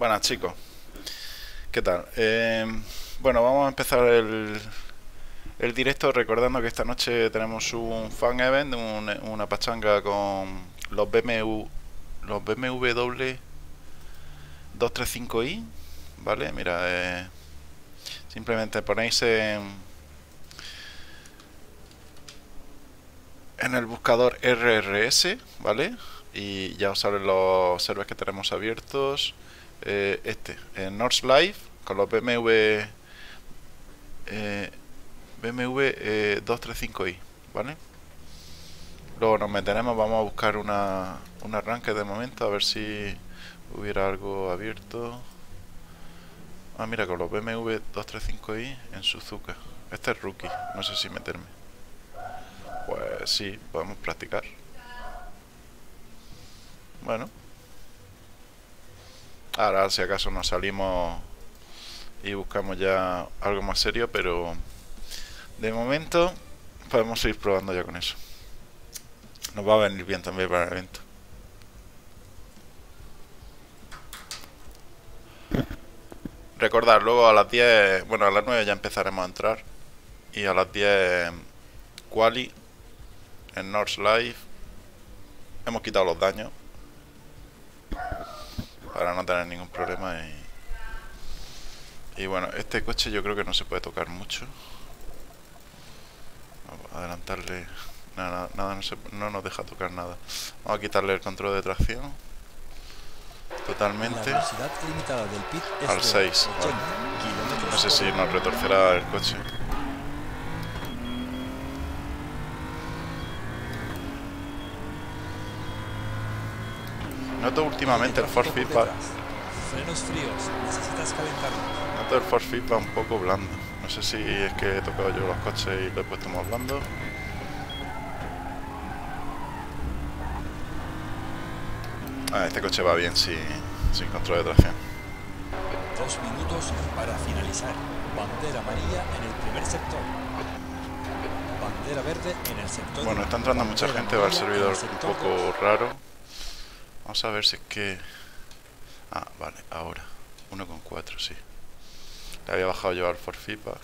Buenas chicos, ¿qué tal? Bueno, vamos a empezar el directo recordando que esta noche tenemos un fan event, una pachanga con los BMW 235i, ¿vale? Mira, simplemente ponéis en el buscador RRS, ¿vale? Y ya os salen los servers que tenemos abiertos. En North Live con los BMW 235i, ¿vale? Luego nos meteremos, vamos a buscar un arranque de momento, a ver si hubiera algo abierto. Ah, mira, con los BMW 235i en Suzuka. Este es rookie, no sé si meterme. Pues sí, podemos practicar. Bueno, ahora si acaso nos salimos y buscamos ya algo más serio, pero de momento podemos ir probando ya con eso. Nos va a venir bien también para el evento. Recordad, luego a las 10, bueno, a las 9 ya empezaremos a entrar. Y a las 10 Quali en North Live. Hemos quitado los daños para no tener ningún problema. Y bueno, este coche yo creo que no se puede tocar mucho. Vamos a adelantarle. Nada, nada, no nos deja tocar nada. Vamos a quitarle el control de tracción totalmente al 6, ¿vale? No sé si nos retorcerá el coche. Noto últimamente el force feedback. Frenos fríos, necesitas calentarlos. Noto el force feedback un poco blando. No sé si es que he tocado yo los coches y lo he puesto más blando. Ah, este coche va bien sin control de tracción. 2 minutos para finalizar. Bandera amarilla en el primer sector. Bandera verde en el sector. Bueno, está entrando mucha gente, va el servidor un poco raro. Vamos a ver si es que... Ah, vale, ahora 1,4, sí. Le había bajado yo al force feedback.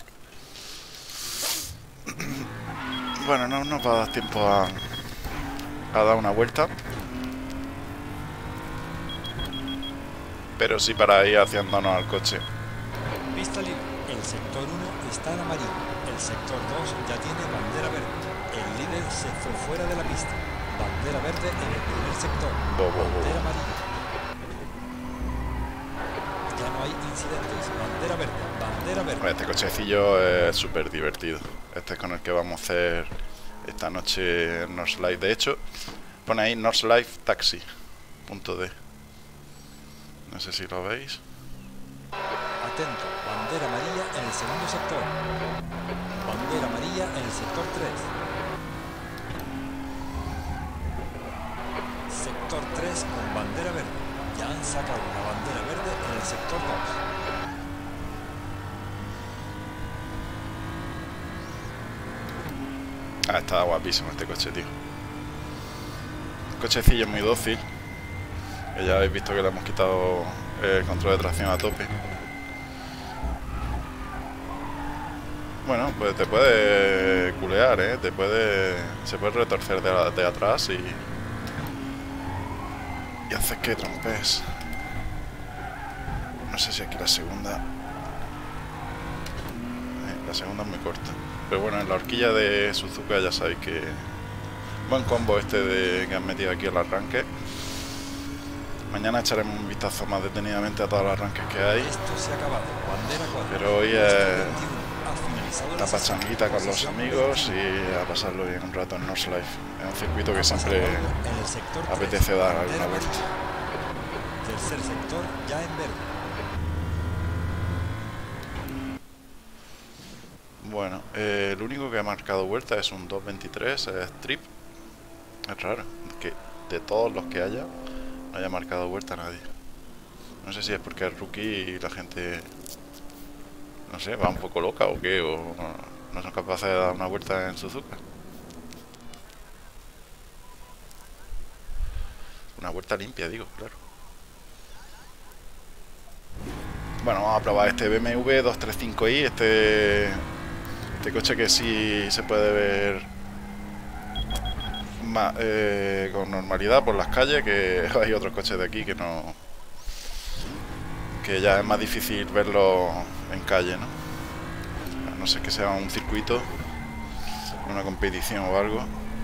Bueno, no nos va a dar tiempo a dar una vuelta. Pero sí para ir haciéndonos al coche. Pista libre. El sector 1 está en amarillo. El sector 2 ya tiene bandera verde. El líder se fue fuera de la pista. Bandera verde en el primer sector. Bandera amarilla. Ya no hay incidentes. Bandera verde. Bandera verde. Este cochecillo es súper divertido. Este es con el que vamos a hacer esta noche en North Live. De hecho, pone ahí North Live Taxi.d. No sé si lo veis. Atento, bandera amarilla en el segundo sector. Bandera amarilla en el sector 3. Sector 3 con bandera verde. Ya han sacado una bandera verde en el sector 2. Ah, está guapísimo este coche, tío. El cochecillo es muy dócil. Que ya habéis visto que le hemos quitado el control de tracción a tope. Bueno, pues te puede culear, ¿eh? Se puede retorcer de atrás y haces que trompes. No sé si aquí la segunda... la segunda es muy corta. Pero bueno, en la horquilla de Suzuka ya sabéis que... Buen combo este que han metido aquí al arranque. Mañana echaremos un vistazo más detenidamente a todos los arranques que hay. Esto se ha acabado. Bandera 4. Pero hoy es la pachanguita con los amigos y a pasarlo bien un rato en North Life. Es un circuito que siempre apetece dar alguna vuelta. Tercer sector ya en verde. Bueno, el único que ha marcado vuelta es un 223, es Trip. Es raro que de todos los que haya no haya marcado vuelta a nadie. No sé si es porque es rookie y la gente, no sé, va un poco loca o qué, o no son capaces de dar una vuelta en Suzuka. Una vuelta limpia, digo, claro. Bueno, vamos a probar este BMW 235i, este coche que sí se puede ver con normalidad por las calles, que hay otros coches de aquí que no, que ya es más difícil verlo en calle, ¿no? A no ser que sea un circuito, una competición o algo.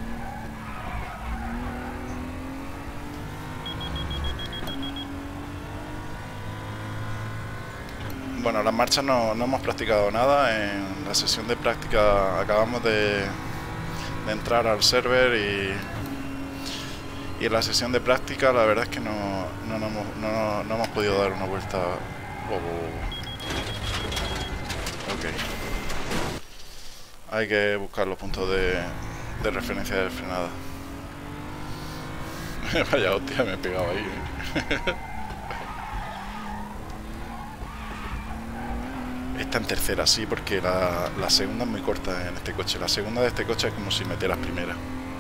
Bueno, las marchas no hemos practicado nada. En la sesión de práctica acabamos de entrar al server y en la sesión de práctica la verdad es que no hemos podido dar una vuelta. Ok. Hay que buscar los puntos de referencia de frenada. Vaya hostia, me he pegado ahí. Está en tercera, sí, porque la segunda es muy corta en este coche. La segunda de este coche es como si metieras primera.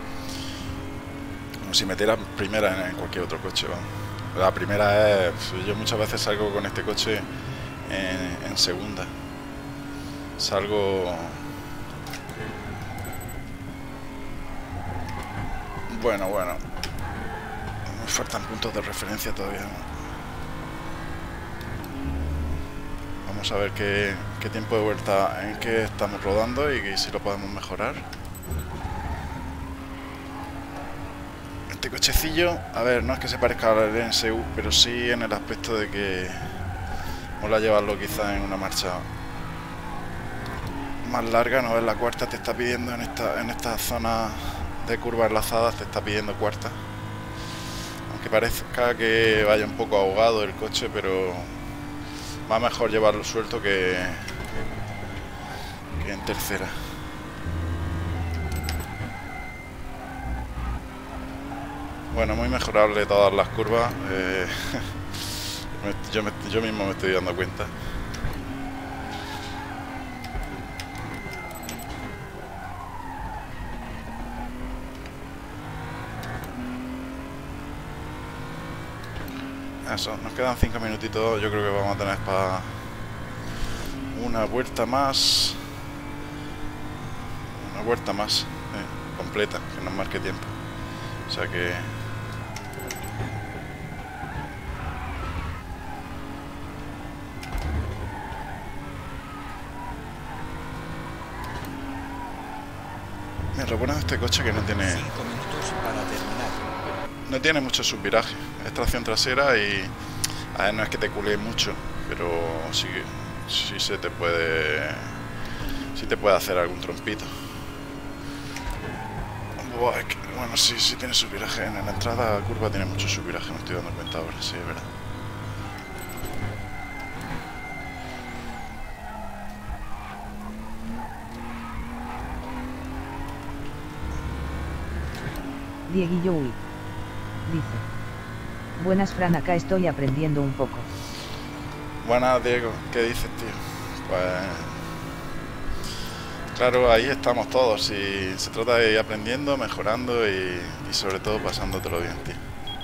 Como si metieras primera en cualquier otro coche, vamos. La primera es... Yo muchas veces salgo con este coche en segunda. Salgo... Bueno. Me faltan puntos de referencia todavía, ¿no? Vamos a ver qué tiempo de vuelta en que estamos rodando y si lo podemos mejorar. Este cochecillo, a ver, no es que se parezca al NSU, pero sí en el aspecto de que mola llevarlo quizás en una marcha más larga, no es la cuarta, te está pidiendo en esta zona de curvas enlazadas, te está pidiendo cuarta. Aunque parezca que vaya un poco ahogado el coche, pero va mejor llevarlo suelto que en tercera. Bueno, muy mejorable todas las curvas. Yo mismo me estoy dando cuenta. Eso, nos quedan 5 minutitos. Yo creo que vamos a tener para una vuelta más. Una vuelta más completa, que nos marque tiempo. O sea que... Lo bueno de este coche que no tiene... 5 minutos para terminar. No tiene mucho subviraje. Es tracción trasera y... A ver, no es que te culee mucho, pero sí se te puede... Sí te puede hacer algún trompito. Buah, es que, bueno, sí tiene subviraje. En la entrada a curva tiene mucho subviraje, me estoy dando cuenta ahora, sí, es verdad. Dieguillo Uy dice: buenas Fran, acá estoy aprendiendo un poco. Buenas Diego, ¿qué dices, tío? Pues... Claro, ahí estamos todos y se trata de ir aprendiendo, mejorando y sobre todo pasándotelo bien, tío.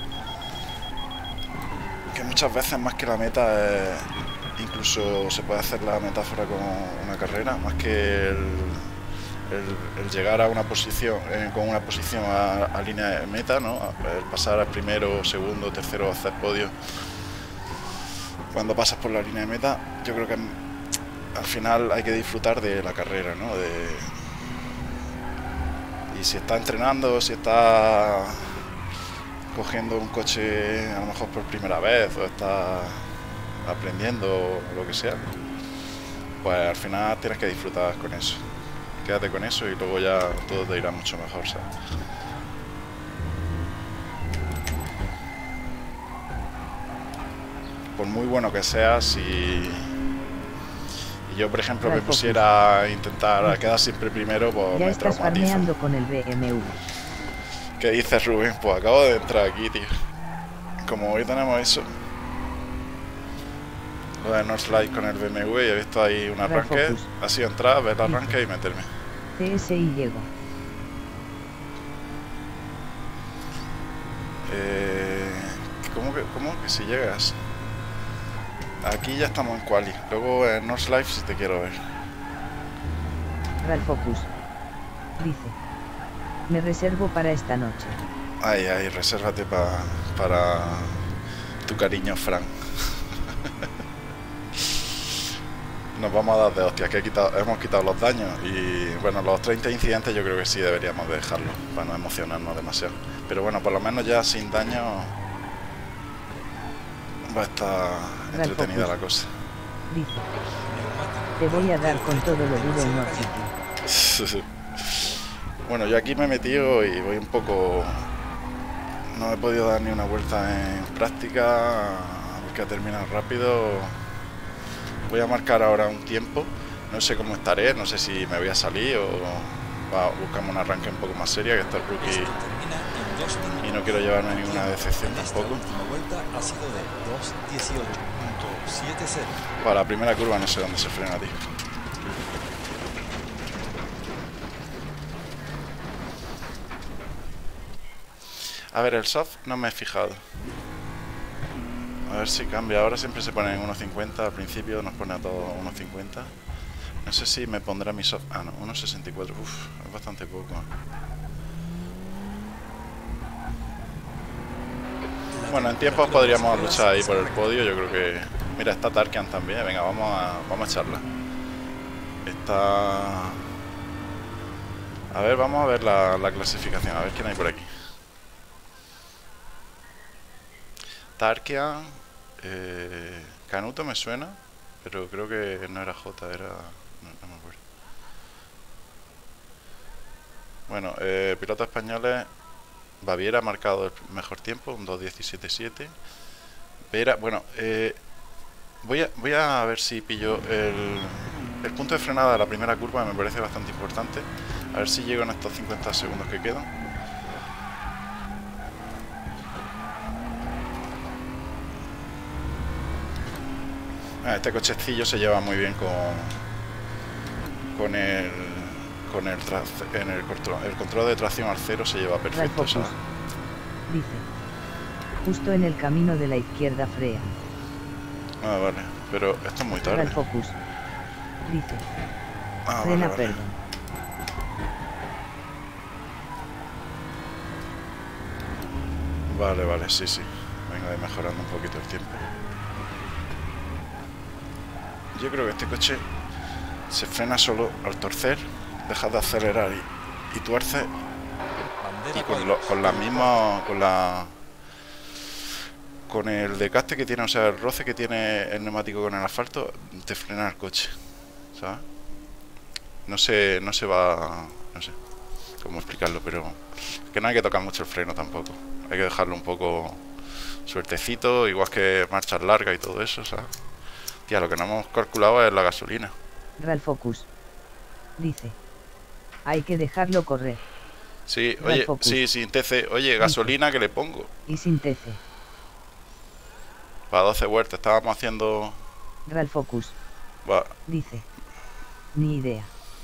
Que muchas veces más que la meta, incluso se puede hacer la metáfora con una carrera, más que el llegar a una posición, con una posición a línea de meta, ¿no? El pasar al primero, segundo, tercero, hacer podio. Cuando pasas por la línea de meta, yo creo que al final hay que disfrutar de la carrera, ¿no? Y si está entrenando, si está cogiendo un coche a lo mejor por primera vez o está aprendiendo lo que sea, pues al final tienes que disfrutar con eso. Quédate con eso y luego ya todo te irá mucho mejor, ¿sabes? Por muy bueno que seas y yo, por ejemplo, me pusiera a intentar quedar siempre primero, pues ya me estás traumatizo. farmeando con el BMW. ¿Qué dices, Rubén? Pues acabo de entrar aquí, tío. Como hoy tenemos eso, lo de Northlight con el BMW, y he visto ahí un arranque. Ha sido entrar, ver el arranque y meterme. TSI llego. ¿Cómo que si llegas? Aquí ya estamos en quali. Luego en North Life si te quiero ver. Ralph Focus dice: me reservo para esta noche. Ay, ay, resérvate para tu cariño, Fran. Nos vamos a dar de hostia, que hemos quitado los daños. Y bueno, los 30 incidentes yo creo que sí deberíamos de dejarlos, para no emocionarnos demasiado. Pero bueno, por lo menos ya sin daño va a estar entretenida la cosa. Dice: te voy a dar con todo lo duro en North City. Bueno, yo aquí me he metido y voy un poco... No he podido dar ni una vuelta en práctica, porque ha terminado rápido. Voy a marcar ahora un tiempo. No sé cómo estaré, no sé si me voy a salir o buscamos una arranque un poco más seria, que está el rookie y no quiero llevarme ninguna decepción tampoco. Para la primera curva no sé dónde se frena, tío. A ver, el soft no me he fijado. A ver si cambia. Ahora siempre se pone en 1.50. Al principio nos pone a todos 1.50. No sé si me pondrá mi soft... Ah, no, 1.64. Uff, es bastante poco. Bueno, en tiempos podríamos luchar ahí por el podio. Yo creo que... Mira, está Tarkian también. Venga, vamos a echarla. Está... A ver, vamos a ver la clasificación. A ver quién hay por aquí. Tarkian... Canuto me suena, pero creo que no era J, era... No me acuerdo. Bueno, pilotos españoles. Baviera ha marcado el mejor tiempo, un 2.17.7. Vera, bueno, voy a ver si pillo el punto de frenada de la primera curva, me parece bastante importante. A ver si llego en estos 50 segundos que quedan. Este cochecillo se lleva muy bien con el control de tracción al cero, se lleva perfecto, ¿sabes? Dice: justo en el camino de la izquierda frea. Ah, vale, pero esto es muy tarde. Ralph Focus dice: vale, frena, vale. perdón. Vale, sí. Vengo mejorando un poquito el tiempo. Yo creo que este coche se frena solo al torcer, dejas de acelerar y tuerce, y con el desgaste que tiene, o sea, el roce que tiene el neumático con el asfalto, te frena el coche, ¿sabes? No sé cómo explicarlo, pero que no hay que tocar mucho el freno tampoco, hay que dejarlo un poco suertecito, igual que marchas largas y todo eso, ¿sabes? Tía, lo que no hemos calculado es la gasolina. Ralph Focus dice: hay que dejarlo correr. Sí, oye, sí, sin TC. Oye, gasolina que le pongo. Y sin TC. Para 12 vueltas, estábamos haciendo... Ralph Focus dice: ni idea.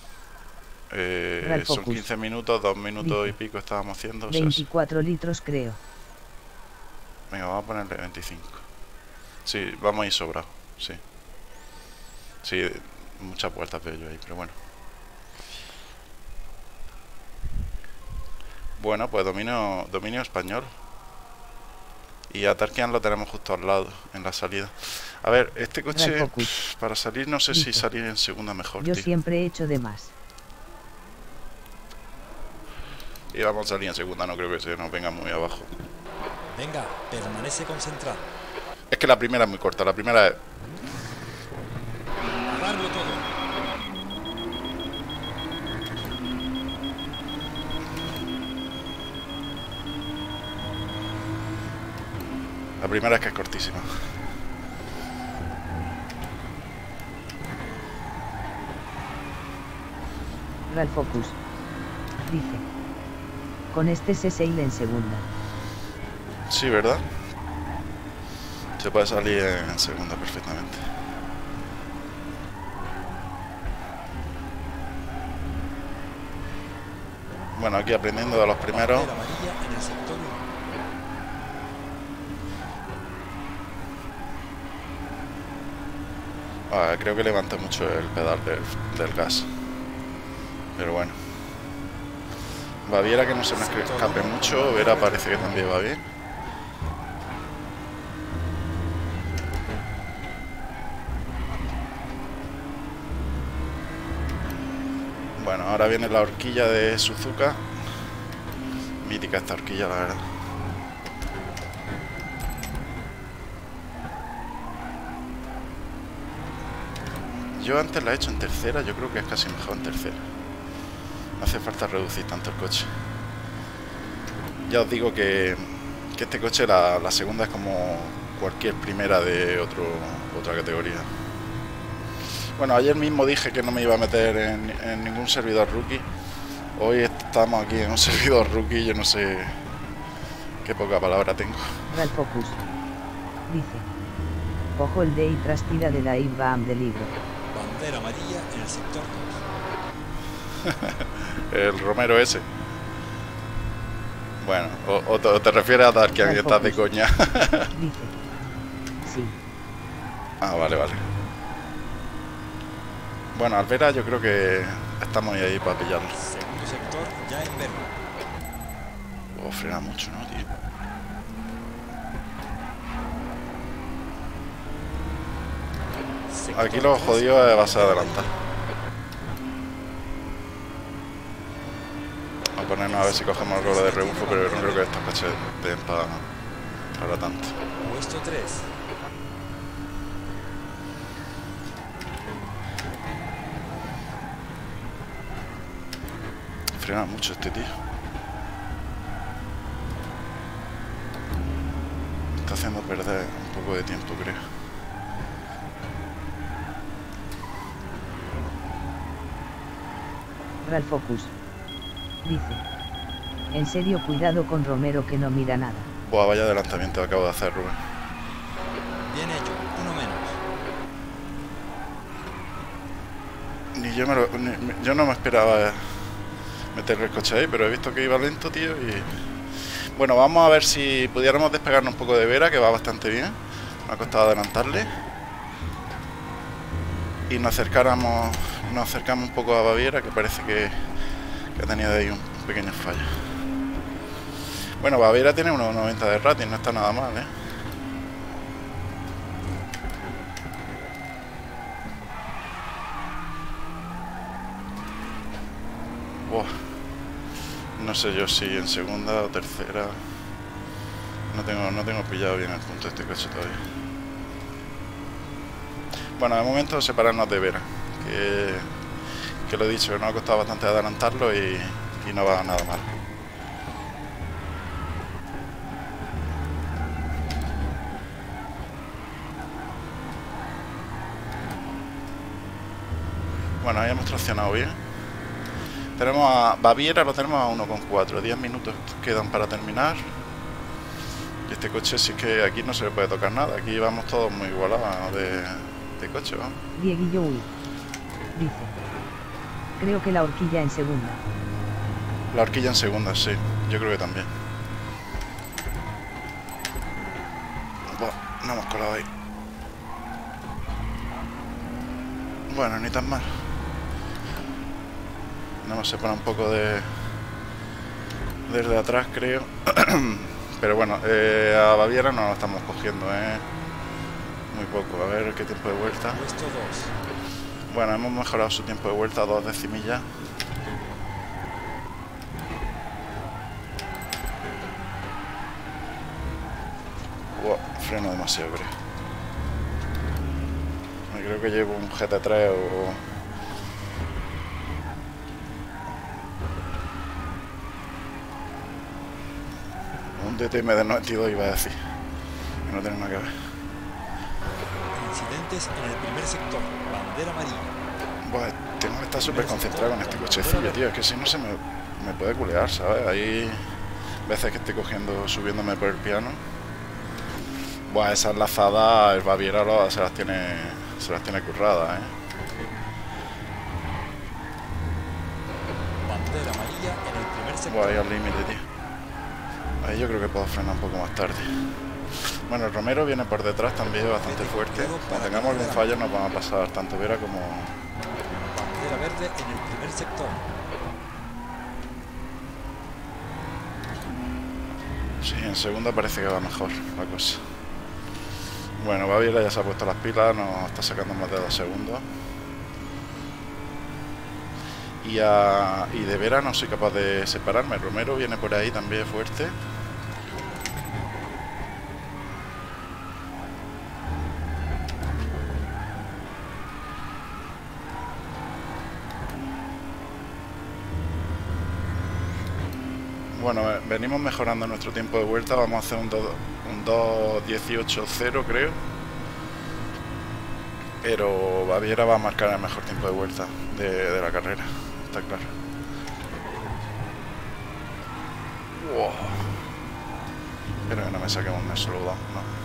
Son 15 minutos, 2 minutos dice, y pico estábamos haciendo. 24 litros creo. Venga, vamos a ponerle 25. Sí, vamos a ir sobrados, sí. Sí, muchas vueltas veo yo ahí, pero bueno. Bueno, pues dominio español. Y a Tarkian lo tenemos justo al lado, en la salida. A ver, este coche, para salir no sé si salir en segunda mejor, yo tío. Siempre he hecho de más. Y vamos a salir en segunda, no creo que se nos venga muy abajo. Venga, permanece concentrado. Es que la primera es muy corta, la primera es... Darlo todo. La primera es que es cortísima. Ralph Focus dice: con este se sail en segunda. Sí, ¿verdad? Se puede salir en segunda perfectamente. Bueno, aquí aprendiendo de los primeros. Creo que levanta mucho el pedal del gas. Pero bueno. Baviera que no se me escape mucho. Vera parece que también va bien. Bueno, ahora viene la horquilla de Suzuka. Mítica esta horquilla, la verdad. Yo antes la he hecho en tercera, yo creo que es casi mejor en tercera. No hace falta reducir tanto el coche. Ya os digo que este coche, la segunda es como cualquier primera de otra categoría. Bueno, ayer mismo dije que no me iba a meter en ningún servidor rookie. Hoy estamos aquí en un servidor rookie, yo no sé qué poca palabra tengo. Real Focus dice: ojo el de y trastida de la IBAM del libro. Bandera amarilla en el sector 2. El Romero ese. Bueno, o te refieres a dar que estás de coña. Dice: sí. Vale. Bueno, Alvera yo creo que estamos ahí para pillarlo. Segundo sector ya en verde. Frena mucho, ¿no, tío? Aquí lo jodido es vas a adelantar. Vamos a ponernos a ver si cogemos algo de rebufo, pero yo no creo que estos coches den para tanto. Puesto 3. Frena mucho este tío. Me está haciendo perder un poco de tiempo, creo. Real Focus dice: en serio, cuidado con Romero que no mira nada. Buah, vaya adelantamiento acabo de hacer, Rubén. Bien hecho, uno menos. Yo no me esperaba meter el coche ahí, pero he visto que iba lento, tío, y... Bueno, vamos a ver si pudiéramos despegarnos un poco de Vera, que va bastante bien. Me ha costado adelantarle. Y nos acercamos un poco a Baviera, que parece que ha tenido ahí un pequeño fallo. Bueno, Baviera tiene unos 90 de rating, no está nada mal, ¿eh? Buah. No sé yo si en segunda o tercera. No tengo pillado bien el punto de este coche todavía. Bueno, de momento separarnos de Vera, que lo he dicho, que nos ha costado bastante adelantarlo y no va nada mal. Bueno, ahí hemos traccionado bien. Tenemos a Baviera, lo tenemos a 1,4. 10 minutos quedan para terminar. Y este coche sí que aquí no se le puede tocar nada. Aquí vamos todos muy igualados de coche, ¿vamos? Dieguillo dice: creo que la horquilla en segunda. La horquilla en segunda, sí. Yo creo que también. Buah, no hemos colado ahí. Bueno, ni tan mal. Nos separa un poco desde atrás, creo. Pero bueno, a Baviera no lo estamos cogiendo, muy poco. A ver qué tiempo de vuelta. Puesto 2. Bueno, hemos mejorado su tiempo de vuelta a 2 decimillas. Wow, freno demasiado, creo. Creo que llevo un GT3 o... un DTM de 92 iba a decir. Que no tiene nada que ver. Incidentes en el primer sector. Bandera amarilla. Buah, tengo que estar súper concentrado con este cochecillo, tío. Es que si no se me puede culear, ¿sabes? Hay veces que estoy subiéndome por el piano. Buah, esa enlazada, el Baviera se las tiene curradas, Bandera amarilla en el primer sector. Buah, ahí al límite, tío. Ahí yo creo que puedo frenar un poco más tarde. Bueno, el Romero viene por detrás también bastante fuerte. Cuando tengamos algún fallo nos van a pasar tanto Vera como... Bandera verde en el primer sector. Sí, en segunda parece que va mejor la cosa. Bueno, Baviera ya se ha puesto las pilas, nos está sacando más de 2 segundos. Y de Vera no soy capaz de separarme. Romero viene por ahí también fuerte. Bueno, venimos mejorando nuestro tiempo de vuelta. Vamos a hacer un 2.18.0 creo. Pero Baviera va a marcar el mejor tiempo de vuelta de la carrera. Está claro. Wow. Espero que no me saquemos un slowdown, ¿no?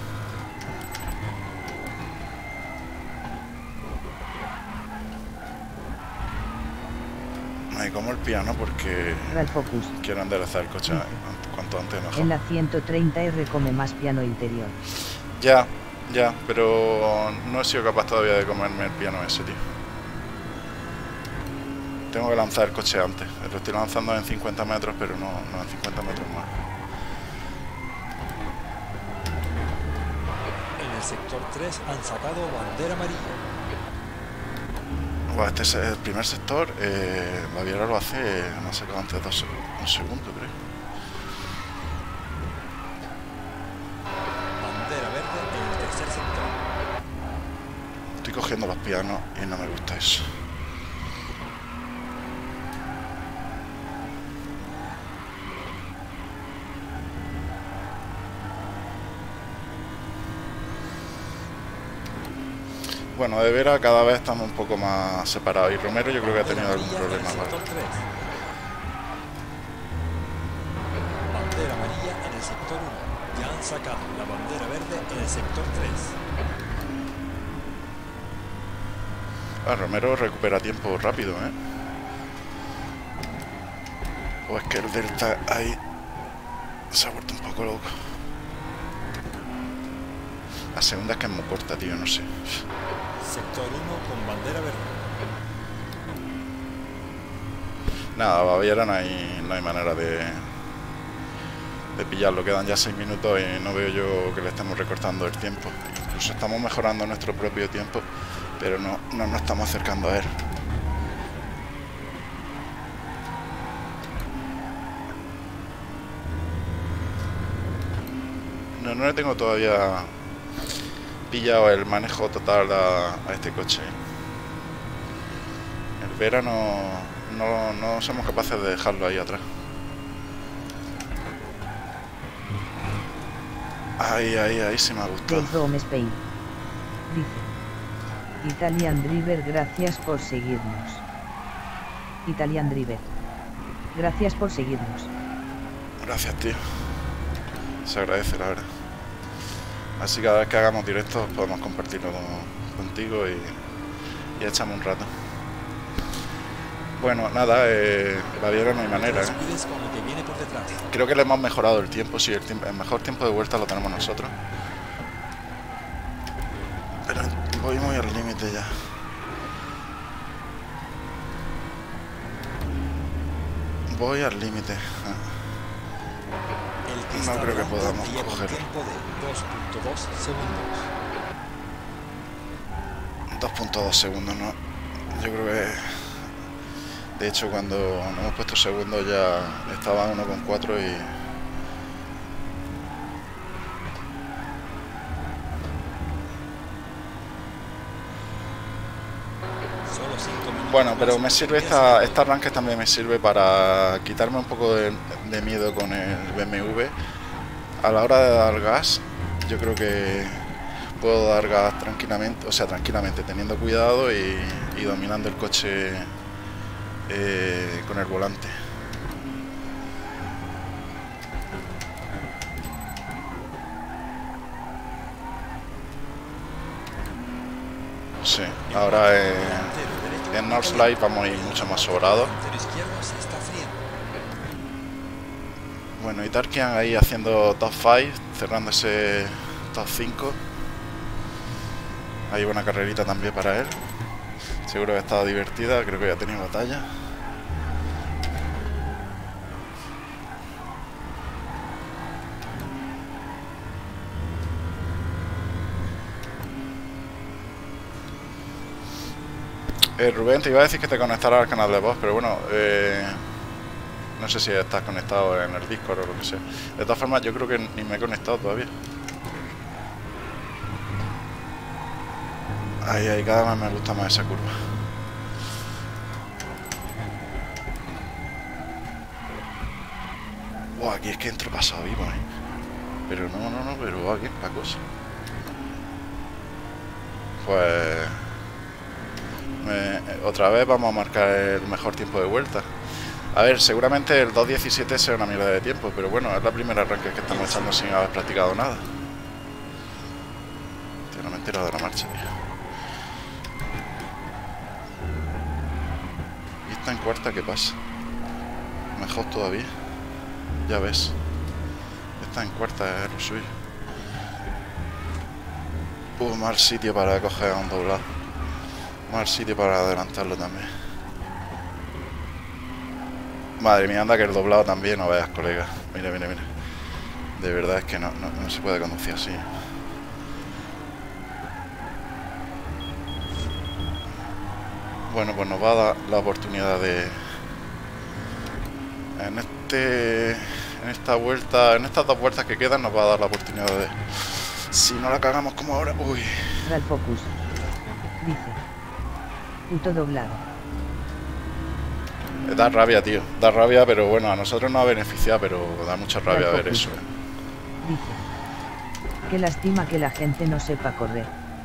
Y como el piano porque quiero enderezar el coche cuanto antes mejor. En la 130R come más piano interior. Ya, pero no he sido capaz todavía de comerme el piano ese, tío. Tengo que lanzar el coche antes. Lo estoy lanzando en 50 metros, pero no en 50 metros más. En el sector 3 han sacado bandera amarilla. Bueno, este es el primer sector. Baviera lo hace, no ha sacado antes de un segundo, creo. Bandera verde en el tercer sector. Estoy cogiendo los pianos y no me gusta eso. Bueno, de Vera cada vez estamos un poco más separados y Romero yo creo que ha tenido algún problema. Bandera amarilla en el sector 1. Ya han sacado la bandera verde en el sector 3. Romero recupera tiempo rápido, ¿eh? O es que el Delta ahí se ha vuelto un poco loco. La segunda es que es muy corta, tío, no sé. Sector 1 con bandera verde. Nada, Baviera no hay manera de pillarlo. Quedan ya 6 minutos y no veo yo que le estemos recortando el tiempo. Incluso estamos mejorando nuestro propio tiempo, pero no nos estamos acercando a él. No le tengo todavía pillado el manejo total a este coche. El Vera no somos capaces de dejarlo ahí atrás. Ahí sí me ha gustado. Dice Italian Driver, gracias por seguirnos. Italian Driver, gracias por seguirnos. Gracias, tío. Se agradece, la verdad. Así cada vez que hagamos directos podemos compartirlo contigo y echamos un rato. Bueno, nada, Baviera no hay manera, ¿eh? Creo que le hemos mejorado el tiempo, sí, el mejor tiempo de vuelta lo tenemos nosotros. Pero voy muy al límite ya. Voy al límite. No creo que podamos cogerlo. 2.2 segundos, no. Yo creo que... De hecho, cuando nos hemos puesto segundo ya estaba 1.4 y... Bueno, pero me sirve esta arranque también me sirve para quitarme un poco de miedo con el BMW. A la hora de dar gas, yo creo que puedo dar gas tranquilamente, o sea, tranquilamente, teniendo cuidado y dominando el coche con el volante. Sí, ahora en Northlight vamos a ir mucho más sobrados. Bueno, y Tarkian ahí haciendo top 5, cerrando ese top 5. Hay buena carrerita también para él. Seguro que ha estado divertida, creo que ya ha tenido batalla. Rubén, te iba a decir que te conectaras al canal de voz, pero bueno, no sé si estás conectado en el Discord o lo que sea. De todas formas, yo creo que ni me he conectado todavía. Ahí, cada vez me gusta más esa curva. Buah, aquí es que entro pasado vivo, Pero no, pero aquí la cosa. Pues... otra vez vamos a marcar el mejor tiempo de vuelta. A ver, seguramente el 2.17 sea una mierda de tiempo, pero bueno, es la primera arranque que estamos echando sin haber practicado nada. Tío, no me he enterado de la marcha, tío. Y está en cuarta, ¿qué pasa? Mejor todavía. Ya ves. Está en cuarta, es lo suyo. Mal sitio para coger a un doblado. Mal sitio para adelantarlo también. Madre mía, anda que el doblado también, no veas, colega. Mira. De verdad es que no se puede conducir así. Bueno, pues nos va a dar la oportunidad de... En esta vuelta, en estas dos vueltas que quedan, nos va a dar la oportunidad de... Si no la cagamos como ahora... Uy. Real Focus. Dice. Puto doblado. Da rabia, tío. Da rabia, pero bueno, a nosotros nos ha beneficiado, pero da mucha rabia ver eso. Dice. Qué lástima que la gente no sepa correr.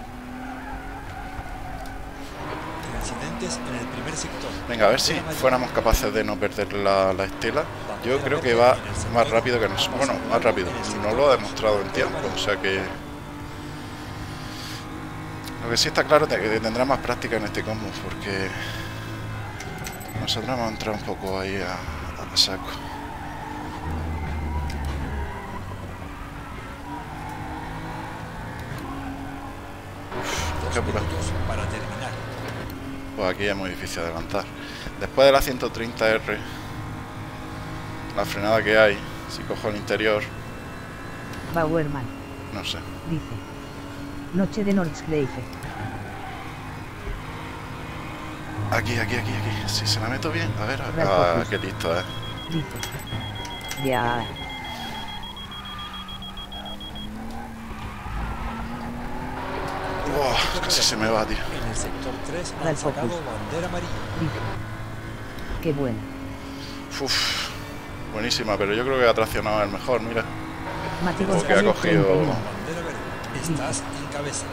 Incidentes en el primer sector. Venga, a ver si fuéramos capaces de no perder la estela. Yo creo que va más rápido que nosotros. Bueno, más rápido. No lo ha demostrado en tiempo, o sea que... Lo que sí está claro es que tendrá más práctica en este combo, porque... Nosotros hemos entrado un poco ahí a saco. Uf, qué apurado. Para terminar. Pues aquí es muy difícil adelantar. Después de la 130R, la frenada que hay, si cojo el interior... Bauerman. No sé. Dice. Noche de Nordschleife. Aquí. Si se la meto bien. A ver. Ah, qué listo, Dice. Ya. Casi se me va, tío. En el sector 3 han sacado bandera amarilla. Dice. Qué buena. Uf, buenísima, pero yo creo que ha traccionado el mejor, mira. Mateo que ha cogido... Bandera verde. Estás en cabeza.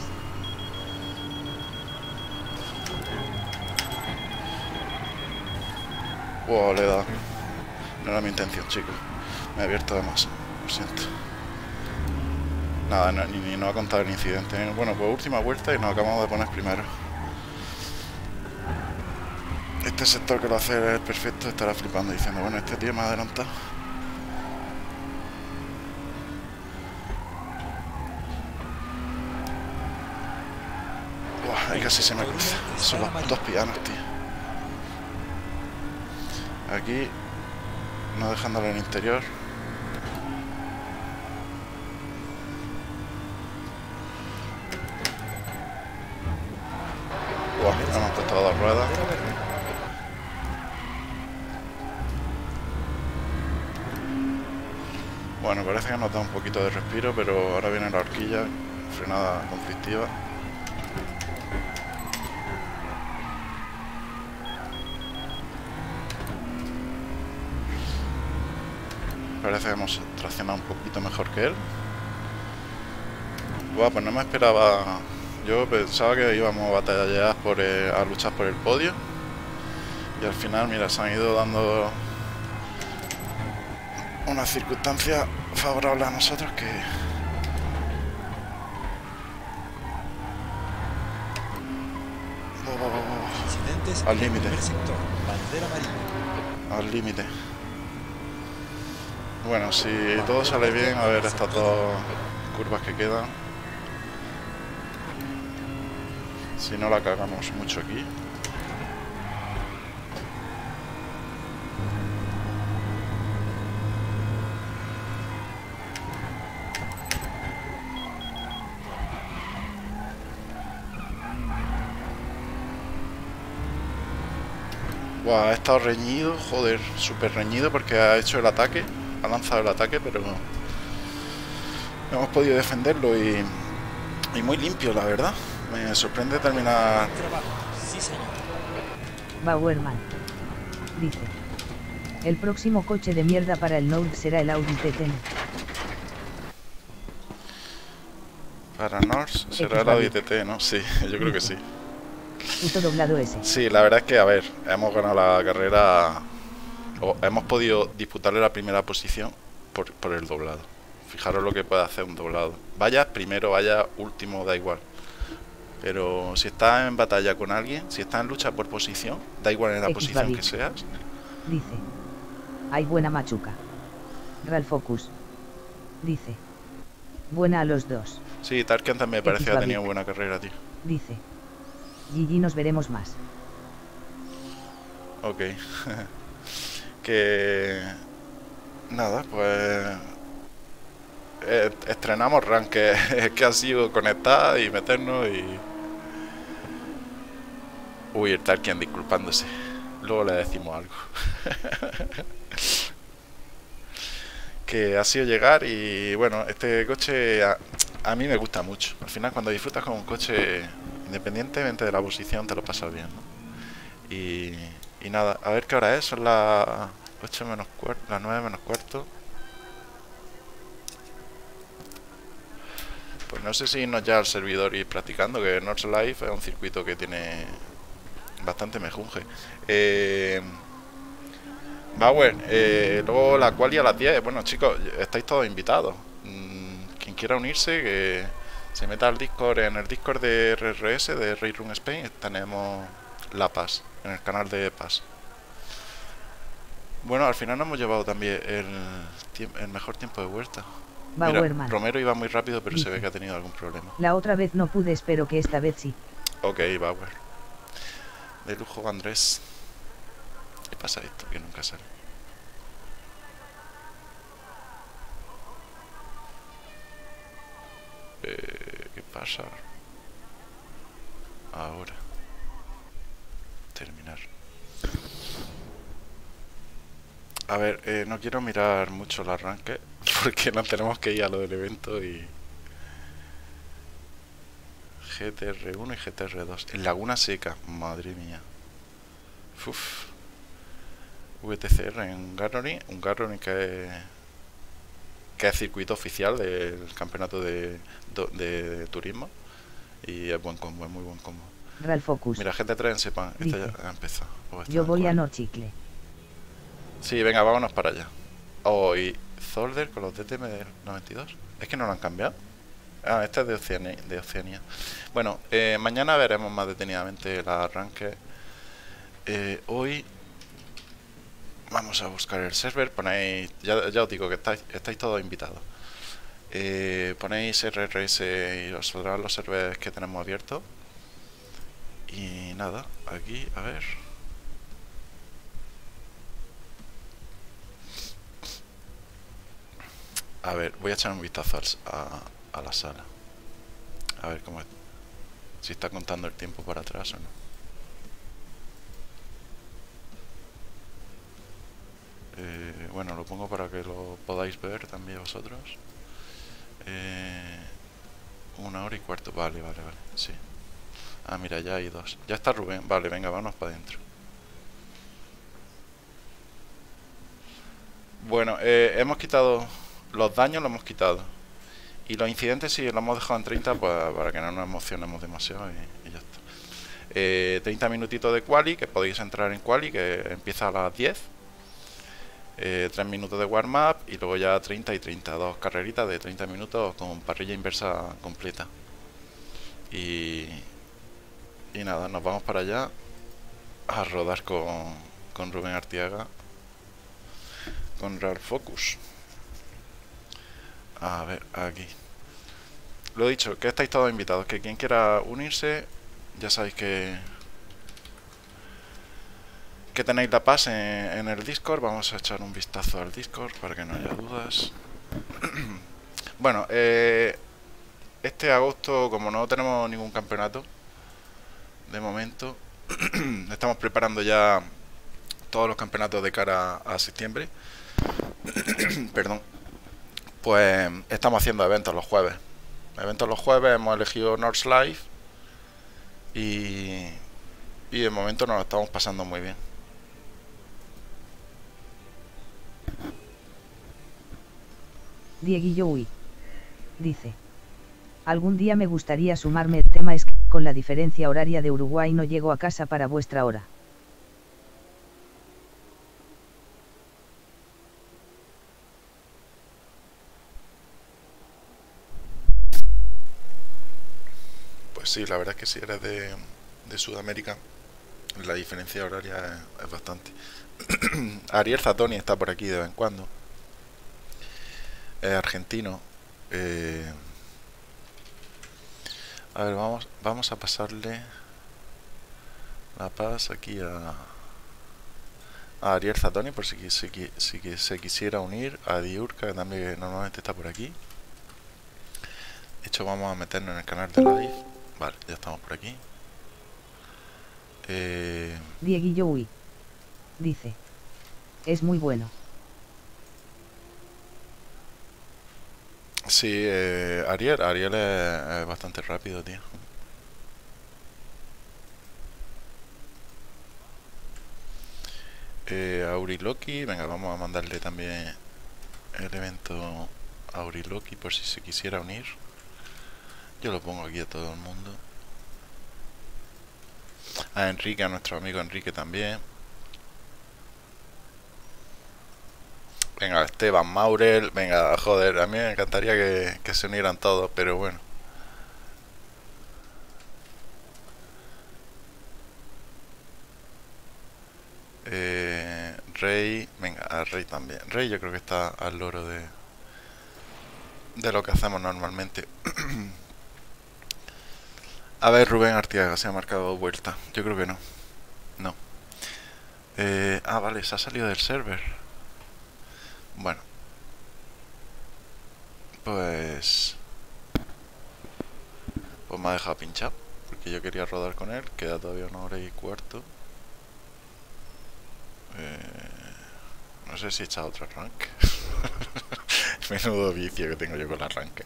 Wow, le he dado. No era mi intención, chicos. Me he abierto de más. Lo siento. Nada, ni nos ha contado el incidente. Bueno, pues última vuelta y nos acabamos de poner primero. Este sector que lo hace es perfecto, estará flipando diciendo, bueno, este tío me ha adelantado. Ahí casi se me cruza. Son los putos pianos, tío. Aquí, no dejándolo en el interior. Hemos puesto dos ruedas. Bueno, parece que nos da un poquito de respiro, pero ahora viene la horquilla, frenada conflictiva. Parece que hemos traccionado un poquito mejor que él. Buah, pues no me esperaba... Yo pensaba que íbamos a batallar a luchar por el podio. Y al final, mira, se han ido dando unas circunstancias favorables a nosotros que... Al límite. Al límite. Bueno, si todo sale bien, a ver estas dos curvas que quedan. Si no la cagamos mucho aquí. Buah, ha estado reñido, joder, súper reñido porque ha hecho el ataque, ha lanzado el ataque, pero hemos podido defenderlo y muy limpio, la verdad. Me sorprende terminar. Sí, señor. Bauerman dice: el próximo coche de mierda para el Nord será el Audi TT. Para Norse será el Audi TT, ¿no? Sí, yo creo que sí. Puto doblado ese. Sí, la verdad es que, a ver, hemos ganado la carrera, o hemos podido disputarle la primera posición por el doblado. Fijaros lo que puede hacer un doblado. Vaya primero, vaya último, da igual. Pero si estás en batalla con alguien, si estás en lucha por posición, da igual en la posición que seas. Dice: hay buena machuca. Ralph Focus dice: buena a los dos. Sí, Tarkan también me parece que ha tenido buena carrera, tío. Dice: Gigi, nos veremos más. Ok. Que... nada, pues... estrenamos rank, que ha sido conectar y meternos y... Uy, el Tarkan disculpándose. Luego le decimos algo. Que ha sido llegar y bueno, este coche a mí me gusta mucho. Al final cuando disfrutas con un coche, independientemente de la posición, te lo pasas bien, ¿no? Y nada, a ver qué hora es, son las 8 menos cuarto, las 9 menos cuarto. Pues no sé si irnos ya al servidor y ir practicando, que North Life es un circuito que tiene bastante mejunje. Bauer, luego la quali a las 10. Bueno, chicos, estáis todos invitados. Quien quiera unirse, que se meta al Discord. En el Discord de RRS, de Race Room Spain, tenemos la PAS, en el canal de PAS. Bueno, al final nos hemos llevado también el mejor tiempo de vuelta. Mira, Romero iba muy rápido, pero dice: se ve que ha tenido algún problema. La otra vez no pude, espero que esta vez sí. Ok, Bauer. De lujo, Andrés. ¿Qué pasa esto? Que nunca sale. ¿Qué pasa? Ahora. Terminar. A ver, no quiero mirar mucho el arranque porque nos tenemos que ir a lo del evento y... GTR1 y GTR2 en Laguna Seca, madre mía. Uf. VTCR en Garrony, un Garrony que es circuito oficial del campeonato de turismo y es buen combo, es muy buen combo. Ralph Focus. Mira, GT3 en Sepan, esta ya ha empezado. Yo voy a Norchicle. Sí, venga, vámonos para allá. Oh, y Zolder con los DTM del 92. Es que no lo han cambiado. Ah, este es de Oceanía. Bueno, mañana veremos más detenidamente el arranque. Hoy vamos a buscar el server. Ponéis, ya os digo que estáis todos invitados. Ponéis RRS y os saldrán los servers que tenemos abiertos. Y nada, aquí, a ver. A ver, voy a echar un vistazo a la sala. A ver cómo es. Si está contando el tiempo para atrás o no. Bueno, lo pongo para que lo podáis ver también vosotros. 1 hora y cuarto. Vale, sí. Ah, mira, ya hay 2. Ya está Rubén. Vale, venga, vámonos para adentro. Bueno, hemos quitado... Los daños los hemos quitado. Y los incidentes sí los hemos dejado en 30, pues, para que no nos emocionemos demasiado y ya está. 30 minutitos de quali, que podéis entrar en quali, que empieza a las 10. 3 minutos de warm-up y luego ya 30 y 30. 2 carreritas de 30 minutos con parrilla inversa completa. Y nada, nos vamos para allá a rodar con Rubén Artiaga, con Ralph Focus. A ver, aquí. lo dicho, que estáis todos invitados. Que quien quiera unirse, ya sabéis que tenéis la paz en el Discord. Vamos a echar un vistazo al Discord para que no haya dudas. Bueno, este agosto, como no tenemos ningún campeonato de momento, estamos preparando ya todos los campeonatos de cara a septiembre. Perdón. Pues estamos haciendo eventos los jueves. Hemos elegido North Life y de momento nos lo estamos pasando muy bien. Dieguillo Uy dice: algún día me gustaría sumarme, el tema es que con la diferencia horaria de Uruguay no llego a casa para vuestra hora. Pues sí, la verdad es que si eres de Sudamérica, la diferencia horaria es bastante. Ariel Zatoni está por aquí de vez en cuando. Es argentino. A ver, vamos a pasarle la paz aquí a Ariel Zatoni, por si se quisiera unir, a Diurka, que también normalmente está por aquí. De hecho, vamos a meternos en el canal de live. Vale, ya estamos por aquí. Dieguillo Uy dice: es muy bueno. Sí, Ariel es bastante rápido, tío. Auriloki, venga, vamos a mandarle también el evento a Auriloki por si se quisiera unir. Yo lo pongo aquí a todo el mundo. A Enrique, a nuestro amigo Enrique también. Venga, Esteban, Maurel. Venga, joder, a mí me encantaría que se unieran todos, pero bueno. Rey, venga, a Rey también. Rey yo creo que está al loro de lo que hacemos normalmente. A ver, Rubén Artiaga, se ha marcado vuelta. Yo creo que no. No. Vale, se ha salido del server. Bueno. Pues me ha dejado pinchado. Porque yo quería rodar con él. Queda todavía 1 hora y cuarto. No sé si he echado otro arranque. Menudo vicio que tengo yo con el arranque.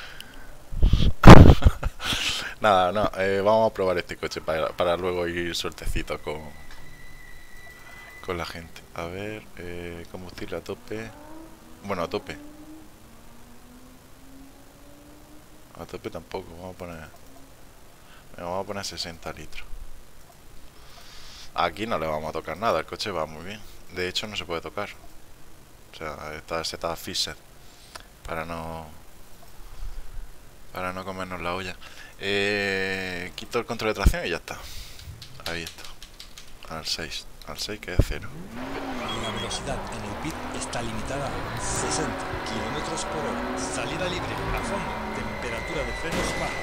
Nada, no, vamos a probar este coche para luego ir sueltecito con la gente. A ver, combustible a tope. Bueno, a tope. A tope tampoco, vamos a poner 60 litros. Aquí no le vamos a tocar nada, el coche va muy bien. De hecho no se puede tocar. O sea, está setada Fisher para no comernos la olla. Quito el control de tracción y ya está. Ahí está. Al 6 que es 0. La velocidad en el pit está limitada a 60 km/h. Salida libre, a fondo, temperatura de frenos baja.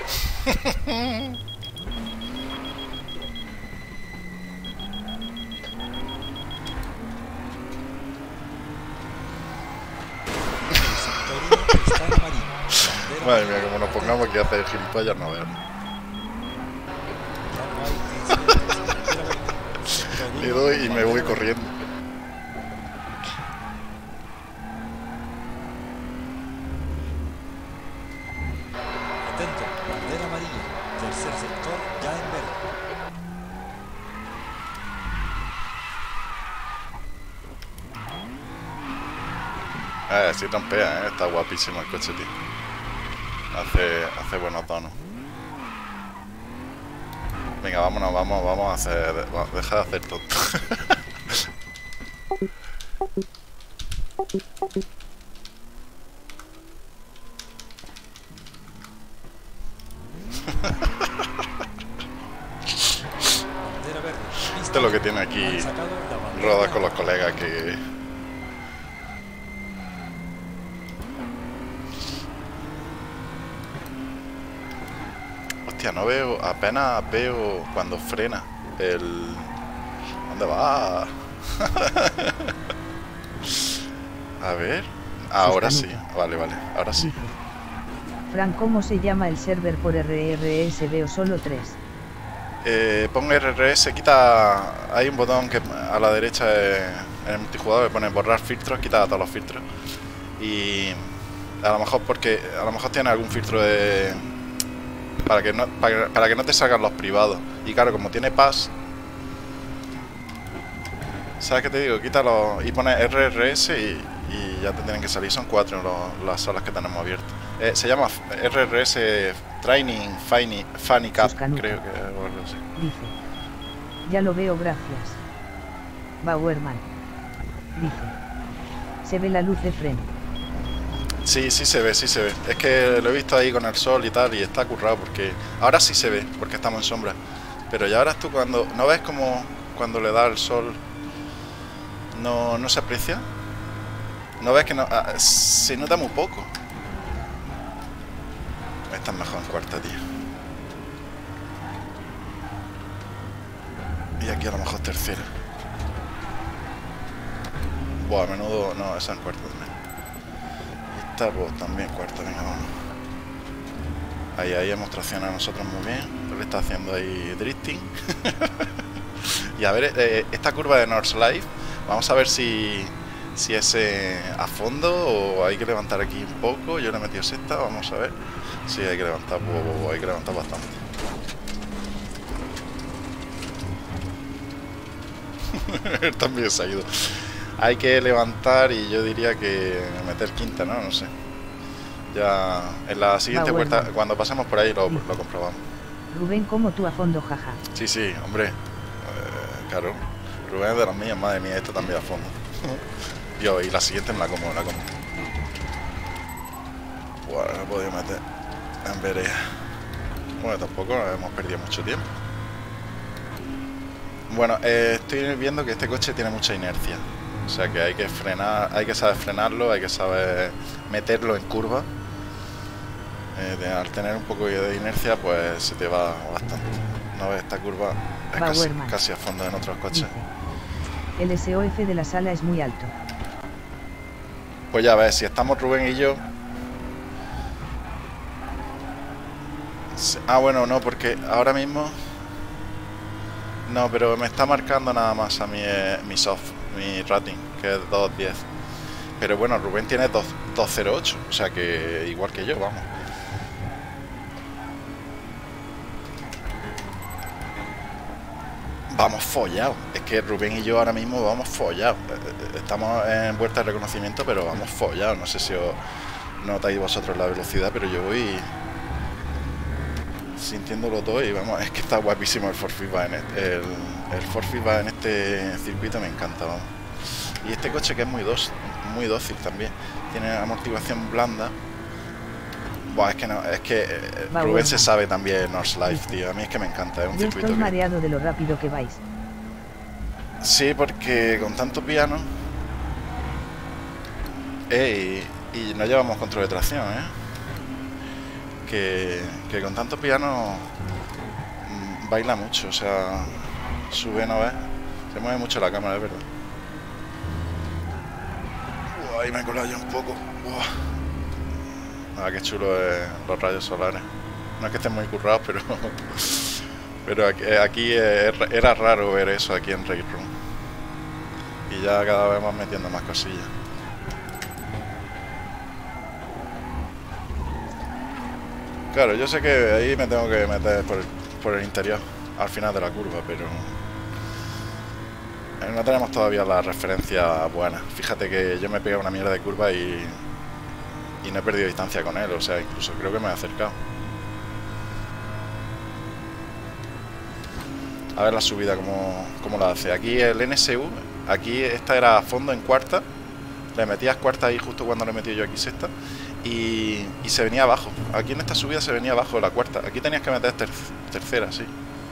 Madre mía, como nos pongamos aquí a hacer gilipollas, no veamos. Le doy y me voy corriendo. Atento, bandera amarilla, tercer sector ya en verde. Sí trampea, está guapísimo el coche, tío. Hace buenos tonos. Venga, vámonos, vamos a hacer... Deja de hacer tonto. Esto es lo que tiene aquí rodar con los colegas, que... Hostia, no veo, apenas veo cuando frena el... ¿Dónde va? A ver. Ahora sí. Vale, vale. Ahora sí. Frank, ¿cómo se llama el server por RRS? Veo solo 3. Pon RRS, quita... Hay un botón que a la derecha en el multijugador que pone borrar filtros, quita todos los filtros. Y... a lo mejor porque... a lo mejor tiene algún filtro de... para que no te salgan los privados. Y claro, como tiene pass... ¿Sabes qué te digo? Quítalo y pone RRS y ya te tienen que salir. Son 4 las salas que tenemos abiertas. Se llama RRS Training Funny Cup, creo que o algo así. Dice. Ya lo veo, gracias. Bauerman. Dice. Se ve la luz de freno. Sí, sí se ve, sí se ve. Es que lo he visto ahí con el sol y tal y está currado porque... Ahora sí se ve, porque estamos en sombra. Pero ya verás tú cuando... ¿No ves como cuando le da el sol no se aprecia? ¿No ves que no? Se nota muy poco. Esta es mejor en cuarta, tío. Y aquí a lo mejor tercera. Buah, a menudo... No, esa en cuarta también. Esta pues también cuarta, venga, vamos. Ahí hemos traccionado nosotros muy bien. Pero le está haciendo ahí drifting. Y a ver, esta curva de North Life, vamos a ver si es a fondo o hay que levantar aquí un poco. Yo le he metido sexta, vamos a ver. Sí, hay que levantar, hay que levantar bastante. Él también se ha ido. Hay que levantar y yo diría que meter quinta, ¿no? No sé. Ya en la siguiente vuelta, cuando pasemos por ahí lo comprobamos. Rubén, como tú a fondo, jaja. Sí, sí, hombre. Claro. Rubén es de las mías, madre mía, esta también a fondo. Yo, y la siguiente me la como, Bueno, no he podido meter en vereda. Bueno, tampoco hemos perdido mucho tiempo. Bueno, estoy viendo que este coche tiene mucha inercia. O sea que hay que frenar, hay que saber frenarlo, hay que saber meterlo en curva. Al tener un poco de inercia, pues se te va bastante. No ves, esta curva es casi a fondo en otros coches. El SOF de la sala es muy alto. Pues ya ves, si estamos Rubén y yo... Ah, bueno, no, porque ahora mismo... No, pero me está marcando nada más a mí mi soft, mi rating, que es 2.10. Pero bueno, Rubén tiene 2.08, o sea que igual que yo, vamos. Vamos follados. Es que Rubén y yo ahora mismo vamos follados. Estamos en vuelta de reconocimiento, pero vamos follados. No sé si os notáis vosotros la velocidad, pero yo voy sintiéndolo todo y vamos, es que está guapísimo el Forfeedback el Forfeedback en este circuito, me encanta, vamos. Y este coche que es muy dócil también. Tiene amortiguación blanda. Buah, es que no, es que Rubén se sabe también North Life, tío. A mí es que me encanta, es un Yo circuito estoy mareado de lo rápido que vais. Sí, porque con tanto piano... y no llevamos control de tracción, que con tanto piano baila mucho, o sea, sube, ¿no ves? Se mueve mucho la cámara, es verdad. Ahí me he colado yo un poco. Ah, qué chulo los rayos solares. No es que estén muy currados, pero aquí era raro ver eso aquí en Race Room. Y ya cada vez vamos metiendo más cosillas. Claro, yo sé que ahí me tengo que meter por el interior, al final de la curva, pero no tenemos todavía la referencia buena. Fíjate que yo me he pegado una mierda de curva y no he perdido distancia con él, o sea, incluso creo que me he acercado. A ver la subida cómo la hace. Aquí el NSU, aquí esta era a fondo en cuarta. Le metías cuarta ahí justo cuando le he metido yo aquí sexta. Y se venía abajo. Aquí en esta subida se venía abajo la cuarta. Aquí tenías que meter tercera, sí.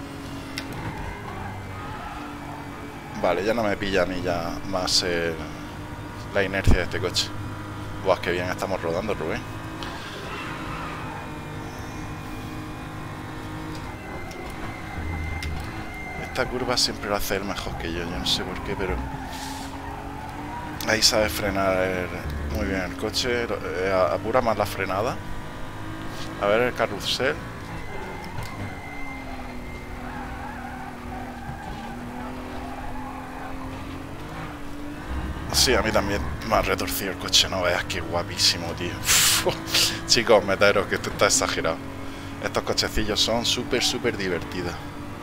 Vale, ya no me pilla a mí ya más la inercia de este coche. Buah, qué bien estamos rodando, Rubén. esta curva siempre lo hace él mejor que yo no sé por qué, pero ahí sabe frenar muy bien el coche, apura más la frenada. A ver el carrusel. Sí, a mí también me ha retorcido el coche, no veas qué guapísimo, tío. Chicos, meteros, que esto está exagerado. Estos cochecillos son súper divertidos.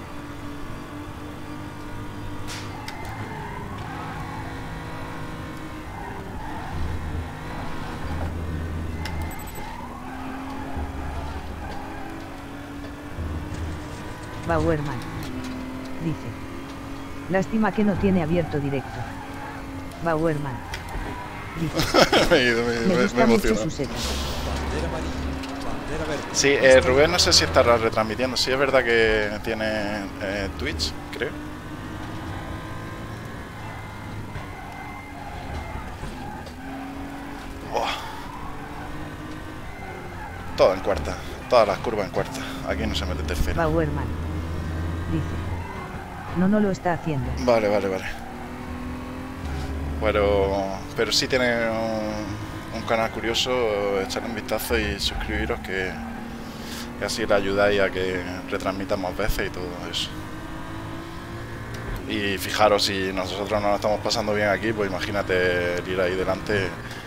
Bauerman dice: lástima que no tiene abierto directo. Bauerman dice: me gusta mucho su seta. Bandera amarilla, bandera verde. Sí, Rubén no sé si estará retransmitiendo. Sí, es verdad que tiene Twitch, creo. Oh. Todo en cuarta. Todas las curvas en cuarta. Aquí no se mete tercera. Bauerman dice: no lo está haciendo. Vale. Pero sí tiene un canal curioso, echarle un vistazo y suscribiros que así le ayudáis a que retransmita más veces y todo eso. Y fijaros, si nosotros nos lo estamos pasando bien aquí, pues imagínate el ir ahí delante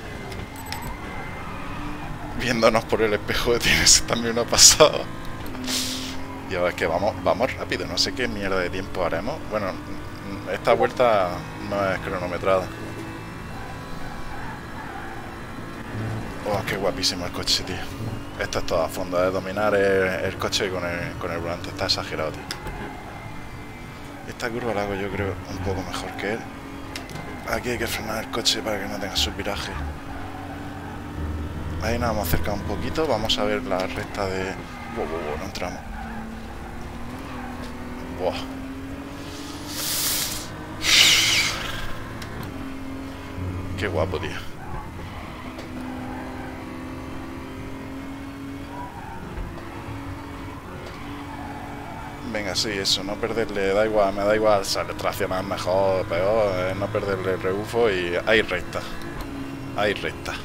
viéndonos por el espejo. Tienes también una pasada. Y es que vamos rápido, no sé qué mierda de tiempo haremos. Bueno, esta vuelta no es cronometrada. Oh, qué guapísimo el coche, tío. Esto es todo a fondo, de dominar el coche con el volante. Está exagerado, tío. Esta curva la hago yo creo un poco mejor que él. Aquí hay que frenar el coche para que no tenga sus virajes. Ahí nos hemos acercado un poquito. Vamos a ver la recta de... no entramos. Buah. Qué guapo, tío. Venga, sí, eso, no perderle, me da igual, sale traccionar mejor, peor, no perderle el rebufo y hay recta. Hay recta.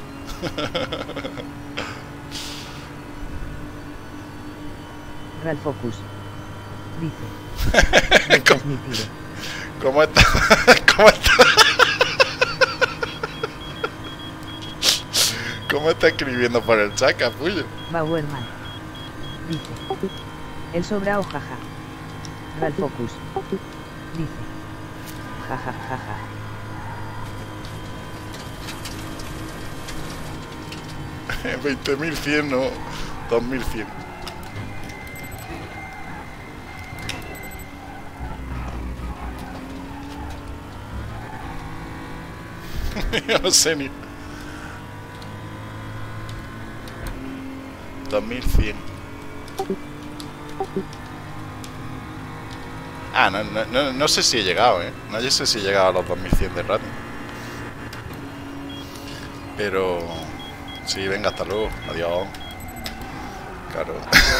Ralph Focus dice: ¿Cómo está? ¿Cómo está escribiendo por el chat, capullo? Bauerman dice: el sobrao, jaja. Ralph Focus dice: jajajaja. Ja. 20.100, no 2100. Yo no sé ni 2100. Ah, no sé si he llegado, no sé si he llegado a los 2100 de rating. Pero... sí, venga, hasta luego. Adiós. Claro.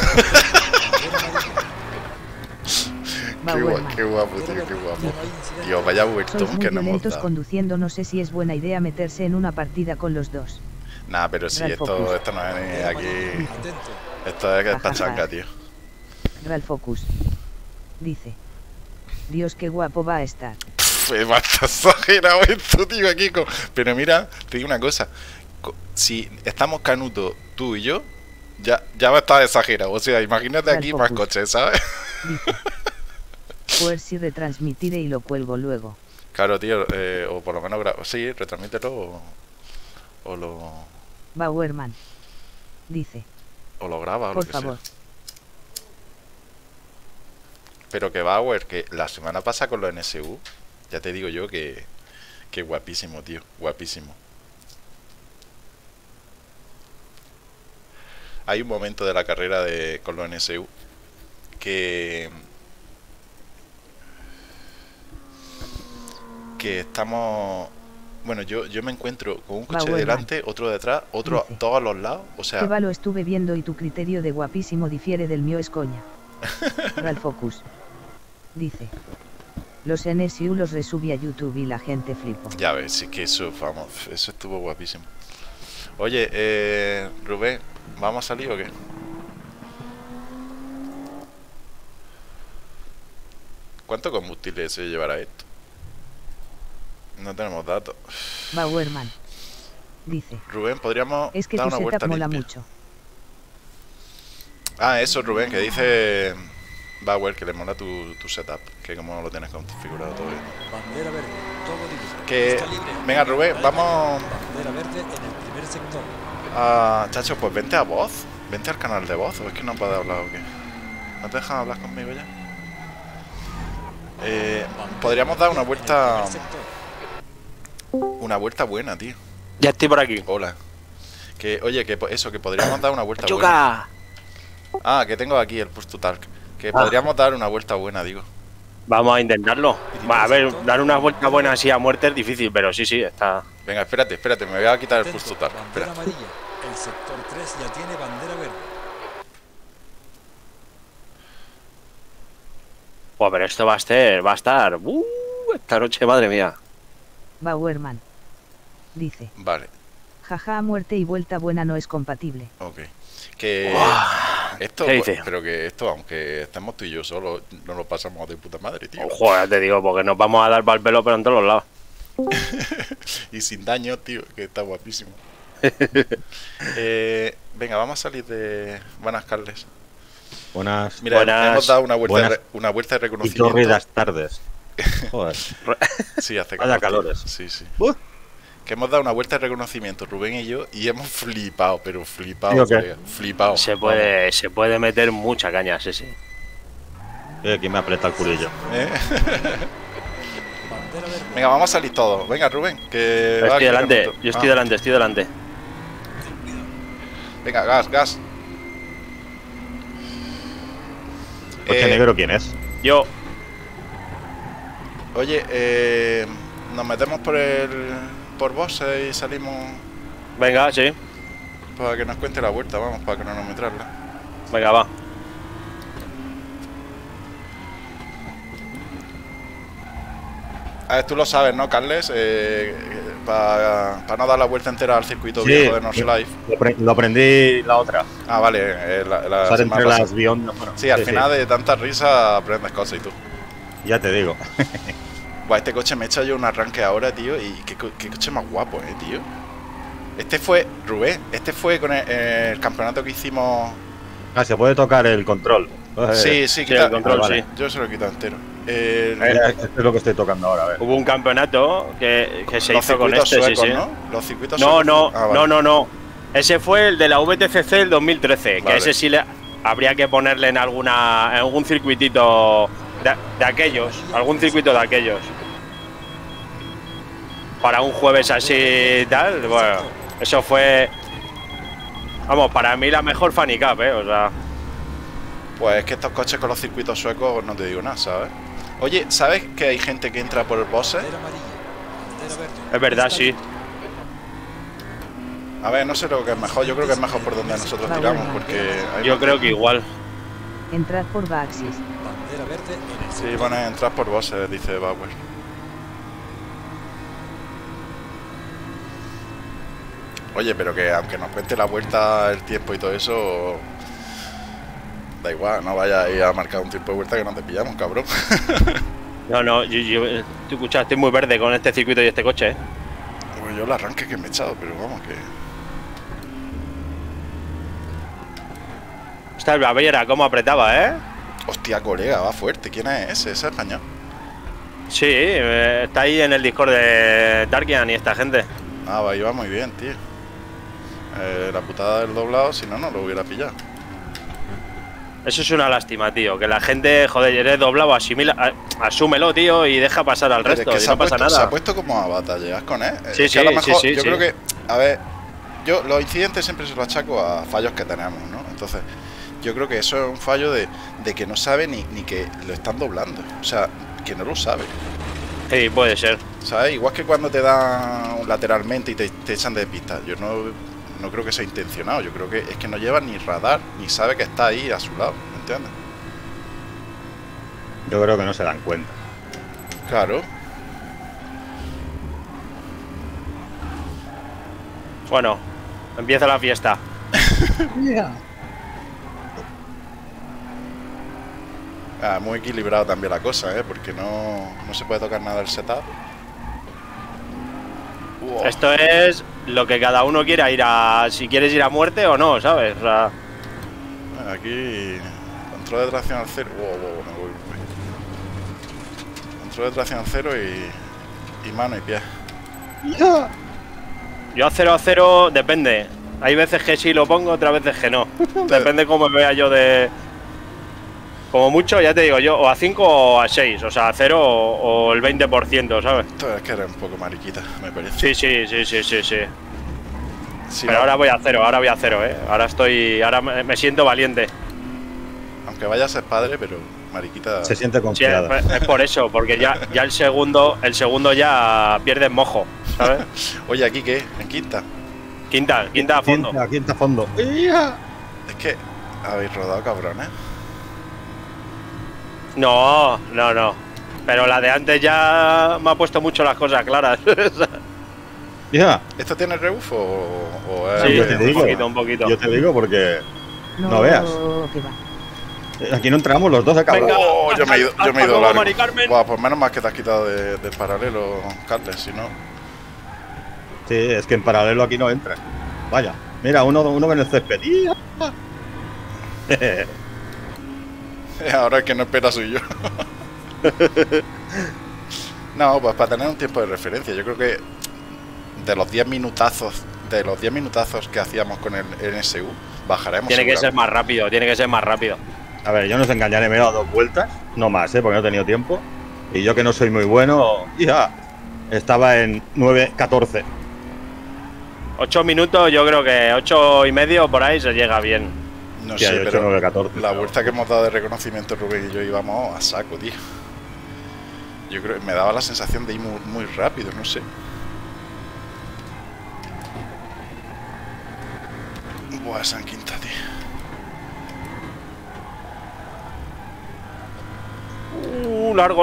Qué guapo, tío, qué guapo. Tío, vaya vueltón que no hemos dado. Conduciendo, no sé si es buena idea meterse en una partida con los dos. Nah, pero sí, esto no es ni aquí. Esto es pachanga, tío. Ralph Focus dice: Dios, qué guapo va a estar. Es bastante exagerado esto, tío, aquí. Pero mira, te digo una cosa. Si estamos Canuto, tú y yo, ya va a estar exagerado. O sea, imagínate aquí más coches, ¿sabes? Pues si retransmitiré y lo cuelgo luego. Claro, tío, o por lo menos sí, retransmítelo o lo... Bauerman dice: o lo graba o por lo que favor. sea. Pero que Bauer, que la semana pasada con los NSU, ya te digo yo que guapísimo, tío, guapísimo. Hay un momento de la carrera con los NSU que estamos... Bueno, yo me encuentro con un coche delante, otro detrás, otro a todos los lados, o sea... Que va, lo estuve viendo y tu criterio de guapísimo difiere del mío, es coña. Ralph Focus dice. Los NSU los resubí a YouTube y la gente flipó. Ya ves, sí que eso, vamos, eso estuvo guapísimo. Oye, Rubén, ¿vamos a salir o qué? ¿Cuánto combustible se llevará esto? No tenemos datos. Bauerman dice. Rubén, podríamos es que dar tu una vuelta setup mola limpia. mucho. Ah, eso, Rubén, que dice Bauer que le mola tu setup, que como lo tienes configurado todo bien. Bandera verde, todo libre. Que, Está libre. venga, Rubén, vamos. Bandera verde en el primer sector. Chacho, pues vente a voz. Vente al canal de voz, o es que no puede hablar o qué. ¿No te dejan hablar conmigo ya? Podríamos dar una vuelta. Una vuelta buena, tío. Ya estoy por aquí. Hola. Que, oye, que eso, que podríamos dar una vuelta buena. ¡Chuca! Ah, que tengo aquí el push to talk. Que podríamos dar una vuelta buena, digo. Vamos a intentarlo. A ver, dar una vuelta buena así a muerte es difícil, pero sí, está. Venga, espérate, me voy a quitar el push to talk. Bandera Espera. amarilla. El sector 3 ya tiene bandera verde. Pues pero esto va a estar. Esta noche, madre mía. Bauerman dice. Vale, Jaja, a muerte y vuelta buena no es compatible. ok. Que esto, ¿Qué dice? pero que esto, aunque estemos tú y yo solos, no lo pasamos de puta madre, tío. Joder, te digo, porque nos vamos a dar para el pelo, pero en todos los lados. Y sin daño, tío, que está guapísimo. Venga, vamos a salir de... Buenas, Carles. Buenas Mira, Buenas. hemos dado una vuelta, Buenas. una vuelta de y reconocimiento. tórridas tardes. Joder. Sí, hace Vaya calor, tío. calores. Sí, sí. Uh. Que hemos dado una vuelta de reconocimiento, Rubén y yo, y hemos flipado, pero flipado, ¿Sí o qué? colega, flipado. Se puede meter mucha caña, sí. Aquí me aprieta el culillo. ¿Eh? Bandera verde. Venga, vamos a salir todos. Venga, Rubén, que... va Estoy aquí delante, remoto. yo estoy Ah, delante. Venga, gas. ¿Coche negro quién es? Yo, Oye, nos metemos por Bose y salimos venga, sí. para que nos cuente la vuelta, vamos, para cronometrarla. Venga, va. A ver, tú lo sabes, ¿no, Carles? Para no dar la vuelta entera al circuito Sí, viejo de North Life. Lo aprendí la otra. Ah, vale, la Usar semana entre pasada. las biondas. Bueno, Sí, al final de tanta risa aprendes cosas y tú. Ya te digo. Buah, este coche me echa yo un arranque ahora, tío, y qué coche más guapo, tío. Este fue, Rubén, con el campeonato que hicimos. Ah, se puede tocar el control. Sí, Sí, quita el control, vale. sí. Yo se lo he quitado entero. Esto es lo que estoy tocando ahora, a ver. Hubo un campeonato que se los hizo con circuitos este, suecos, sí. ¿no? Los circuitos No, suecos. Ah, vale. no. Ese fue el de la VTCC del 2013, que Vale. ese sí habría que ponerle en algún circuitito de aquellos, algún circuito de aquellos. Para un jueves así y tal, bueno, eso fue, vamos, para mí la mejor Fanny Cup, o sea. Pues es que estos coches con los circuitos suecos no te digo nada, ¿sabes? Oye, ¿sabes que hay gente que entra por el Bose? Bandera amarilla. Bandera verde. Es verdad, Está sí. libre. A ver, no sé lo que es mejor. Yo creo que es mejor por donde nosotros tiramos, porque... hay Yo más- creo que igual. Entrad por Baxis. Bandera verde en el Sí, sector. van a entrar por Bose, dice Bauer. Oye, pero que aunque nos cuente la vuelta, el tiempo y todo eso... Da igual, no vaya a ir a marcar un tiempo de vuelta que no te pillamos, cabrón. No, tú escuchas, estoy muy verde con este circuito y este coche, Pues yo el arranque que me he echado, pero vamos que... Está el Baviera, cómo apretaba, Hostia, colega, va fuerte. ¿Quién es ese? ¿Ese español? Sí, está ahí en el Discord de Darkian y esta gente. Ah, va, iba muy bien, tío. La putada del doblado, si no, no lo hubiera pillado. Eso es una lástima, tío. Que la gente, joder, eres doblado, asúmelo, tío, y deja pasar al Pero resto. es que Y se, no pasa se ha nada. puesto como a batallar con él. Sí, Es que a lo sí, mejor, sí, yo sí. creo que, a ver, yo los incidentes siempre se los achaco a fallos que tenemos, ¿no? Entonces, yo creo que eso es un fallo de que no sabe ni que lo están doblando. O sea, que no lo sabe. Sí, puede ser. ¿Sabes? Igual que cuando te dan lateralmente y te echan de pista. Yo no creo que sea intencionado. Yo creo que es que no lleva ni radar, ni sabe que está ahí a su lado. ¿Me entiendes? Yo creo que no se dan cuenta. Claro. Bueno, empieza la fiesta. Muy equilibrado también la cosa, porque no se puede tocar nada del setup. Wow. Esto es lo que cada uno quiera ir a... Si quieres ir a muerte o no, ¿sabes? O sea... Aquí... Control de tracción al cero. Wow, me voy. Control de tracción al cero y mano y pie. Yo a 0 a 0 depende. Hay veces que sí lo pongo, otras veces que no. Depende cómo me vea yo de... Como mucho, ya te digo yo, o a 5 o a 6. O sea, a 0 o el 20%, ¿sabes? Esto es que eres un poco mariquita, me parece. Sí. Sí, pero ahora voy a 0, Ahora me siento valiente. Aunque vaya a ser padre, pero mariquita... Se siente Sí, confiada. es por eso, porque ya el segundo ya pierde mojo, ¿sabes? Oye, ¿aquí qué? ¿En quinta? Quinta a fondo. Quinta a fondo. Es que habéis rodado, cabrones. No. Pero la de antes ya me ha puesto mucho las cosas claras. Ya. ¿Esto tiene rebufo o Sí, yo te digo. un poquito. Yo te digo porque no veas. Que va. Aquí no entramos los dos de cabrón. Venga. Oh, yo me he ido luego, largo. Mari Carmen. Buah, pues menos mal que te has quitado del paralelo, Carles, si no... Sí, es que en paralelo aquí no entra. Vaya, mira, uno en el césped. Ahora el que no espera soy yo. No, pues para tener un tiempo de referencia, yo creo que de los 10 minutazos que hacíamos con el NSU, bajaremos. Tiene que ser más rápido, A ver, yo no os engañaré, me he dado 2 vueltas, no más, porque no he tenido tiempo. Y yo que no soy muy bueno, estaba en 9:14. 8 minutos, yo creo que 8 y medio por ahí se llega bien. No Tía, sé, yo he pero hecho 9:14. la vuelta que hemos dado de reconocimiento Rubén y yo íbamos a saco, tío. Yo creo que me daba la sensación de ir muy, muy rápido, no sé. Buah, San Quinta, tío. Largo.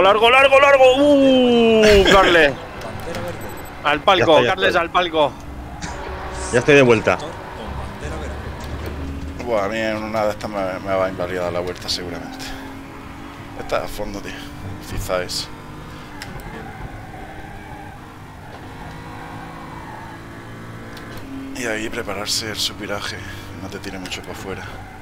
Carles. Al palco, Ya Carles, estoy. al palco. Ya estoy de vuelta. Buah, a mí en una de estas me va a invalidar la vuelta seguramente. Está a fondo, tío. Quizás. Y ahí prepararse el supiraje. No te tire mucho para afuera.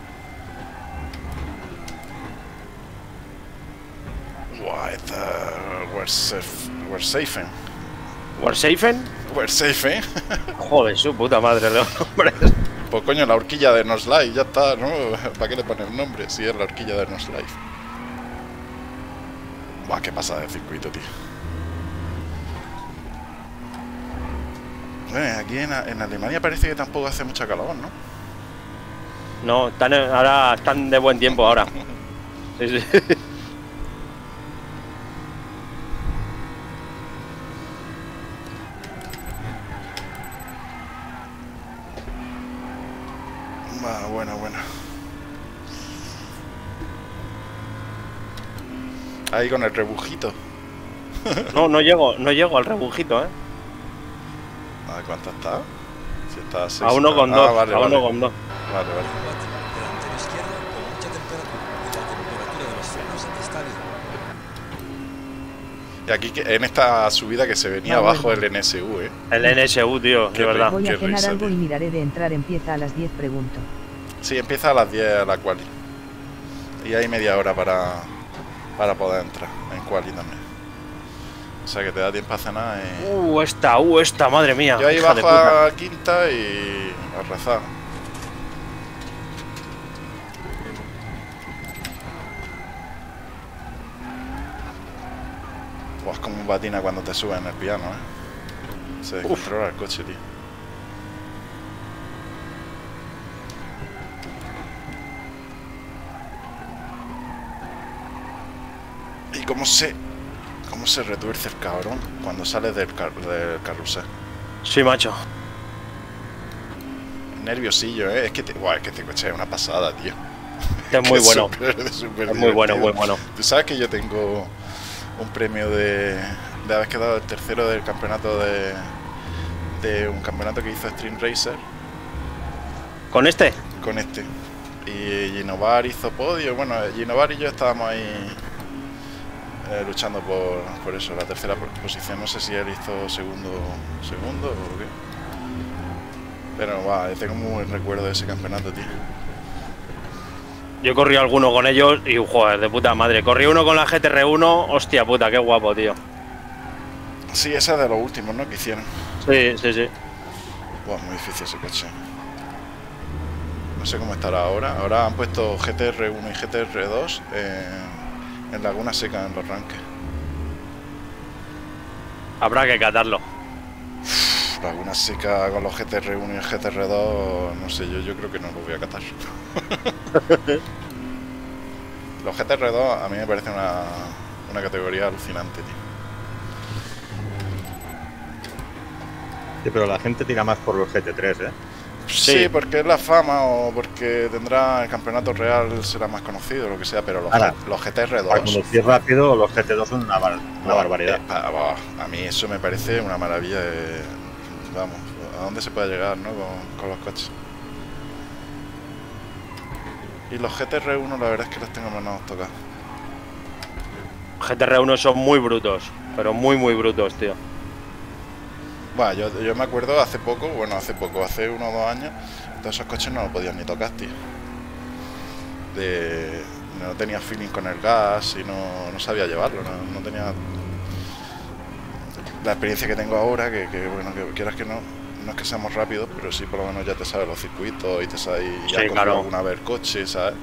Buah, we're safe. ¿Warsafen? Joder, su puta madre, hombre. Pues coño, la horquilla de Noslife, ya está, ¿no? ¿Para qué le pones nombre si es la horquilla de Noslife? Buah, qué pasada de circuito, tío. Aquí en Alemania parece que tampoco hace mucha calor, ¿no? No, ahora están de buen tiempo ahora. Sí. Buena. Ahí con el rebujito. No llego al rebujito, ¿eh? A ver, ¿cuánto está? Si está a 6. A 1,2. Vale. A 1,2. Vale. Delantero izquierdo con mucha temperatura y la temperatura de los frenos está bien. Y aquí en esta subida que se venía abajo el NSU, El NSU, tío, de verdad. Voy a Qué cenar risa, algo tío. y miraré de entrar. Empieza a las 10, pregunto. Sí, empieza a las 10 a la quali. Y hay media hora para poder entrar en quali también. O sea que te da tiempo a cenar y... Esta, madre mía. Yo ahí hija de bajo puta. a quinta y a rezar. Buah, es como un batina cuando te subes en el piano, Se descontrola el coche, tío. ¿Y cómo se retuerce el cabrón cuando sale del carrusel? Sí, macho. Nerviosillo, Es que este coche es una pasada, tío. Este es muy bueno. Es muy bueno, muy bueno. Tú sabes que yo tengo un premio de haber quedado el tercero del campeonato de un campeonato que hizo Stream Racer. ¿Con este? Con este. Y Ginovar hizo podio. Bueno, Ginovar y yo estábamos ahí luchando por eso, la tercera posición. No sé si él hizo segundo o qué. Pero tengo muy buen recuerdo de ese campeonato, tío. Yo corrí alguno con ellos y, joder, de puta madre. Corrí uno con la GTR1, hostia puta, qué guapo, tío. Sí, ese es de los últimos, ¿no? Que hicieron. Sí, sí, sí. Buah, muy difícil ese coche. No sé cómo estará ahora. Ahora han puesto GTR1 y GTR2 en Laguna Seca en los ranques. Habrá que catarlo. Laguna Seca con los GTR1 y el GTR2, no sé, yo creo que no lo voy a catar. Los GTR2 a mí me parece una categoría alucinante, tío. Sí, pero la gente tira más por los GT3, ¿eh? Sí, porque es la fama o porque tendrá el campeonato real, será más conocido, lo que sea, pero los GTR2... Para conducir rápido, los GT2 son una barbaridad. A mí eso me parece una maravilla. Vamos, ¿a dónde se puede llegar, no? Con los coches. Y los GTR1 la verdad es que los tengo menos tocados. GTR1 son muy brutos, pero muy, muy brutos, tío. Bueno, yo me acuerdo hace poco, hace 1 o 2 años, todos esos coches no los podías ni tocar, tío. No tenía feeling con el gas y no sabía llevarlo, no tenía la experiencia que tengo ahora, que bueno, que quieras que no es que seamos rápidos, pero sí por lo menos ya te sabes los circuitos y te sabes ya sí, claro. alguna vez el coche, ¿sabes?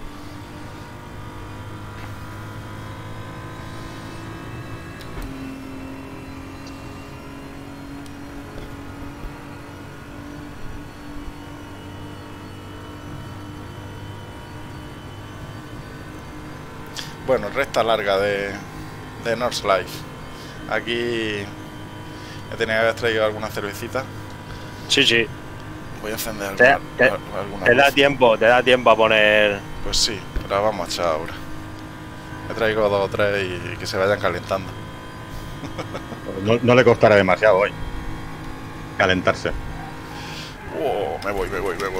Bueno, recta larga de North Life. Aquí me tenía que haber traído alguna cervecita. Sí, sí. Voy a encender alguna te da tiempo a poner. Pues sí, la vamos a echar ahora. Me traigo 2 o 3 y que se vayan calentando. No le costará demasiado hoy calentarse. Me voy.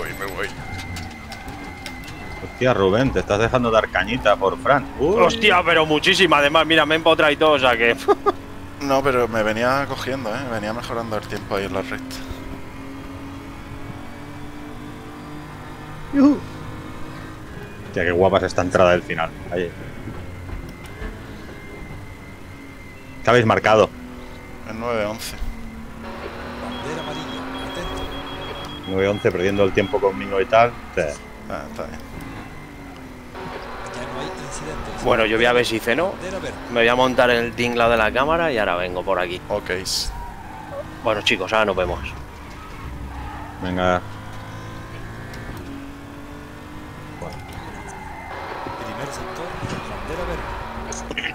Hostia, Rubén, te estás dejando dar cañita por Fran. Hostia, pero muchísima. Además, mira, me he empotrado y todo, o sea que. No, pero me venía cogiendo, venía mejorando el tiempo ahí en la recta. Hostia, qué guapa es esta entrada del final. Ahí. ¿Qué habéis marcado? El 9-11. Bandera amarilla, atento. 9-11, perdiendo el tiempo conmigo y tal. Sí. Está bien. Ya no hay incidentes. Bueno, yo voy a ver si ceno. Bandera verde. Me voy a montar en el tinglado de la cámara y ahora vengo por aquí. Ok. Bueno, chicos, ahora nos vemos. Venga. Primer sector, bandera verde.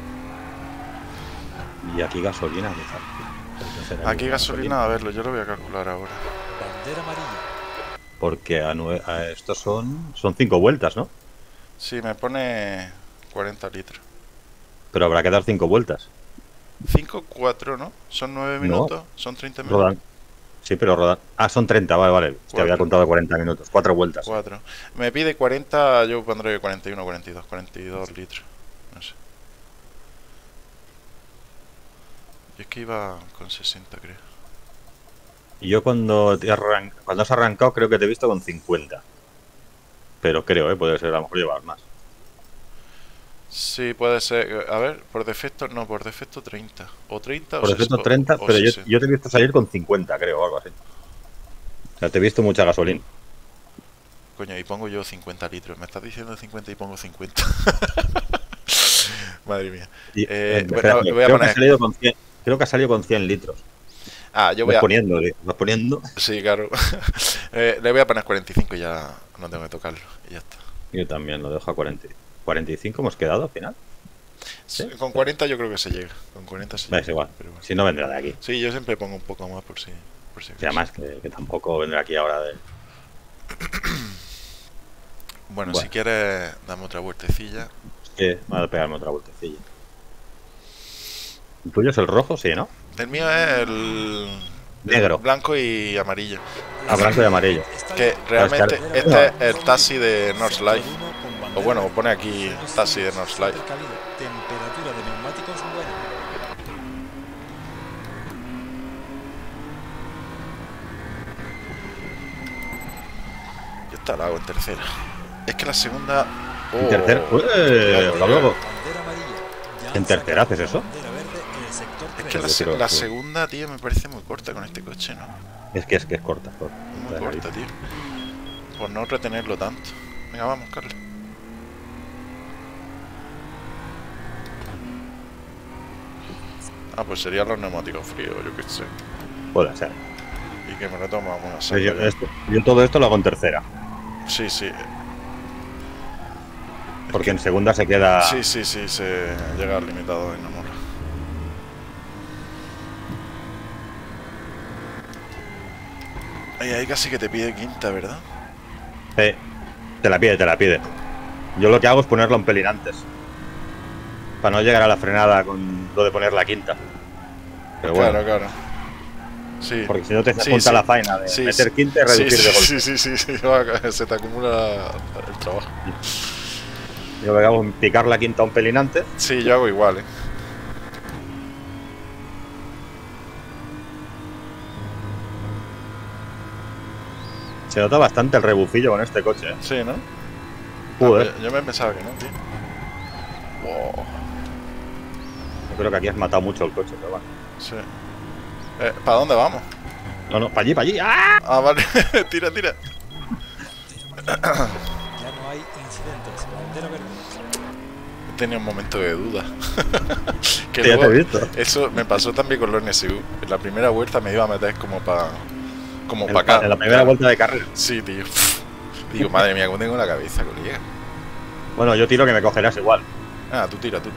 Y aquí gasolina, ¿qué tal? Aquí gasolina, a verlo, yo lo voy a calcular ahora. Bandera amarilla. Porque a estos son 5 vueltas, ¿no? Sí, me pone 40 litros. Pero habrá que dar 5 vueltas. 5, 4, ¿no? Son 9 minutos, son 30 minutos. Rodan. Sí, pero rodan. Ah, son 30, vale. Te había contado 40 minutos. 4 vueltas. 4. Me pide 40, yo pondré 41, 42 litros. No sé. Yo es que iba con 60, creo. Y yo cuando has arrancado creo que te he visto con 50. Pero creo, puede ser, a lo mejor llevar más. Sí, puede ser. A ver, por defecto 30. O 30 por defecto 30, pero yo te he visto salir con 50, creo, o algo así. O sea, te he visto mucha gasolina. Coño, y pongo yo 50 litros. Me estás diciendo 50 y pongo 50. Madre mía. Espera, voy a poner... creo que ha salido con 100 litros. Ah, yo voy vas poniendo. Sí, claro. Le voy a poner 45 y ya no tengo que tocarlo. Y ya está. Yo también lo dejo a 40. ¿45 hemos quedado al final? ¿Sí? Con 40 yo creo que se llega. Con 40 se llega. Es igual. Pero bueno. Si no vendrá de aquí. Sí, yo siempre pongo un poco más por si y además que tampoco vendrá aquí ahora de... Bueno, si quieres, dame otra vueltecilla. Sí, voy a pegarme otra vueltecilla. ¿El tuyo es el rojo? Sí, ¿no? El mío es el negro. Blanco y amarillo. Ah, blanco y amarillo. Que realmente este es el taxi de Northlight. O bueno, pone aquí taxi de Northlight. Temperatura de neumáticos buena. Yo esta la hago en tercera. Es que la segunda... Oh, ¿En tercera? Luego. Bandera amarilla. ¿En tercera haces eso? Bandera verde en el sector Es 3. que la segunda, tío, me parece muy corta con este coche, ¿no? Es que es corta. Muy corta, tío. Por no retenerlo tanto. Venga, vamos, Carlos. Ah, pues serían los neumáticos fríos, yo qué sé. Puede ser. Y que me lo tomamos una Pues yo todo esto lo hago en tercera. Sí, sí. Porque en segunda se queda... Sí, se llega al limitado y no mola. Ahí casi que te pide quinta, ¿verdad? Sí, te la pide. Yo lo que hago es ponerlo un pelín antes. Para no llegar a la frenada con lo de poner la quinta. Pero bueno. Claro. Sí. Porque si no te junta la faena de meter quinta y reducir de golpe. Sí. Se te acumula el trabajo. Yo lo que hago es picar la quinta un pelín antes. Sí, yo hago igual, Se nota bastante el rebufillo con este coche, ¿eh? Sí, ¿no? Joder. Yo me pensaba que no, tío. Wow. Yo creo que aquí has matado mucho el coche, pero bueno. Sí. ¿Para dónde vamos? No, para allí. ¡Ah! Ah, vale. Tira. Ya no hay incidentes. Bandera verde. Tenía un momento de duda. Que Sí, ya te he visto. Eso me pasó también con los NSU. En la primera vuelta me iba a meter como para acá. En la primera vuelta de carrera. Sí, tío. Digo, madre mía, cómo tengo la cabeza, colega. Bueno, yo tiro que me cogerás igual. Ah, tú tira.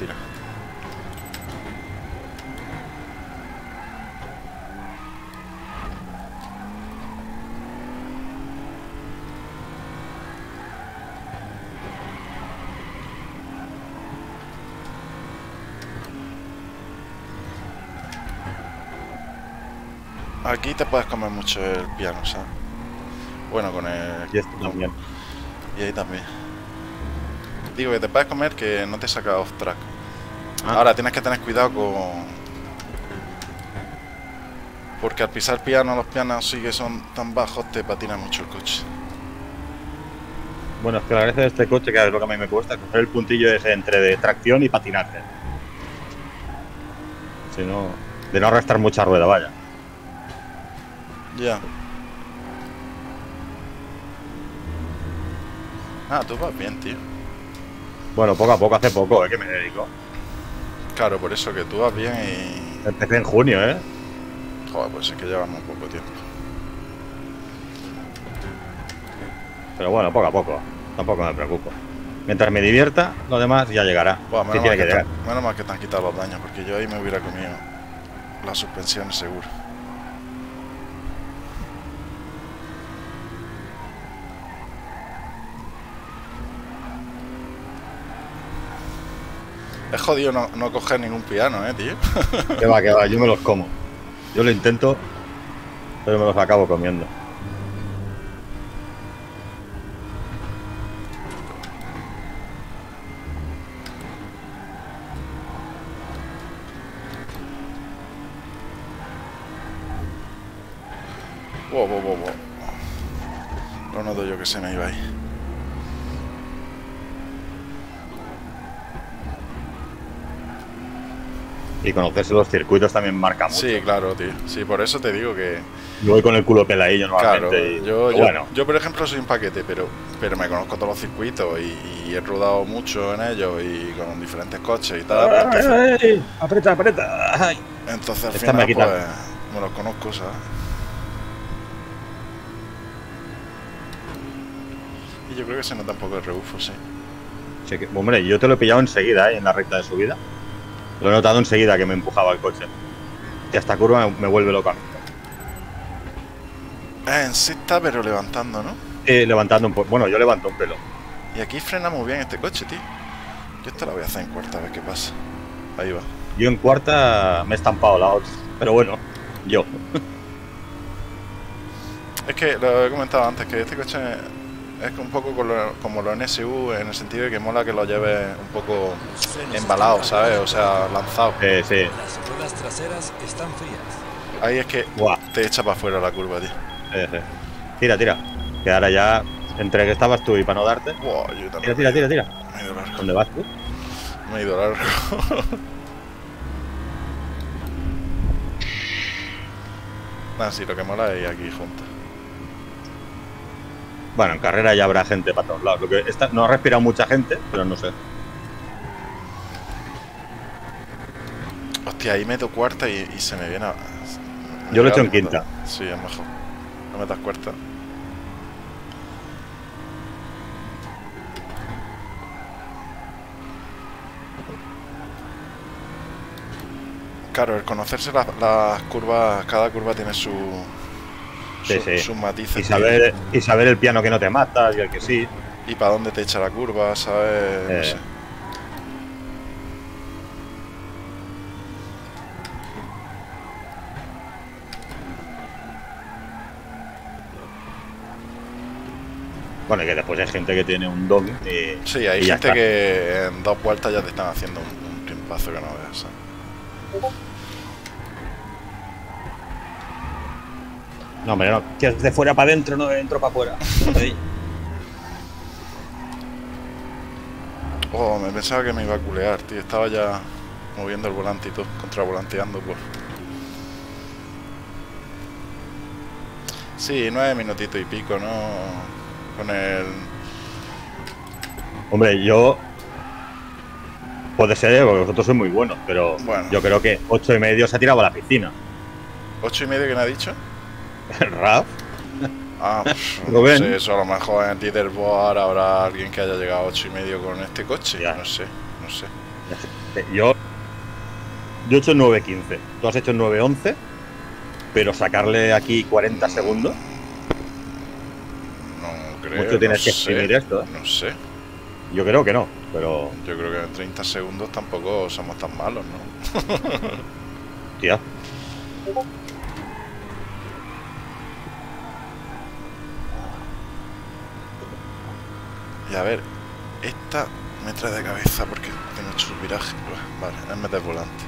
Aquí te puedes comer mucho el piano, ¿sabes? Bueno, con el... Y esto también. Y ahí también. Digo que te puedes comer que no te saca off track. Ah. Ahora tienes que tener cuidado con... Porque al pisar piano, los pianos sí que son tan bajos, te patina mucho el coche. Bueno, es que la gracia de este coche, que es lo que a mí me cuesta, coger el puntillo ese entre de tracción y patinaje. Si no... De no arrastrar mucha rueda, vaya. Ya. Ah, tú vas bien, tío. Bueno, poco a poco, hace poco, que me dedico. Claro, por eso que tú vas bien y... Empecé en junio, Joder, pues es que llevamos poco tiempo. Pero bueno, poco a poco. Tampoco me preocupo. Mientras me divierta, lo demás ya llegará. Buah, Sí, tiene que llegar. menos mal que te han quitado los daños, porque yo ahí me hubiera comido las suspensiones seguro. Es jodido no coger ningún piano, tío. Que va, yo me los como. Yo lo intento, pero me los acabo comiendo. Wow. Lo noto yo que se me iba ahí. Y conocerse los circuitos también marca mucho. Sí, claro, tío. Sí, por eso te digo que... Yo voy con el culo peladillo normalmente. Claro, yo por ejemplo soy un paquete, pero me conozco todos los circuitos y he rodado mucho en ellos y con diferentes coches y tal. ¡Ay! Aprieta. Ay. Entonces al Esta final me pues me los conozco, ¿sabes? Y yo creo que se nota un poco el rebufo, sí. Sí que, hombre, yo te lo he pillado enseguida, en la recta de subida. Lo he notado enseguida que me empujaba el coche. Y esta curva me vuelve loca. En sí está, pero levantando, ¿no? Levantando un poco. Bueno, yo levanto un pelo. Y aquí frena muy bien este coche, tío. Yo esta la voy a hacer en cuarta, a ver qué pasa. Ahí va. Yo en cuarta me he estampado la otra. Pero bueno, yo. Es que lo he comentado antes, que este coche es un poco como los NSU, en el sentido de que mola que lo lleves un poco embalado, ¿sabes? O sea, lanzado. Sí. Las ruedas traseras están frías. Ahí es que te echa para afuera la curva, tío. Tira. Que ahora ya, entre que estabas tú y para no darte. Wow, Tira. Me he ido largo. ¿Dónde vas tú? Me he ido largo. Nada, sí, lo que mola es aquí juntos. Bueno, en carrera ya habrá gente para todos lados. No ha respirado mucha gente, pero no sé. Hostia, ahí meto cuarta y se me viene a... Yo lo he hecho en quinta. Sí, es mejor. No metas cuarta. Claro, el conocerse las curvas, cada curva tiene sus matices. Y saber el piano que no te mata y el que sí. Y para dónde te echa la curva, ¿sabes? No sé. Bueno, y que después hay gente que tiene un don y... Sí, hay gente que en 2 vueltas ya te están haciendo un tiempazo que no veas, ¿sabes? No, hombre, no. Que es de fuera para adentro, no de dentro para afuera. Oh, me pensaba que me iba a culear, tío. Estaba ya moviendo el volante y todo, contravolanteando, pues. Sí, 9 minutitos y pico, ¿no? Con el... Hombre, yo... Puede ser, porque vosotros sois muy buenos, pero bueno, yo creo que 8,5 se ha tirado a la piscina. ¿8,5 que me ha dicho? ¿El Raf? Ah, no sé, eso a lo mejor en el leaderboard habrá alguien que haya llegado a 8,5 con este coche. Ya. No sé. Yo he hecho 9,15. Tú has hecho 9,11, pero sacarle aquí 40 segundos. No creo. Mucho tienes que exprimir esto, ¿eh? No sé. Yo creo que no, pero... Yo creo que en 30 segundos tampoco somos tan malos, ¿no? Tía. Y a ver, esta me trae de cabeza porque tengo hecho el viraje. Vale, es meter volante.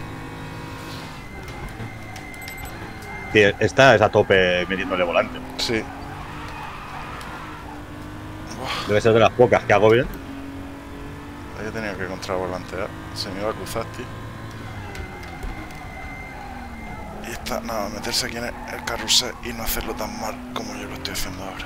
Sí, esta es a tope metiéndole volante. Sí. Debe ser de las pocas que hago bien. Ahí he tenido que contravolantear. Se me iba a cruzar, tío. Y esta, nada, meterse aquí en el carrusel y no hacerlo tan mal como yo lo estoy haciendo ahora.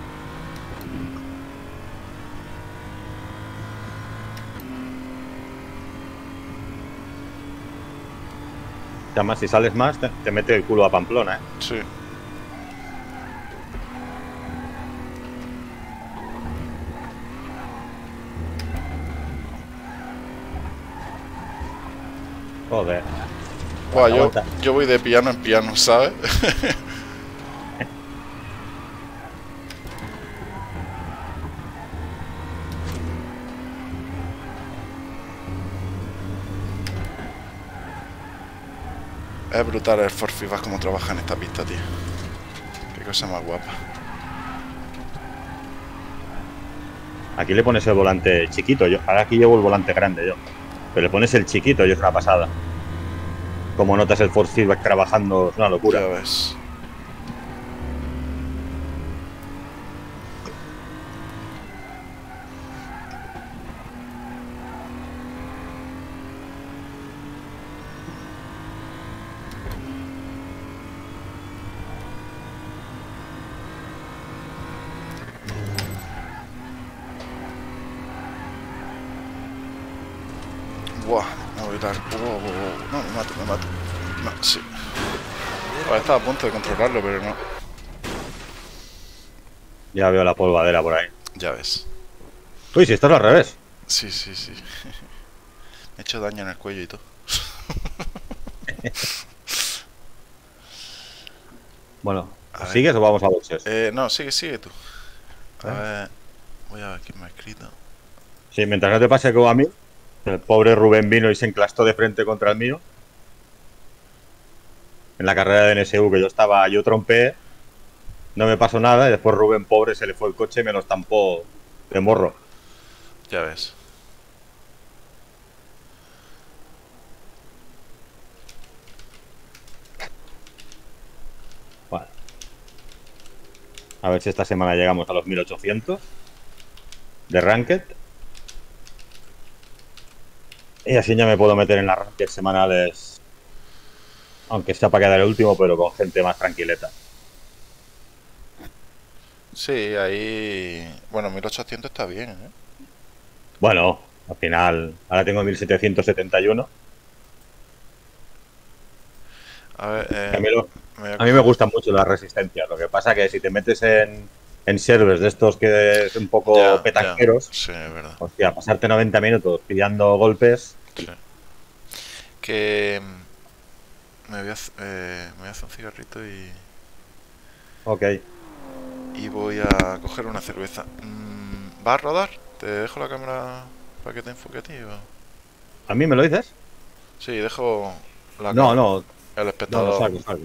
Además, si sales más, te mete el culo a Pamplona, ¿eh? Sí. Joder. Buah, yo voy de piano en piano, ¿sabes? Es brutal el Ford Fibas como trabaja en esta pista, tío. Qué cosa más guapa. Aquí le pones el volante chiquito, ahora aquí llevo el volante grande yo. Pero le pones el chiquito y es una pasada. Como notas el Ford Feedback trabajando, es una locura. Ya ves. Buah, me voy a dar. No, me mato. No, sí. Bueno, estaba a punto de controlarlo, pero no. Ya veo la polvadera por ahí. Ya ves. Uy, si estás al revés. Sí. Me he hecho daño en el cuello y todo. Bueno, ¿sigues o vamos a boxes? No, sigue tú. A ver. Voy a ver quién me ha escrito. Sí, mientras no te pase como a mí, el pobre Rubén vino y se enclastó de frente contra el mío. En la carrera de NSU que yo trompé, no me pasó nada y después Rubén, pobre, se le fue el coche y me lo estampó de morro. Ya ves. Bueno, a ver si esta semana llegamos a los 1800 de Ranked. Y así ya me puedo meter en las Ranked semanales, aunque sea para quedar el último, pero con gente más tranquileta. Sí, ahí... Bueno, 1800 está bien, ¿eh? Bueno, al final, ahora tengo 1771. A ver, A mí, me voy a a mí me coger... gustan mucho las resistencias. Lo que pasa que si te metes en servers de estos que es un poco Ya, petanqueros, sí, es verdad. hostia, pasarte 90 minutos pillando golpes. Sí. Que... me voy a hacer un cigarrito Ok. y voy a coger una cerveza. ¿Va a rodar? ¿Te dejo la cámara para que te enfoque a ti? ¿A mí me lo dices? Sí, dejo la No, cámara. no, El no, espectador. salgo.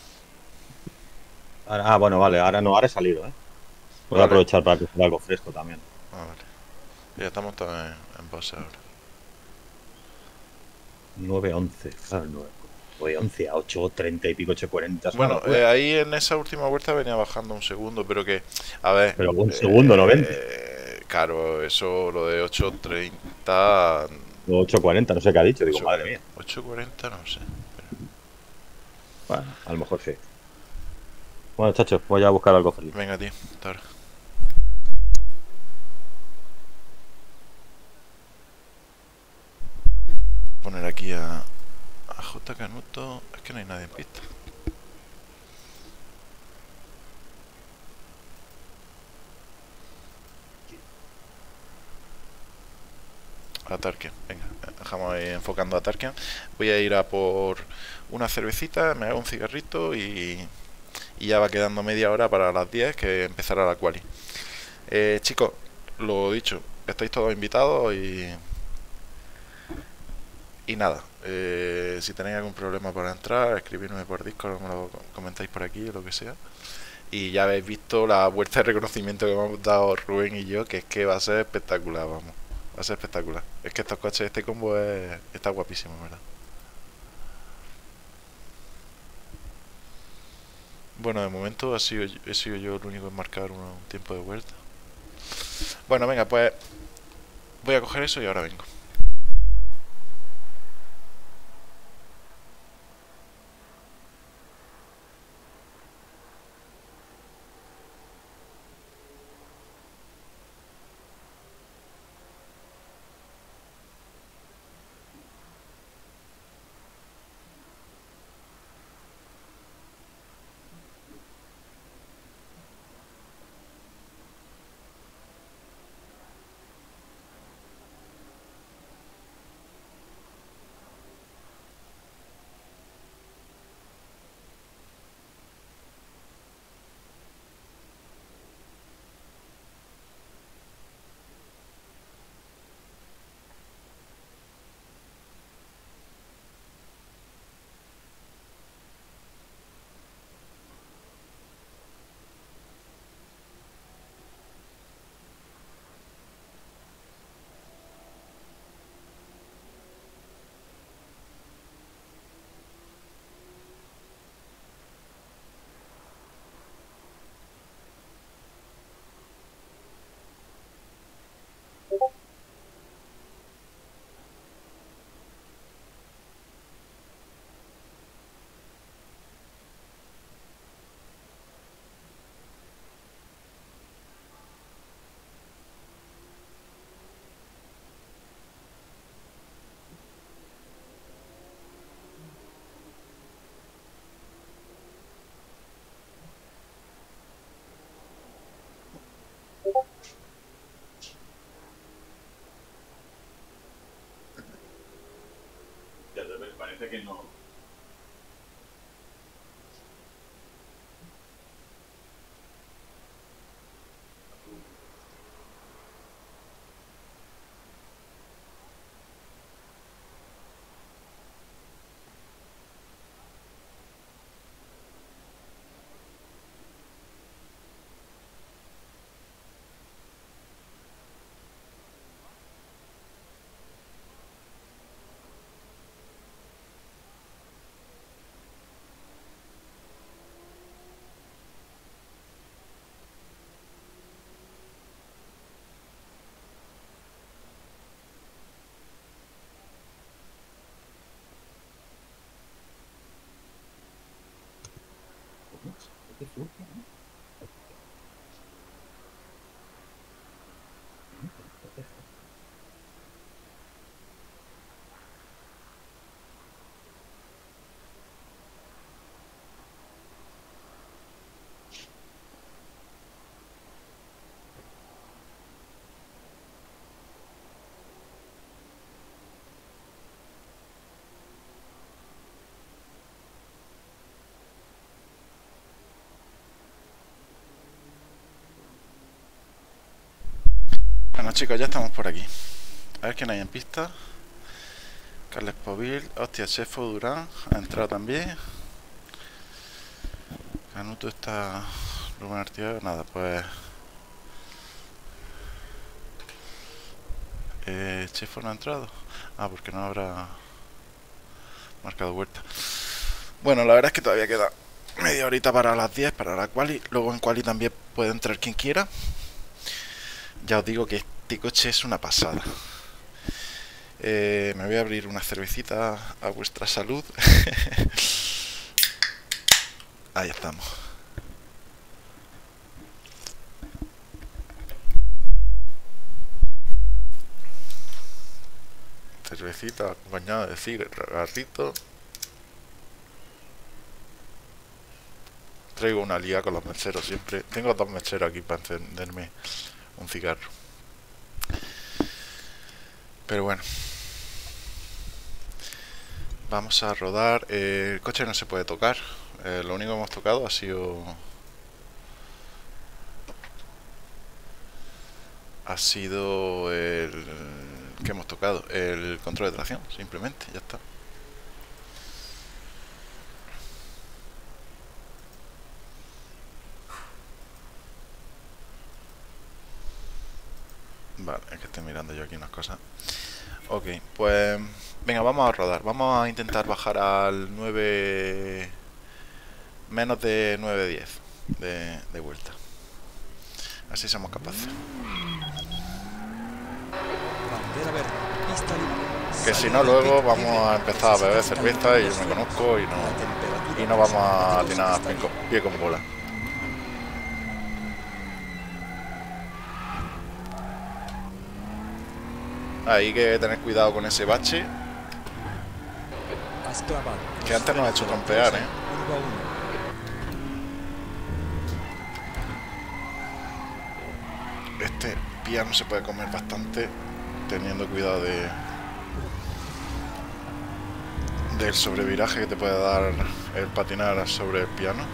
Bueno, vale, ahora he salido, ¿eh? Voy a Vale. aprovechar para coger algo fresco también. Vale. Ya estamos también en base ahora. 9:11, claro, 9:11 a 8:30 y pico, 8:40, es una Bueno, locura. ahí en esa última vuelta venía bajando un segundo, pero que, a ver, Pero un segundo, 90. claro, eso, lo de 8:30, O 8:40, no sé qué ha dicho, digo, madre mía. 8:40, no sé. Bueno, a lo mejor sí. Bueno, chacho, voy a buscar algo frío. Venga, tío, hasta ahora. Poner aquí a J. Canuto, es que no hay nadie en pista. A Tarkin, venga, dejamos ahí enfocando a Tarkin. Voy a ir a por una cervecita, me hago un cigarrito y ya va quedando media hora para las 10 que empezará la quali. Chicos, lo dicho, estáis todos invitados y nada, si tenéis algún problema para entrar, escribirme por Discord, me lo comentáis por aquí o lo que sea. Y ya habéis visto la vuelta de reconocimiento que hemos dado Rubén y yo, que es que va a ser espectacular, vamos. Va a ser espectacular. Es que estos coches, este combo está guapísimo, ¿verdad? Bueno, de momento he sido yo el único en marcar un tiempo de vuelta. Bueno, venga, pues voy a coger eso y ahora vengo. Parece que no. Bueno chicos, ya estamos por aquí. A ver quién hay en pista. Carles Povil, hostia, Chefo Durán ha entrado también. Canuto está... Rubén Artiaga, nada, pues... Chefo no ha entrado. Ah, porque no habrá marcado vuelta. Bueno, la verdad es que todavía queda media horita para las 10, para la quali. Luego en quali también puede entrar quien quiera. Ya os digo que este coche es una pasada. Me voy a abrir una cervecita a vuestra salud. Ahí estamos. Cervecita acompañada de cigarrito. Traigo una liga con los mecheros siempre. Tengo 2 mecheros aquí para encenderme un cigarro. Pero bueno, vamos a rodar. El coche no se puede tocar. Lo único que hemos tocado ha sido el que hemos tocado, el control de tracción, simplemente, ya está. Vale, es que estoy mirando yo aquí unas cosas. Ok, pues venga, vamos a rodar. Vamos a intentar bajar al 9... menos de 9-10 de vuelta. Así somos capaces. Que si no, luego vamos a empezar a beber cerveza y yo me conozco y no vamos a atinar pie con bola. Hay que tener cuidado con ese bache, que antes nos ha hecho trompear, Este piano se puede comer bastante, teniendo cuidado del sobreviraje que te puede dar el patinar sobre el piano.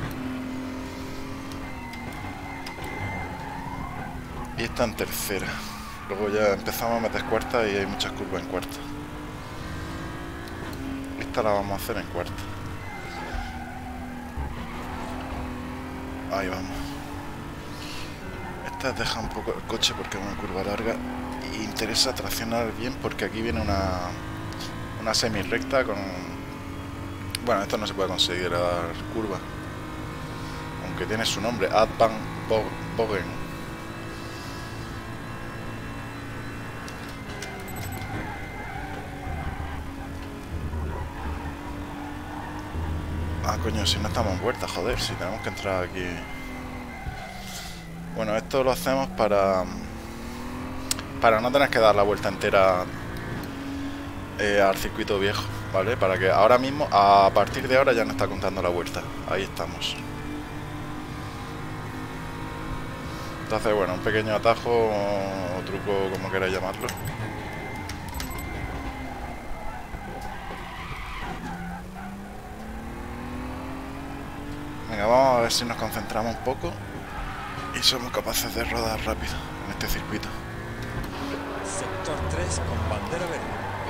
Y está en tercera. Luego ya empezamos a meter cuarta y hay muchas curvas en cuarta. Esta la vamos a hacer en cuarta. Ahí vamos. Esta deja un poco el coche porque es una curva larga y interesa traccionar bien porque aquí viene una semi recta con... Bueno, esto no se puede considerar curva, aunque tiene su nombre, Advan Bogen. Ah, coño, si no estamos en vuelta, joder, si tenemos que entrar aquí. Bueno, esto lo hacemos para no tener que dar la vuelta entera al circuito viejo, ¿vale? Para que ahora mismo, a partir de ahora, ya no está contando la vuelta. Ahí estamos. Entonces, bueno, un pequeño atajo o truco, como queráis llamarlo. Venga, vamos a ver si nos concentramos un poco y somos capaces de rodar rápido en este circuito. Sector 3 con bandera verde.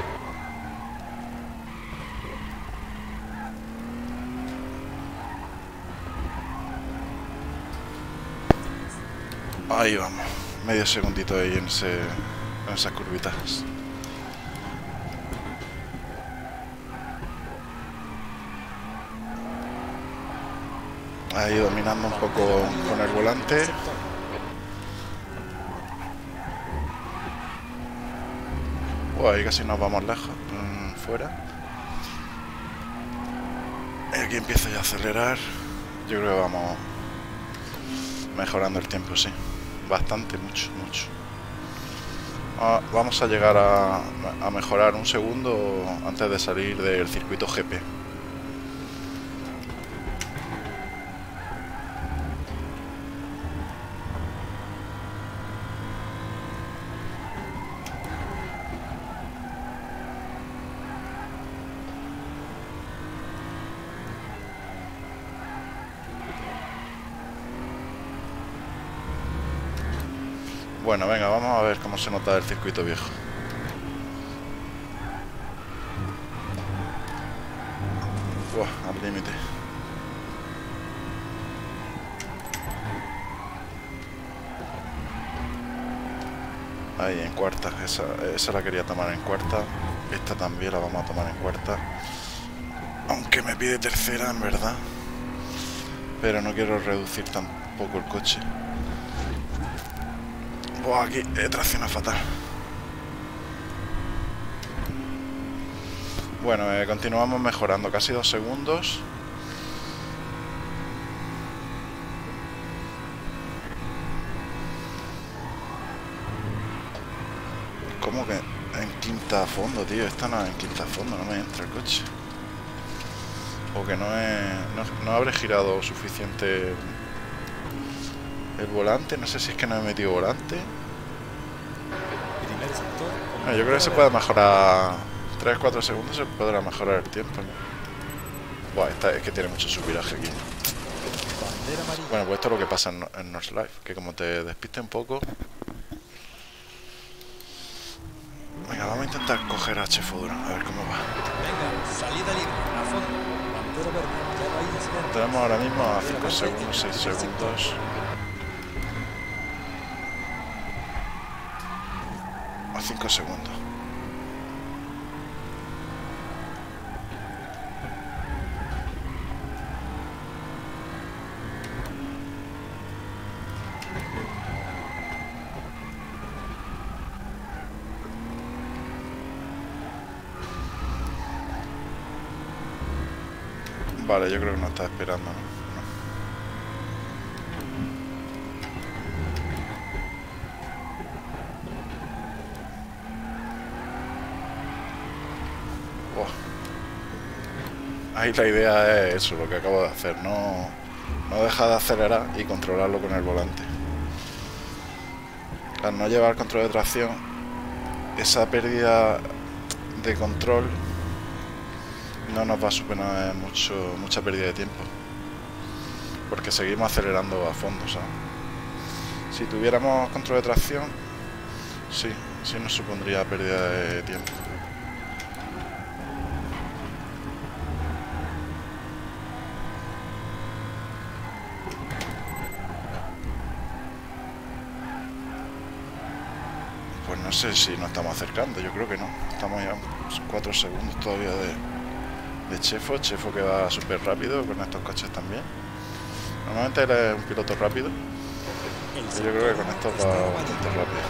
Ahí vamos, medio segundito ahí en esas curvitas. Ahí dominando un poco con el volante. Ahí casi nos vamos lejos, fuera. Y aquí empiezo ya a acelerar Yo creo que vamos mejorando el tiempo, sí. Bastante, mucho. Vamos a llegar a mejorar un segundo antes de salir del circuito GP. Bueno, venga, vamos a ver cómo se nota el circuito viejo. Buah, al límite. Ahí, en cuarta. Esa la quería tomar en cuarta. Esta también la vamos a tomar en cuarta. Aunque me pide tercera, en verdad. Pero no quiero reducir tampoco el coche. Buah, aquí tracciona fatal. Bueno, continuamos mejorando. Casi 2 segundos. ¿Cómo que en quinta a fondo, tío? Esta no es en quinta a fondo, no me entra el coche. O que no habré girado suficiente el volante. No sé si es que no he metido volante. Bueno, yo creo que se puede mejorar 3-4 segundos, se podrá mejorar el tiempo, ¿no? Buah, es que tiene mucho subviraje aquí. Bueno, pues esto es lo que pasa en North Life, que como te despiste un poco. Venga, vamos a intentar coger a Chefodura, a ver cómo va. Venga, salida libre, a fondo, bandera verde, ya no hay incidentes. Tenemos ahora mismo a 5 segundos, 6 segundos. A 5 segundos. Vale, yo creo que nos está esperando, ¿no? Buah. Ahí la idea es eso, lo que acabo de hacer, no dejar de acelerar y controlarlo con el volante. Al no llevar control de tracción, esa pérdida de control no nos va a suponer mucha pérdida de tiempo, porque seguimos acelerando a fondo, ¿sabes? Si tuviéramos control de tracción, sí nos supondría pérdida de tiempo. Pues no sé si nos estamos acercando, yo creo que no. Estamos ya 4 segundos todavía de Chefo que va súper rápido con estos coches también. Normalmente él es un piloto rápido, y yo creo que con estos va bastante rápido.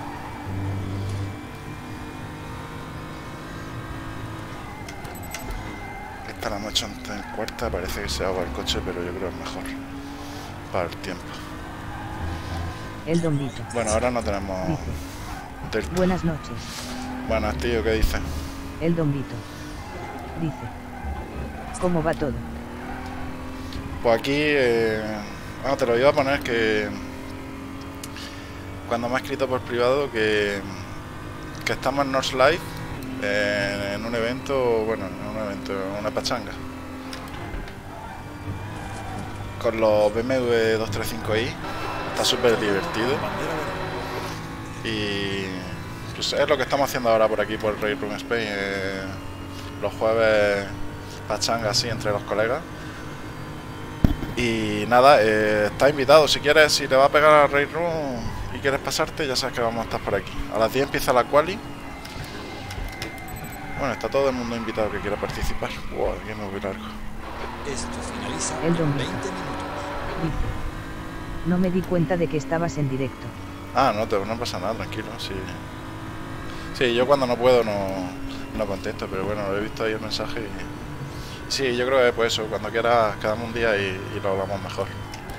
Esta la hemos hecho antes en cuarta, parece que se ahoga el coche, pero yo creo que es mejor para el tiempo. El Don Vito. Bueno, ahora no tenemos Delta. Buenas noches. Buenas, tío, ¿qué dice? El Don Vito. Dice. ¿Cómo va todo? Pues aquí, te lo iba a poner que cuando me ha escrito por privado que estamos en North Life en un evento, una pachanga con los BMW 235i. Está súper divertido y pues es lo que estamos haciendo ahora por aquí por Race Room Spain, los jueves pachanga así entre los colegas. Y nada, está invitado. Si quieres, si le va a pegar a Race Room y quieres pasarte, ya sabes que vamos a estar por aquí. A las 10 empieza la quali. Bueno, está todo el mundo invitado que quiera participar. Wow, aquí me voy largo. Esto finaliza El en domingo. 20 minutos. Dice. No me di cuenta de que estabas en directo. Ah, no pasa nada, tranquilo. Sí, yo cuando no puedo no contesto, pero bueno, he visto ahí el mensaje Sí, yo creo que pues eso, cuando quieras quedamos un día y lo hablamos mejor.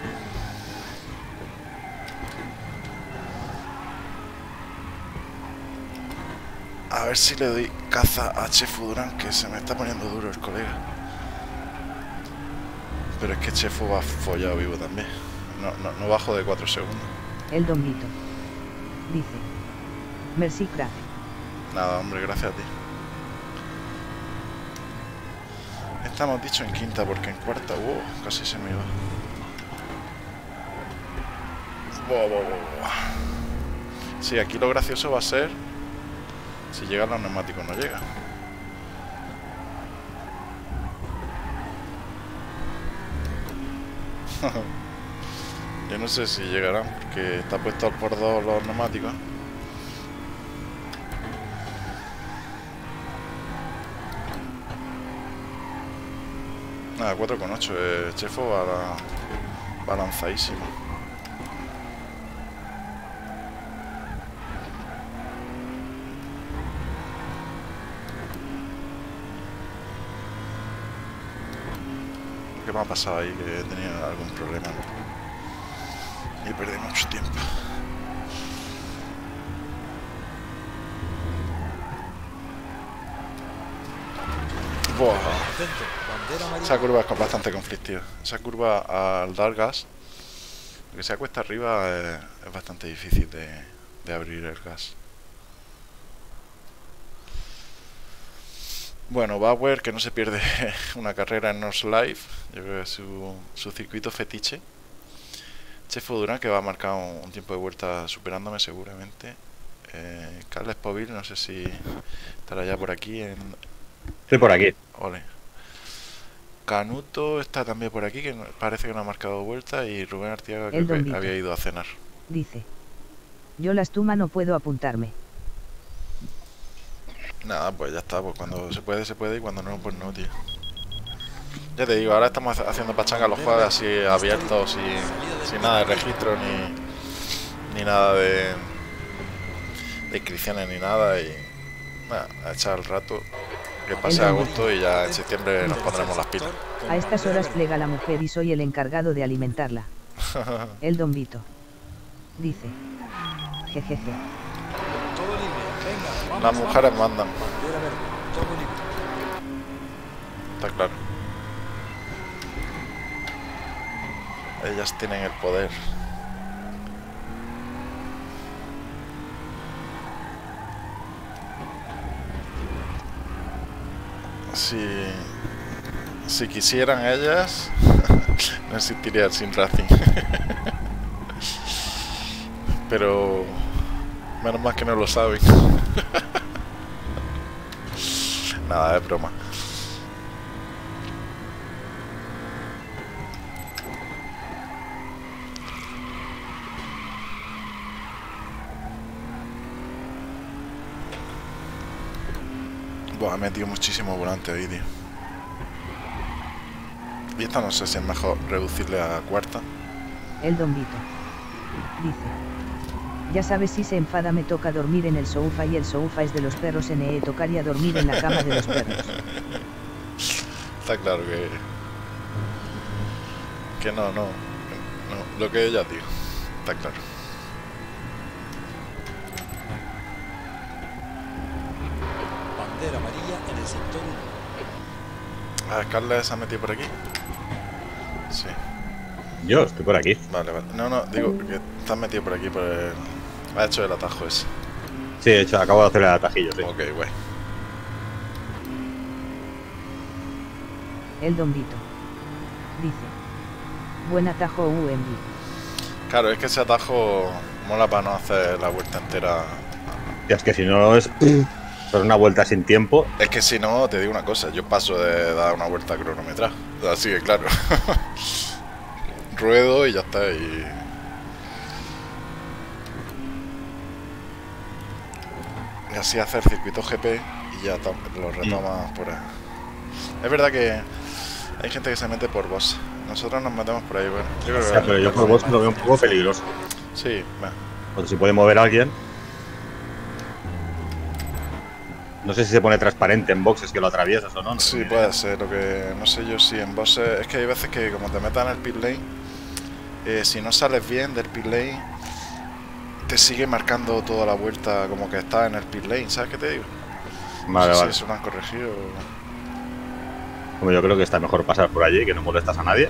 A ver si le doy caza a Chefu Durán, que se me está poniendo duro el colega. Pero es que Chefu va follado vivo también. No bajo de 4 segundos. El Don Vito dice: Merci, crack. Nada, hombre, gracias a ti. Estamos dicho en quinta porque en cuarta, casi se me iba. Sí, aquí lo gracioso va a ser si llegan los neumáticos, no llega. Yo no sé si llegarán porque está puesto al por 2 los neumáticos. Nada, 4,8. Chefo va lanzadísimo. ¿Qué me ha pasado ahí? Que he tenido algún problema, ¿no? Y perdí mucho tiempo. Buah. Esa curva es bastante conflictiva. Esa curva al dar gas, que sea cuesta arriba, es bastante difícil de abrir el gas. Bueno, Bauer, que no se pierde una carrera en North Live. Yo creo que es su circuito fetiche. Chefo Durán, que va a marcar un tiempo de vuelta superándome seguramente. Carles Povil, no sé si estará ya por aquí. Estoy por aquí. Ole. Canuto está también por aquí, que parece que no ha marcado vuelta. Y Rubén Artiaga, creo que había ido a cenar. Dice: yo las Tuma no puedo apuntarme. Nada, pues ya está, pues cuando se puede y cuando no, pues no, tío. Ya te digo, ahora estamos haciendo pachanga los juegos así abiertos, sin nada de registro ni nada de inscripciones ni nada y nada, a echar el rato, que pase agosto y ya en septiembre nos pondremos las pilas. A estas horas plega la mujer y soy el encargado de alimentarla. El Don Vito dice: jejeje. Las mujeres mandan. Está claro. Ellas tienen el poder. Si quisieran ellas, no existiría el Sim Racing. Pero menos mal que no lo saben. Nada, es broma. Buah, he metido muchísimo volante hoy, tío. Y esta no sé si es mejor reducirle a cuarta. El Don Vito dice: ya sabes, si se enfada me toca dormir en el sofá y el sofá es de los perros, tocaría dormir en la cama de los perros. Está claro que no, lo que ella dijo, está claro. Bandera amarilla en el sector 1. A ver, Carles se ha metido por aquí. Sí. Yo estoy por aquí. Vale. No, digo que te has metido por aquí por el... Ha hecho el atajo ese. Sí, de hecho, acabo de hacer el atajillo, sí. Ok, güey. El Don Vito dice: buen atajo UMB. Claro, es que ese atajo mola para no hacer la vuelta entera. Es que si no es una vuelta sin tiempo. Es que si no, te digo una cosa, yo paso de dar una vuelta cronometrada. Así que claro. Ruedo y ya está. Y así hacer circuito GP y ya lo retomas por ahí. Es verdad que hay gente que se mete por boss. Nosotros nos metemos por ahí, bueno. Yo creo que pero yo por boss lo veo un poco peligroso. Sí, va. Porque si puede mover a alguien. No sé si se pone transparente en boxes que lo atraviesas o no. No sí, puede ser. Lo que no sé yo si en boxes... Es que hay veces que como te metas en el pit lane, si no sales bien del pit lane, te sigue marcando toda la vuelta como que estás en el pit lane. ¿Sabes qué te digo? Vale, no sé vale. si eso lo han corregido. Como yo creo que está mejor pasar por allí, que no molestas a nadie.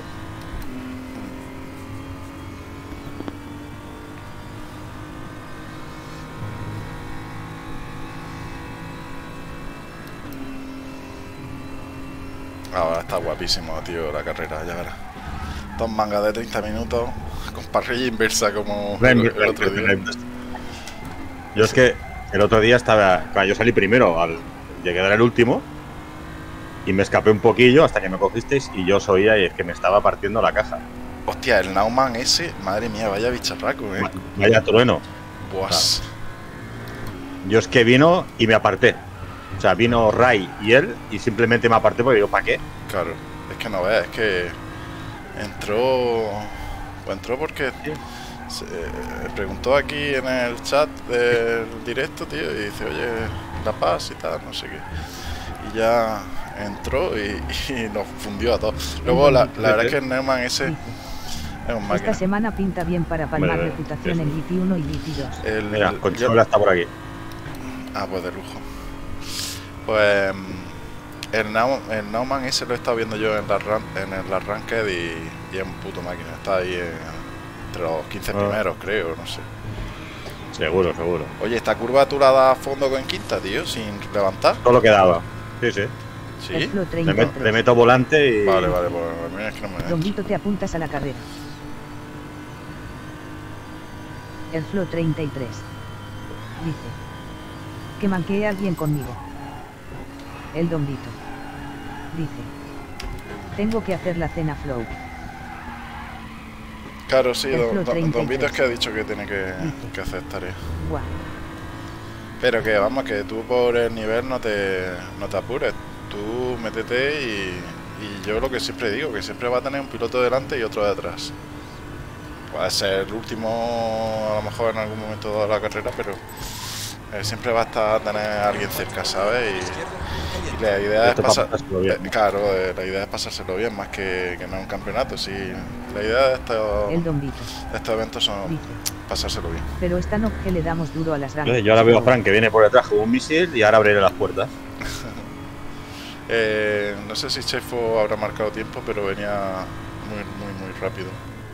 Ahora está guapísimo, tío, la carrera, ya verás. 2 mangas de 30 minutos con parrilla inversa como el otro día. Yo es que el otro día estaba... Yo salí primero, llegué a dar el último y me escapé un poquillo hasta que me cogisteis y yo os oía y es que me estaba partiendo la caja. Hostia, el Nauman ese, madre mía, vaya bicharraco, Vaya trueno. Buah. Yo es que vino y me aparté. O sea, vino Ray y él y simplemente me aparté porque digo, ¿para qué? Claro, es que no veas, es que entró... Pues entró porque preguntó aquí en el chat del directo, tío, y dice, oye, La Paz y tal, no sé qué. Y ya entró y nos fundió a todos. Luego, la verdad es que el Neumann ese... Esta semana pinta bien para palmar reputación en GT 1 y GT 2. Mira, Consuela está por aquí. Ah, pues de lujo. Pues el Nauman ese lo he estado viendo yo en el Ranked y es un puto máquina. Está ahí entre los 15 primeros, creo, no sé. Seguro, seguro. Oye, ¿esta curva tú la das a fondo con quinta, tío? Sin levantar. Todo lo que daba. Sí, sí. ¿Sí? Le meto volante y... Vale, pues mira, es que no me... Dombito, te apuntas a la carrera. El Flo 33 dice que manquee alguien conmigo. El Dombito dice, tengo que hacer la cena Flow. Claro, sí, Dombito es que ha dicho que tiene que hacer tarea. Guau. Pero que vamos, que tú por el nivel no te apures. Tú métete y yo lo que siempre digo, que siempre va a tener un piloto delante y otro detrás. Puede ser el último, a lo mejor en algún momento de la carrera, pero siempre va a tener a alguien cerca, ¿sabes? Y la idea es claro, la idea es pasárselo bien, más que no un campeonato. Sí, la idea de estos eventos son pasárselo bien. Pero esta noche le damos duro a las ranked. Yo ahora veo a Frank que viene por detrás con un misil y ahora abriré las puertas. No sé si Chefo habrá marcado tiempo, pero venía muy rápido.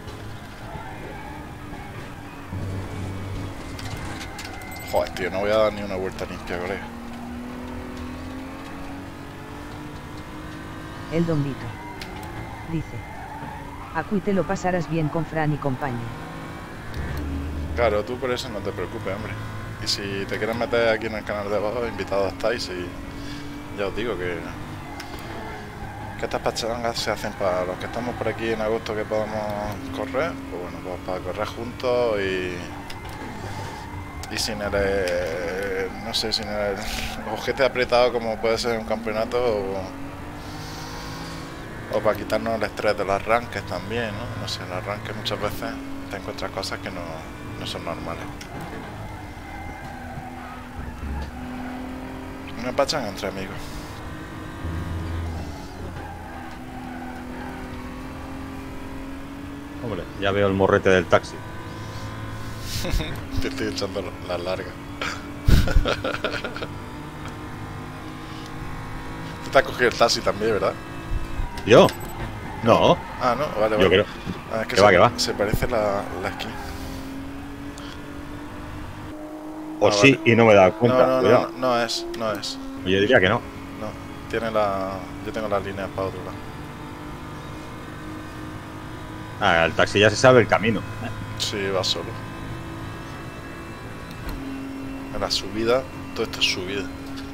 Joder, tío, no voy a dar ni una vuelta limpia, colega. El Dombito dice, aquí te lo pasarás bien con Fran y compañía. Claro, tú por eso no te preocupes, hombre. Y si te quieres meter aquí en el canal de abajo, invitados estáis y ya os digo que estas pachangas se hacen para los que estamos por aquí en agosto que podamos correr, pues bueno, pues para correr juntos y sin el, no sé, sin el ojete apretado como puede ser un campeonato o para quitarnos el estrés de los arranques también, ¿no? No sé, en los arranques muchas veces te encuentras cosas que no son normales. Una pachanga entre amigos. Hombre, ya veo el morrete del taxi. Te estoy echando las largas. Tú te has cogido el taxi también, ¿verdad? ¿Yo? No. Ah, no, vale. Yo creo. Ah, es que que va. Se parece la skin. O sí, vale. Y no me he dado cuenta. No es. Yo diría que no. No, yo tengo las líneas para otro lado. Ah, el taxi ya se sabe el camino. Sí, va solo. En la subida, todo esto es subida.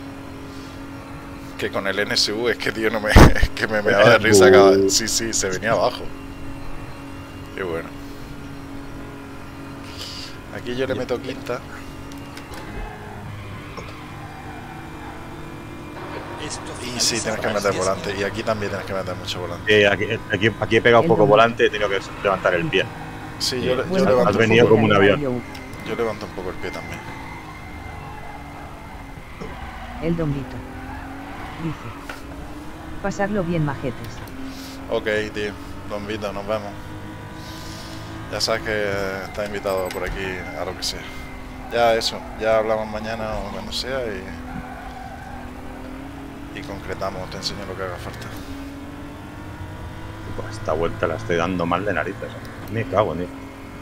Que con el NSU es que, tío, es que me daba de risa Sí, se venía abajo. Qué bueno. Aquí yo le meto quinta. Y sí, tienes que meter volante. Y aquí también tienes que meter mucho volante. Aquí he pegado un poco volante y he tenido que levantar el pie. Sí, yo levanto. Has venido como un avión. Yo levanto un poco el pie también. El Don Vito. Dice. Pasarlo bien, majetes. Ok, tío. Don Vito, nos vemos. Ya sabes que estás invitado por aquí a lo que sea. Ya eso, ya hablamos mañana o cuando sea y concretamos, te enseño lo que haga falta. Pues esta vuelta la estoy dando mal de narices. Me cago en él.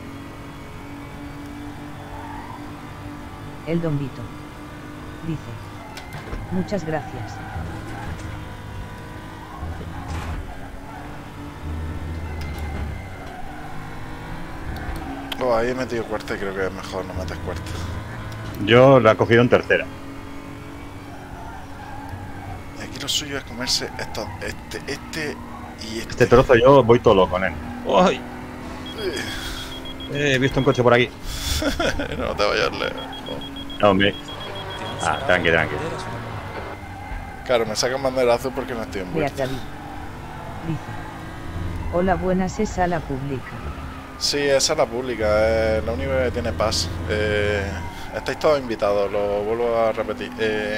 El Don Vito. Dice. Muchas gracias. Oh, ahí he metido cuarta y creo que es mejor no metes cuarta. Yo la he cogido en tercera. Y aquí lo suyo es comerse esto, este y este. Este trozo yo voy todo loco con él. ¡Ay! He visto un coche por aquí. No te vayas lejos. No, hombre. Ah, tranqui. Claro, me sacan bandera azul porque no estoy en vuelta. Dice. Hola, buenas, es sala pública. Sí, esa es la pública, la única que tiene paz. Estáis todos invitados, lo vuelvo a repetir.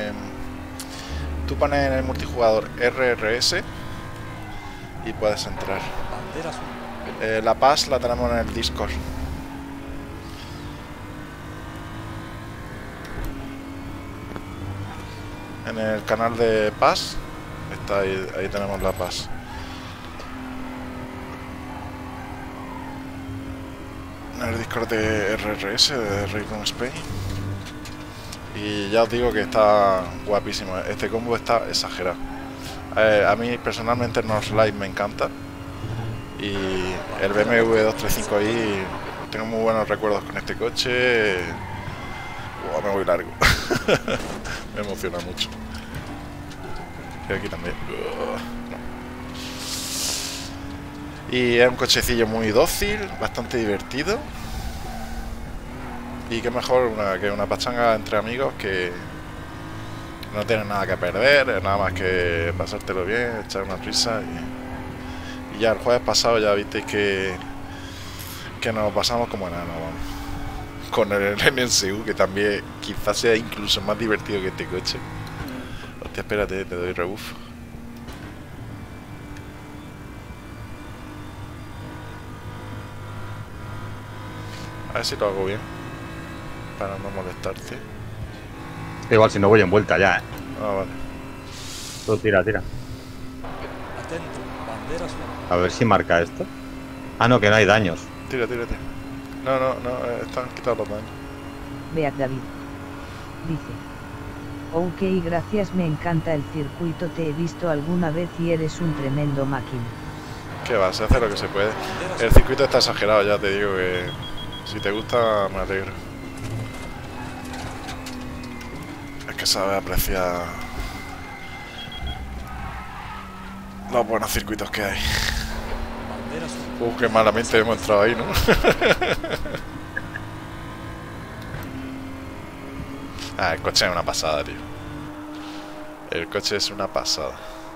Tú pones en el multijugador RRS y puedes entrar. La paz la tenemos en el Discord. En el canal de paz está ahí tenemos la paz. En el Discord de RRS, de Raycon Spain. Y ya os digo que está guapísimo. Este combo está exagerado. A mí personalmente el North Light me encanta. Y el BMW 235i, tengo muy buenos recuerdos con este coche. Me voy largo. Me emociona mucho. Y aquí también. Y es un cochecillo muy dócil, bastante divertido. Y qué mejor que una pachanga entre amigos que no tienes nada que perder, nada más que pasártelo bien, echar una risa. Y ya el jueves pasado ya visteis que nos pasamos como enanos, vamos. Con el NSU, que también quizás sea incluso más divertido que este coche. Hostia, espérate, te doy rebufo. A ver si lo hago bien, para no molestarte. Igual si no voy en vuelta ya, Ah, vale. Tú tira. Atento, bandera azul. A ver si marca esto. Ah, no, que no hay daños. Tira. No, están quitados los daños. Beat David. Dice. Ok, gracias, me encanta el circuito, te he visto alguna vez y eres un tremendo máquina. ¿Qué va? Se hace lo que se puede. El circuito está exagerado, ya te digo que si te gusta me alegro. Es que sabe apreciar los buenos circuitos que hay. Qué malamente hemos entrado ahí, ¿no? El coche es una pasada, tío. El coche es una pasada.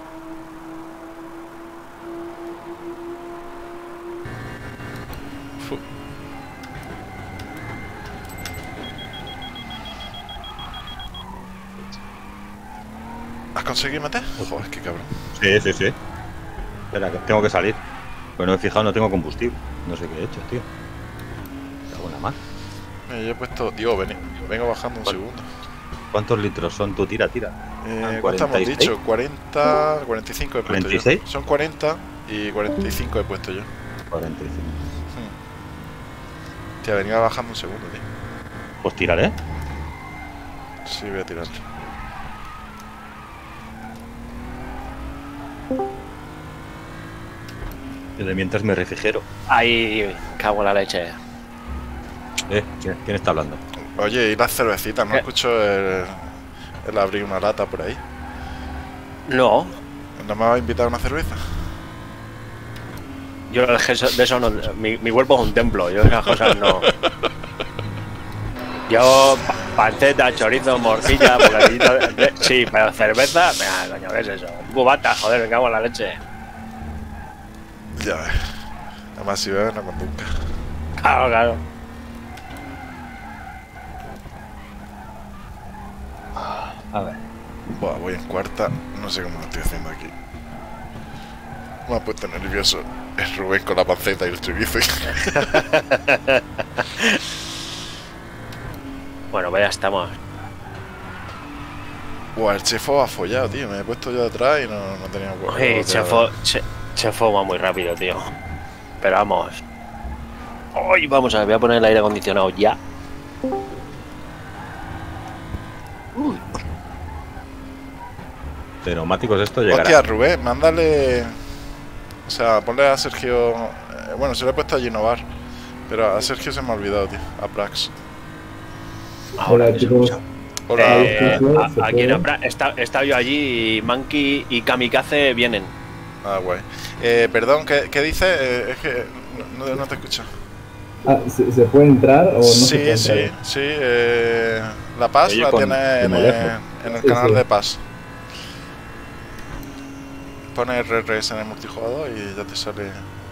¿Has conseguido meter? Joder, qué cabrón. Sí. Espera, que tengo que salir. Pues no he fijado, no tengo combustible. No sé qué he hecho, tío. Cago en la mar. Yo he puesto... Digo, vengo bajando un segundo. ¿Cuántos litros son? Tú tira. ¿Cuánto hemos dicho? 40... 45 he puesto 46. yo. Son 40 y 45 he puesto yo. 45. Tía, venía bajando un segundo, tío. Pues tiraré. Sí, voy a tirarlo. Yo de mientras me refrigero. Ahí, cago en la leche. ¿Quién está hablando? Oye, y las cervecitas, ¿no escucho el abrir una lata por ahí? No. ¿No me vas a invitar a una cerveza? Yo de eso no. Mi cuerpo es un templo. Yo de esas cosas no. Yo, panceta, chorizo, morcilla, bocadillito. Sí, pero cerveza. Venga, coño, ¿qué es eso? Un cubata, joder, me cago en la leche. Ya ves. Además, si bebes, no conduzca. Claro. A ver. Buah, voy en cuarta. No sé cómo lo estoy haciendo aquí. Me ha puesto nervioso. Es Rubén con la panceta y el chorizo. Bueno, pues ya estamos. Buah, el chefo ha follado, tío. Me he puesto yo detrás y no tenía huevo. Chefo va muy rápido, tío. Pero vamos. Hoy vamos a ver, voy a poner el aire acondicionado ya. De neumáticos esto llegará. Hostia, Rubén, mándale. O sea, ponle a Sergio. Bueno, se lo he puesto a Ginovar. Pero a Sergio se me ha olvidado, tío. A Prax. Hola, chicos. Hola. Aquí en Apra está yo allí y Monkey y Kamikaze vienen. Ah, guay. Perdón, ¿qué dices? Es que no te escucho. Ah, ¿se puede entrar o no se puede entrar? Sí. La Paz la tienes en el canal de Paz. Pones RRS en el multijugador y ya te sale.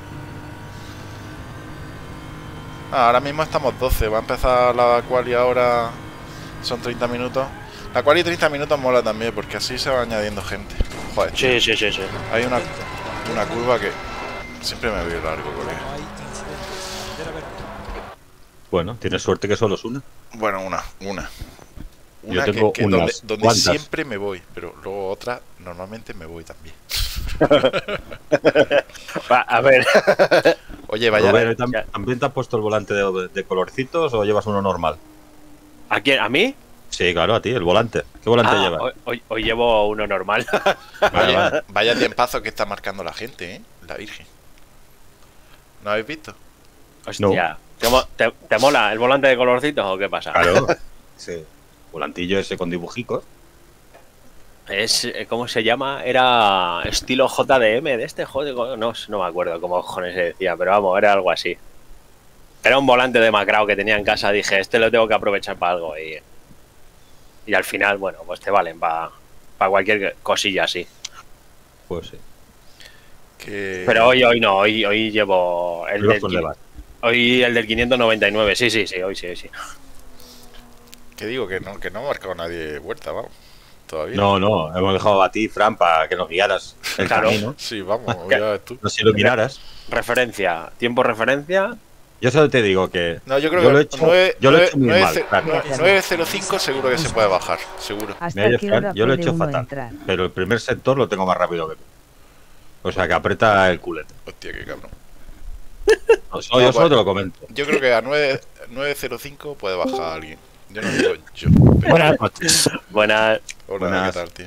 Ahora mismo estamos 12. Va a empezar la quali ahora. Son 30 minutos. La quali 30 minutos mola también porque así se va añadiendo gente. Joder, Sí. hay una curva que siempre me voy largo, colega. No hay incidentes. Bandera verde. Bueno, tienes suerte que solo es una. Bueno, una. Yo tengo unas donde cuantas. siempre me voy, pero luego otra normalmente me voy también. Va, a ver. Oye, vaya. Rubén, ¿también te has puesto el volante de colorcitos o llevas uno normal? ¿A quién? ¿A mí? Sí, claro, a ti, el volante. ¿Qué volante llevas? Hoy llevo uno normal. Vaya tiempazo que está marcando la gente, ¿eh? La Virgen. ¿No habéis visto? Hostia. ¿Te mola el volante de colorcitos o qué pasa? Claro. Sí. Volantillo ese con dibujicos. ¿Cómo se llama? Era estilo JDM de este juego. No me acuerdo cómo cojones se decía, pero vamos, era algo así. Era un volante de Macrao que tenía en casa. Dije, este lo tengo que aprovechar para algo. Y al final, bueno, pues te valen para cualquier cosilla así. Pues sí. Pero hoy no, hoy llevo el del 599. Sí, hoy sí. ¿Qué digo? Que no ha marcado nadie vuelta, vamos. Todavía. No, hemos dejado a ti, Fran, para que nos guiaras el camino. Sí, vamos, ya ves tú. Nos iluminaras. Tiempo referencia. Yo solo te digo que. No, yo creo que yo lo he hecho muy mal. 905 seguro que se puede bajar, seguro. Yo lo he hecho fatal. Pero el primer sector lo tengo más rápido que tú. O sea que aprieta el culete. Hostia, qué cabrón. Yo solo te lo comento. Yo creo que a 905 puede bajar alguien. Yo no digo yo. Buenas noches. Buenas. Hola, ¿qué tal, tío?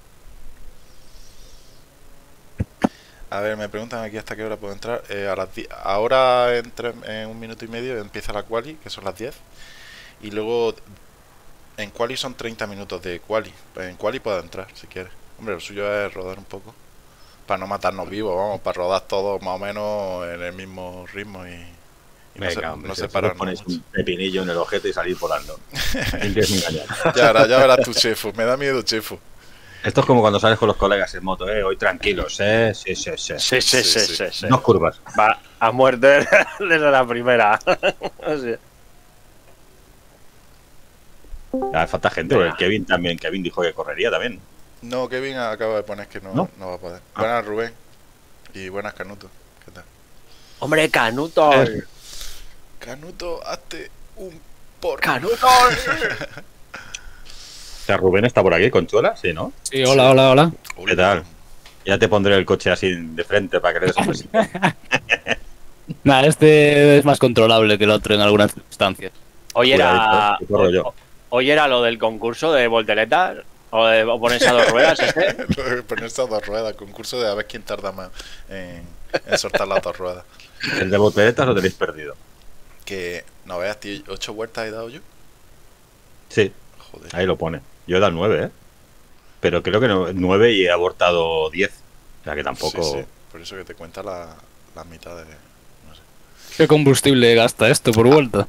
A ver, me preguntan aquí hasta qué hora puedo entrar. A las 10. Ahora en 1 minuto y medio empieza la quali, que son las 10. Y luego en quali son 30 minutos de quali. En quali puedo entrar, si quieres. Hombre, lo suyo es rodar un poco. Para no matarnos vivos, vamos, para rodar todos más o menos en el mismo ritmo y no separarnos. Pones un pepinillo en el ojete y salir volando. Ya verás tu chefo, me da miedo, chefo. Esto es como cuando sales con los colegas en moto, hoy tranquilos, Sí. Dos curvas. Va a muerte desde la primera. Ya, falta gente, porque Kevin también. Kevin dijo que correría también. No, Kevin acaba de poner que no va a poder. Buenas, Rubén. Y buenas, Canuto. ¿Qué tal? Hombre, Canuto. Canuto, hazte un por. Canuto. O sea, Rubén está por aquí, Conchuela, ¿sí, no? Sí, hola. ¿Qué tal? Ya te pondré el coche así de frente para que le des un besito. Nada, este es más controlable que el otro en algunas circunstancias. Hoy era lo del concurso de volteretas. ¿O ponerse a 2 ruedas Ponerse a 2 ruedas, concurso de a ver quién tarda más en soltar las 2 ruedas. ¿El de volteretas lo tenéis perdido? Que no veas, tío, 8 vueltas he dado yo. Sí. Joder. Ahí lo pone. Yo he dado 9, pero creo que 9 y he abortado 10. O sea que tampoco. Sí. Por eso que te cuenta la mitad de. No sé. ¿Qué combustible gasta esto por vuelta?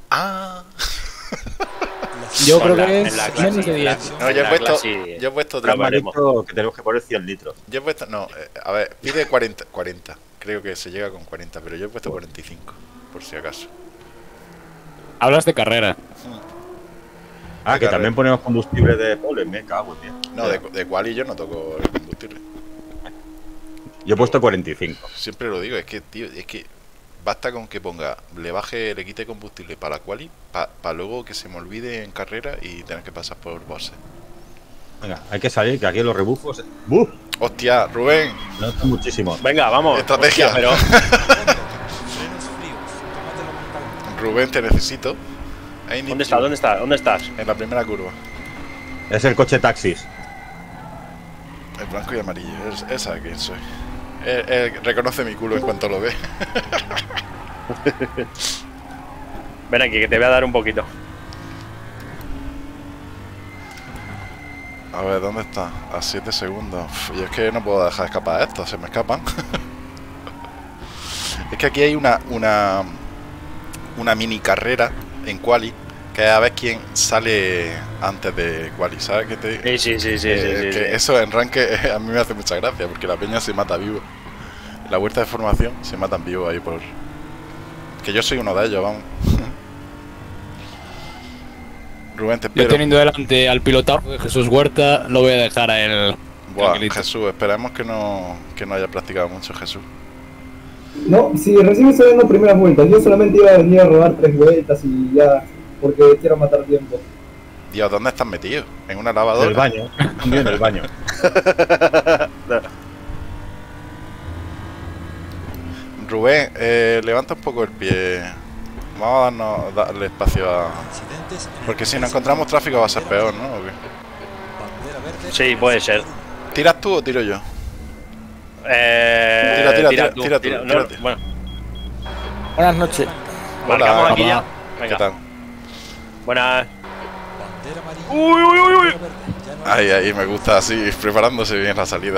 Yo creo que es menos de 10. No, yo he puesto 3 que tenemos que poner 100 litros. Yo he puesto, no, a ver, pide 40. Creo que se llega con 40, pero yo he puesto 45, por si acaso. Hablas de carrera. Ah, que también ponemos combustible de polen, me cago, tío. No, de quali yo no toco el combustible. Yo he puesto 45. Siempre lo digo, es que, tío, es que basta con que ponga, le quite combustible para la quali, para luego que se me olvide en carrera y tener que pasar por bosses. Venga, hay que salir, que aquí los rebufos... ¡Buf! ¡Hostia, Rubén! No son muchísimos. Venga, vamos. Estrategia. Hostia, pero... Rubén, te necesito. ¿Dónde estás? En la primera curva. Es el coche taxis. El blanco y amarillo. Él sabe quién soy. Él reconoce mi culo en cuanto lo ve. Ven aquí, que te voy a dar un poquito. A ver, ¿dónde está? A 7 segundos. Yo es que no puedo dejar escapar esto, se me escapan. Es que aquí hay una mini carrera en quali, que es a ver quién sale antes de quali, ¿sabes qué te digo? Sí. Eso en ranque a mí me hace mucha gracia, porque la peña se mata vivo. En la vuelta de formación se matan vivo ahí por... Que yo soy uno de ellos, vamos. Rubén, te espero. Yo teniendo delante al pilotado de Jesús Huerta, lo voy a dejar a él. Buah, Jesús, esperemos que no haya practicado mucho Jesús. No, sí, recién estoy dando primeras vueltas. Yo solamente iba a venir a robar 3 vueltas y ya, porque quiero matar tiempo. Dios, ¿dónde estás metido? ¿En una lavadora? En el baño. En el baño. Rubén, levanta un poco el pie. Vamos a darle espacio a... Porque si no encontramos tráfico va a ser peor, ¿no? ¿O qué? Sí, puede ser. ¿Tiras tú o tiro yo? Tira tú. Bueno. Buenas noches. Marcamos aquí ya. ¿Qué Venga. tal? Buenas. Uy. Ahí, me gusta así, preparándose bien la salida.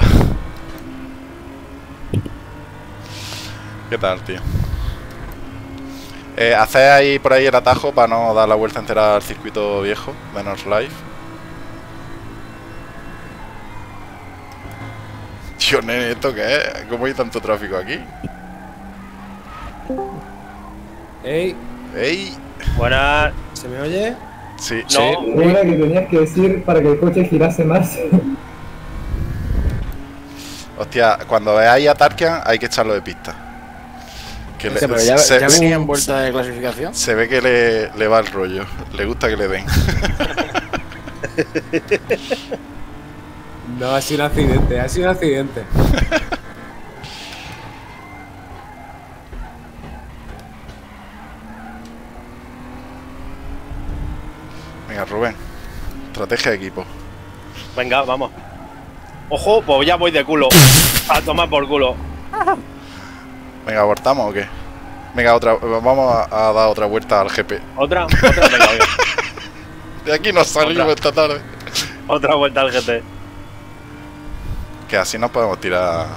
¿Qué tal, tío? Haced ahí por ahí el atajo para no dar la vuelta entera al circuito viejo de North Life. Tío, nene, ¿esto qué es? ¿Cómo hay tanto tráfico aquí? ¡Ey! Buenas. ¿Se me oye? Sí. No. Era que tenías que decir para que el coche girase más. Hostia, cuando veáis a Tarkian hay que echarlo de pista. Que Pero ya venía en vuelta de clasificación. Se ve que le va el rollo. Le gusta que le den. No, ha sido un accidente. Venga, Rubén. Estrategia de equipo. Venga, vamos. Ojo, pues ya voy de culo. A tomar por culo. Venga, ¿abortamos o qué? Venga, vamos a dar otra vuelta al GP. ¿Otra? Venga. De aquí nos salimos esta tarde. Otra vuelta al GT. Que así nos podemos tirar.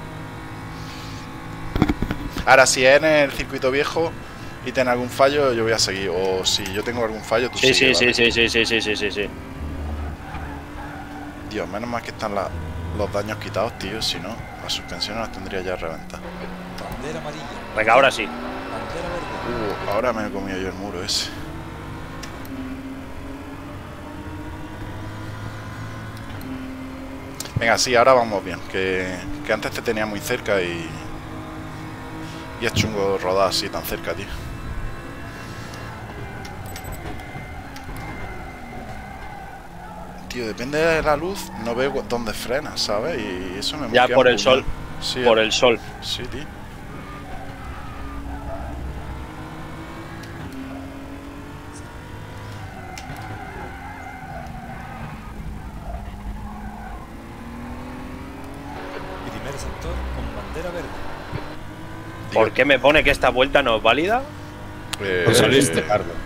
Ahora, si es en el circuito viejo y tiene algún fallo, yo voy a seguir. O si yo tengo algún fallo, tú Sí. sigues, ¿vale? Sí. Dios, menos mal que están los daños quitados, tío. Si no, las suspensiones las tendría ya reventadas. Bandera amarilla. Venga, ahora sí. Bandera verde. Ahora me he comido yo el muro ese. Venga, sí, ahora vamos bien. Que antes te tenía muy cerca y es chungo rodar así tan cerca, tío. Tío, depende de la luz, no veo dónde frena, ¿sabes? Y eso me Ya mosquea por un el puñado. sol. Sí, Por el sol. Sí, tío. Primer sector con bandera verde. ¿Por qué me pone que esta vuelta no es válida? Pues saliste, Carlos.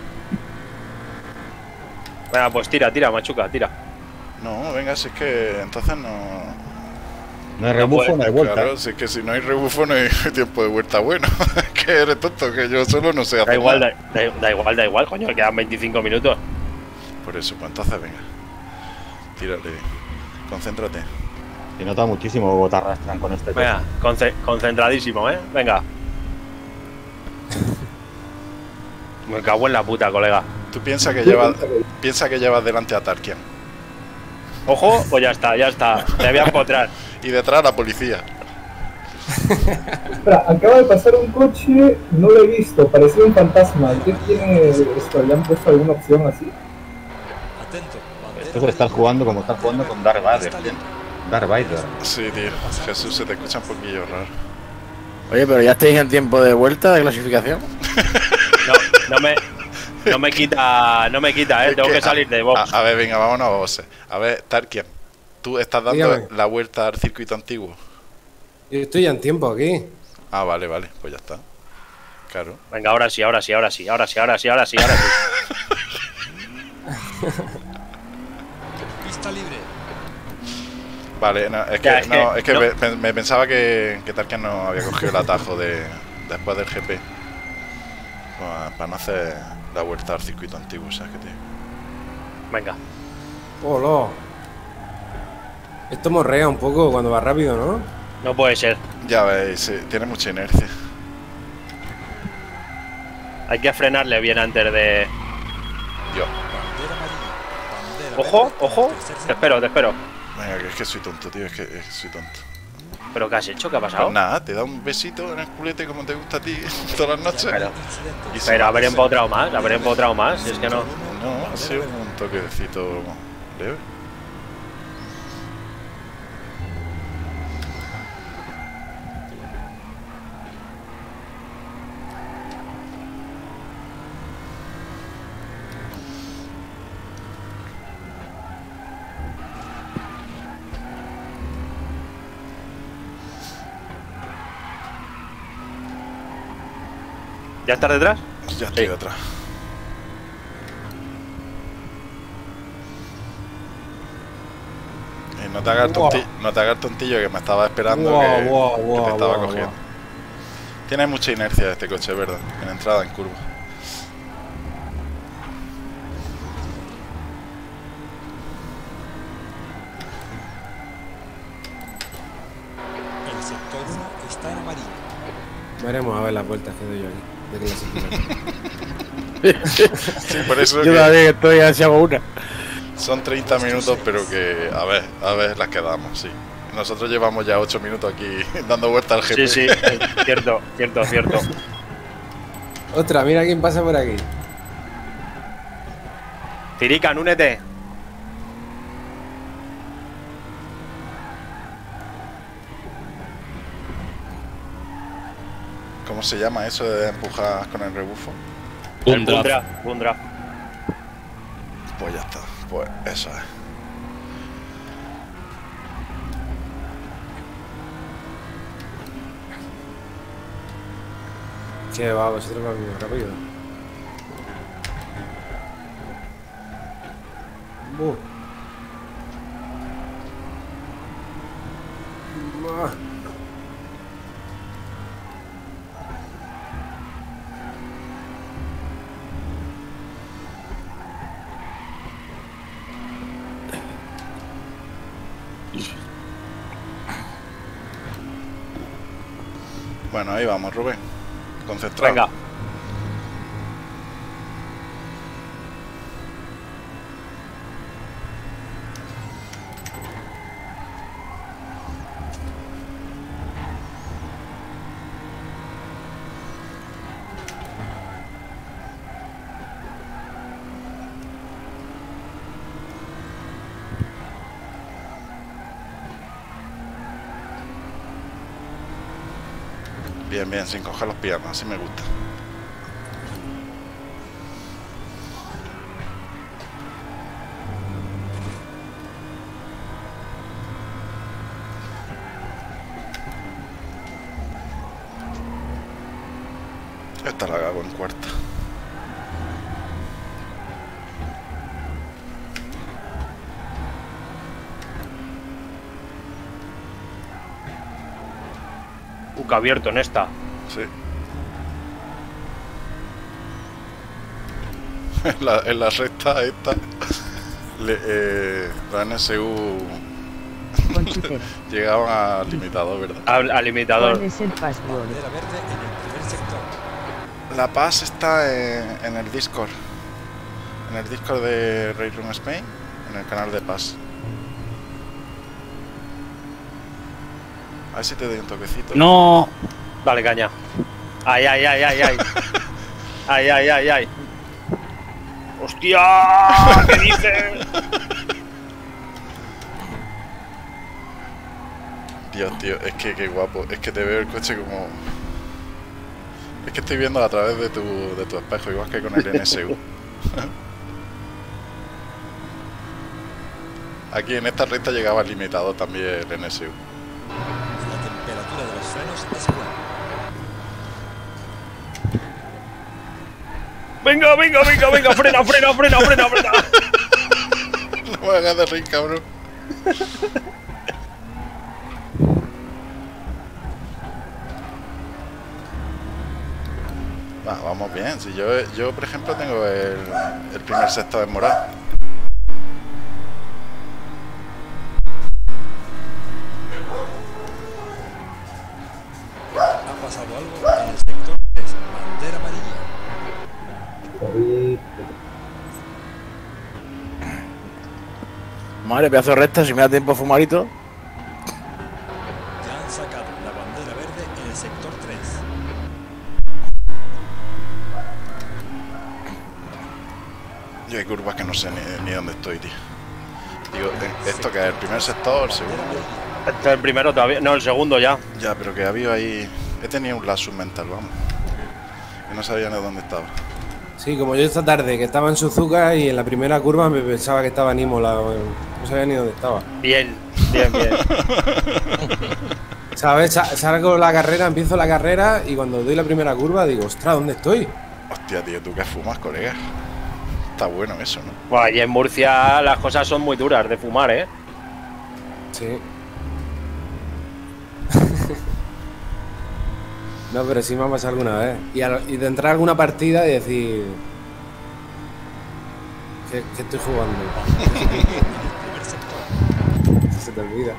Venga, pues tira, machuca, tira. No, venga, si es que entonces no... No hay rebufo, no hay vuelta. Claro, si es que si no hay rebufo no hay tiempo de vuelta bueno. Que eres tonto, que yo solo no sé hacer Da igual, nada. da igual, coño, quedan 25 minutos. Por eso, pues entonces venga. Tírale. Concéntrate. Se nota muchísimo botar arrastran con este Venga, concentradísimo, Venga. Me cago en la puta, colega. Tú piensa que llevas delante a Tarkian. Ojo, pues ya está, te voy a empotrar. Y detrás la policía. Espera, acaba de pasar un coche, no lo he visto, parecía un fantasma. ¿Qué tiene esto? ¿Le han puesto alguna opción así? Atento. Esto se está jugando como está jugando con Darth Vader, tío. Darth Vader. Sí, tío. Jesús, se te escucha un poquillo raro. Oye, pero ya estáis en tiempo de vuelta de clasificación. No me quita, tengo que salir de box. A ver, venga, vámonos a boxes. A ver, Tarkian, tú estás dando la vuelta al circuito antiguo. Yo estoy ya en tiempo aquí. Ah, vale, pues ya está. Claro. Venga, ahora sí. Pista libre. Vale, no, es que me pensaba que Tarkian no había cogido el atajo después del GP. Para no hacer la vuelta al circuito antiguo, ¿sabes qué, tío? Venga. Hola. Esto morrea un poco cuando va rápido, ¿no? No puede ser. Ya veis, sí, tiene mucha inercia. Hay que frenarle bien antes de... Yo. Ojo. Te espero. Venga, que es que soy tonto, tío, es que soy tonto. ¿Pero qué has hecho? ¿Qué ha pasado? Pues nada, te da un besito en el culete como te gusta a ti todas las noches. Pero haber empotrado más, es que no. No, ha sido un toquecito leve. ¿Ya estás detrás? Ya estoy detrás. No te hagas el tontillo que me estaba esperando que te estaba cogiendo. Tiene mucha inercia este coche, ¿verdad? En entrada, en curva. El sector 1 está en amarillo. Veremos a ver las vueltas que doy yo aquí. Sí, por eso yo todavía que estoy hacia una. Son 30 minutos, pero que a ver las que damos, sí. Nosotros llevamos ya 8 minutos aquí dando vueltas al GP. Sí, cierto. Otra, mira quién pasa por aquí. Tirican, únete. ¿Cómo se llama eso de empujar con el rebufo? Bundra. Pues ya está, pues eso es. Che, va, vosotros vais muy rápido. Bueno, ahí vamos, Rubén. Concentrado. Venga. Bien, sin coger los piernas, así me gusta. Esta la hago en cuarta. Abierto en esta. Sí. en la recta esta la NSU llegaban al limitador, ¿verdad? Al limitador. ¿Cuál es el password? Bandera verde en el primer sector. La paz está en el Discord. En el Discord de Railroom Spain, en el canal de Paz. A ver si te doy un toquecito. No. Dale, caña. Ay, ay, ay, ay, ay. Ay, ay, ay, ay. ¡Hostia! ¿Qué dices? Dios, tío, es que qué guapo. Es que te veo el coche como... Es que estoy viendo a través de tu espejo, igual que con el NSU. Aquí en esta recta llegaba limitado también el NSU. La temperatura de los frenos es buena. Venga, venga, venga, venga, frena, frena, frena, frena, frena. No me hagas de reír, cabrón. Vamos bien. Si yo por ejemplo tengo el primer sector en morado. Ha pasado algo en el sector 3, bandera amarilla. Madre, pedazo de recta, si me da tiempo a fumarito. Ya han sacado la bandera verde en el sector 3. Yo hay curvas que no sé ni dónde estoy, tío. Digo, ¿esto que es el primer sector, el segundo? Este es el primero todavía. No, el segundo ya. Ya, pero que había ahí... He tenido un lapsus mental, vamos. Que no sabía ni dónde estaba. Sí, como yo esta tarde, que estaba en Suzuka y en la primera curva me pensaba que estaba en Imola. No sabía ni dónde estaba. Bien, bien, bien. ¿Sabes? Salgo la carrera, empiezo la carrera y cuando doy la primera curva digo, ostras, ¿dónde estoy? Hostia, tío, ¿tú qué fumas, colega? Está bueno eso, ¿no? Bueno, y en Murcia las cosas son muy duras de fumar, ¿eh? Sí. No, pero sí me ha pasado alguna vez. Y de entrar a alguna partida y decir... que estoy jugando. Se te olvida.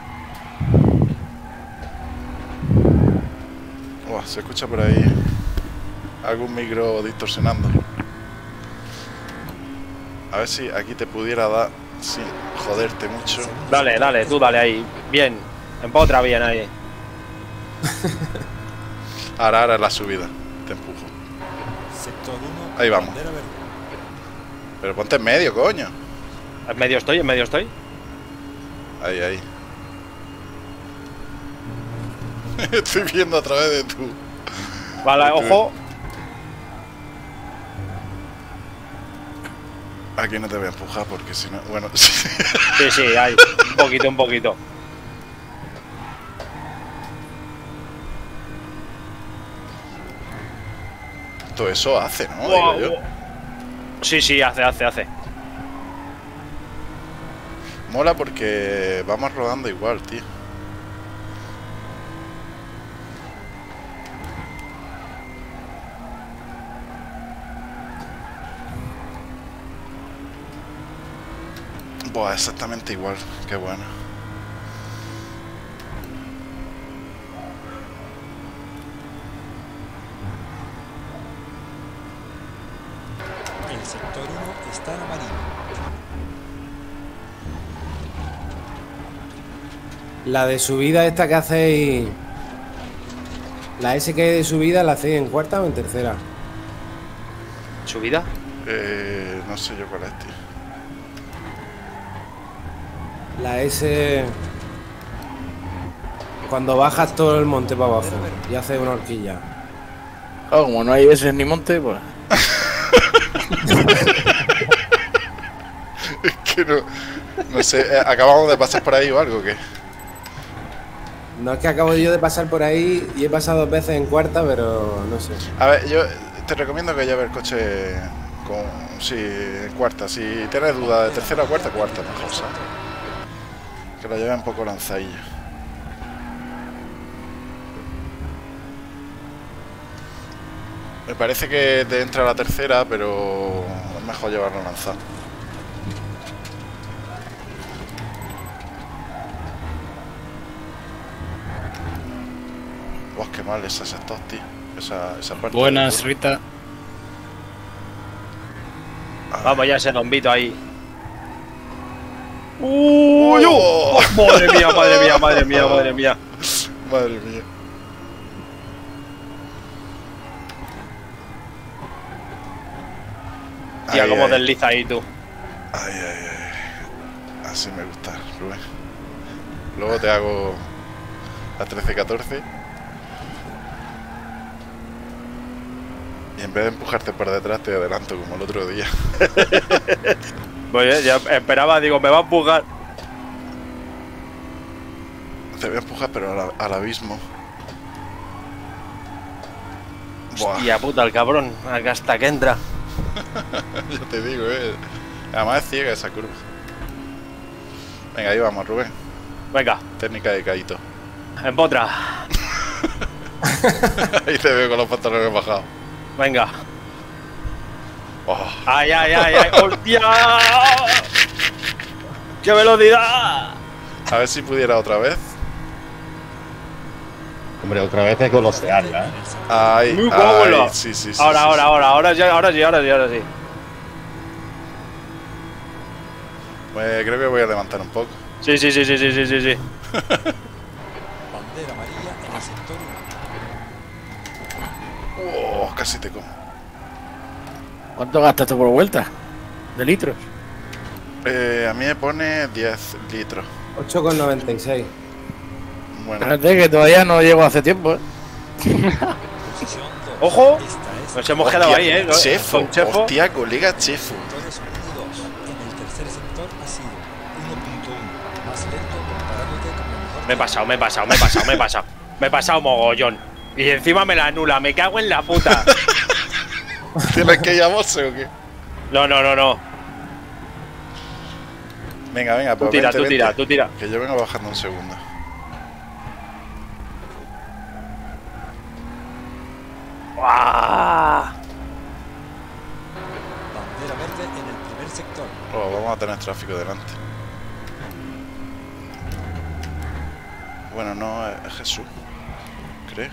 Oh, se escucha por ahí algún micro distorsionando. A ver si aquí te pudiera dar sin joderte mucho. Dale, dale, tú dale ahí. Bien, empotra bien ahí. Ahora la subida. Te empujo. Sector 1, ahí vamos. bandera verde. Pero ponte en medio, coño. En medio estoy, en medio estoy. Ahí, ahí. Estoy viendo a través de tu... Vale, ojo. Aquí no te voy a empujar porque si no... Bueno, Sí, sí, hay. Un poquito, un poquito. todo eso hace, ¿no? Wow, Digo yo. Sí, sí, hace. Mola porque vamos rodando igual, tío. Buah, exactamente igual. Qué bueno. El sector 1 está en amarillo. La de subida esta que hacéis... La S que hay de subida, ¿la hacéis en cuarta o en tercera? ¿Subida? No sé yo cuál es, tío. La S... Cuando bajas todo el monte para abajo y haces una horquilla. Claro, como no hay S ni monte, pues... Es que no sé, ¿acabamos de pasar por ahí o algo o qué? No es que acabo yo de pasar por ahí y he pasado 2 veces en cuarta, pero no sé. A ver, yo te recomiendo que lleves el coche con... Sí, en cuarta. Si tienes duda de tercera o cuarta, cuarta mejor, ¿sabes? Que lo lleve un poco lanzadilla. Me parece que te entra la tercera, pero es mejor llevarlo lanzado. Buah, qué mal ese sector, tío. Esa parte. Buenas, Rita. Vamos ya ese bombito ahí. ¡Uy! Oh. Madre mía, madre mía, madre mía, madre mía. Madre mía. Tía, cómo desliza ahí tú. Ay, ay, ay. Así me gusta, Rubén. Luego te hago a 13-14. Y en vez de empujarte por detrás, te adelanto como el otro día. Pues ya esperaba, digo, me va a empujar. Te voy a empujar, pero al abismo. Buah. Hostia puta, el cabrón. Acá hasta que entra. Yo te digo, Además es ciega esa curva. Venga, ahí vamos, Rubén. Venga. Técnica de Kaito. Empotra. Ahí te veo con los pantalones bajados. Venga. Oh. ¡Ay, ay, ay, ay! ¡Hostia! ¡Qué velocidad! A ver si pudiera otra vez. Hombre, otra vez hay que golosearla, ¿eh? Ay, Muy ay, cómodo. sí. Ahora sí. Pues creo que voy a levantar un poco. Sí. Bandera amarilla en el sector 1. Oh, casi te como. ¿Cuánto gastas tú por vuelta? ¿De litros? A mí me pone 10 litros. 8,96. Bueno, Espérate que todavía no llego hace tiempo, ¿eh? Posición 2. ¡Ojo! Esta es Nos hemos quedado ahí, ¿eh? Chefo, Con Chefo. hostia, colega Chefo. sectores 1 y 2. En el tercer sector ha sido 1.1 más lento comparándote con el mejor. Me he pasado mogollón. Y encima me la anula, me cago en la puta. ¿Tienes que llamarse o qué? No. Venga, Tú pues tira, vente. tú tira. Que yo vengo bajando un segundo. ¡Guau! Bandera verde en el primer sector. Oh, vamos a tener tráfico delante. Bueno, no, es Jesús. Creo.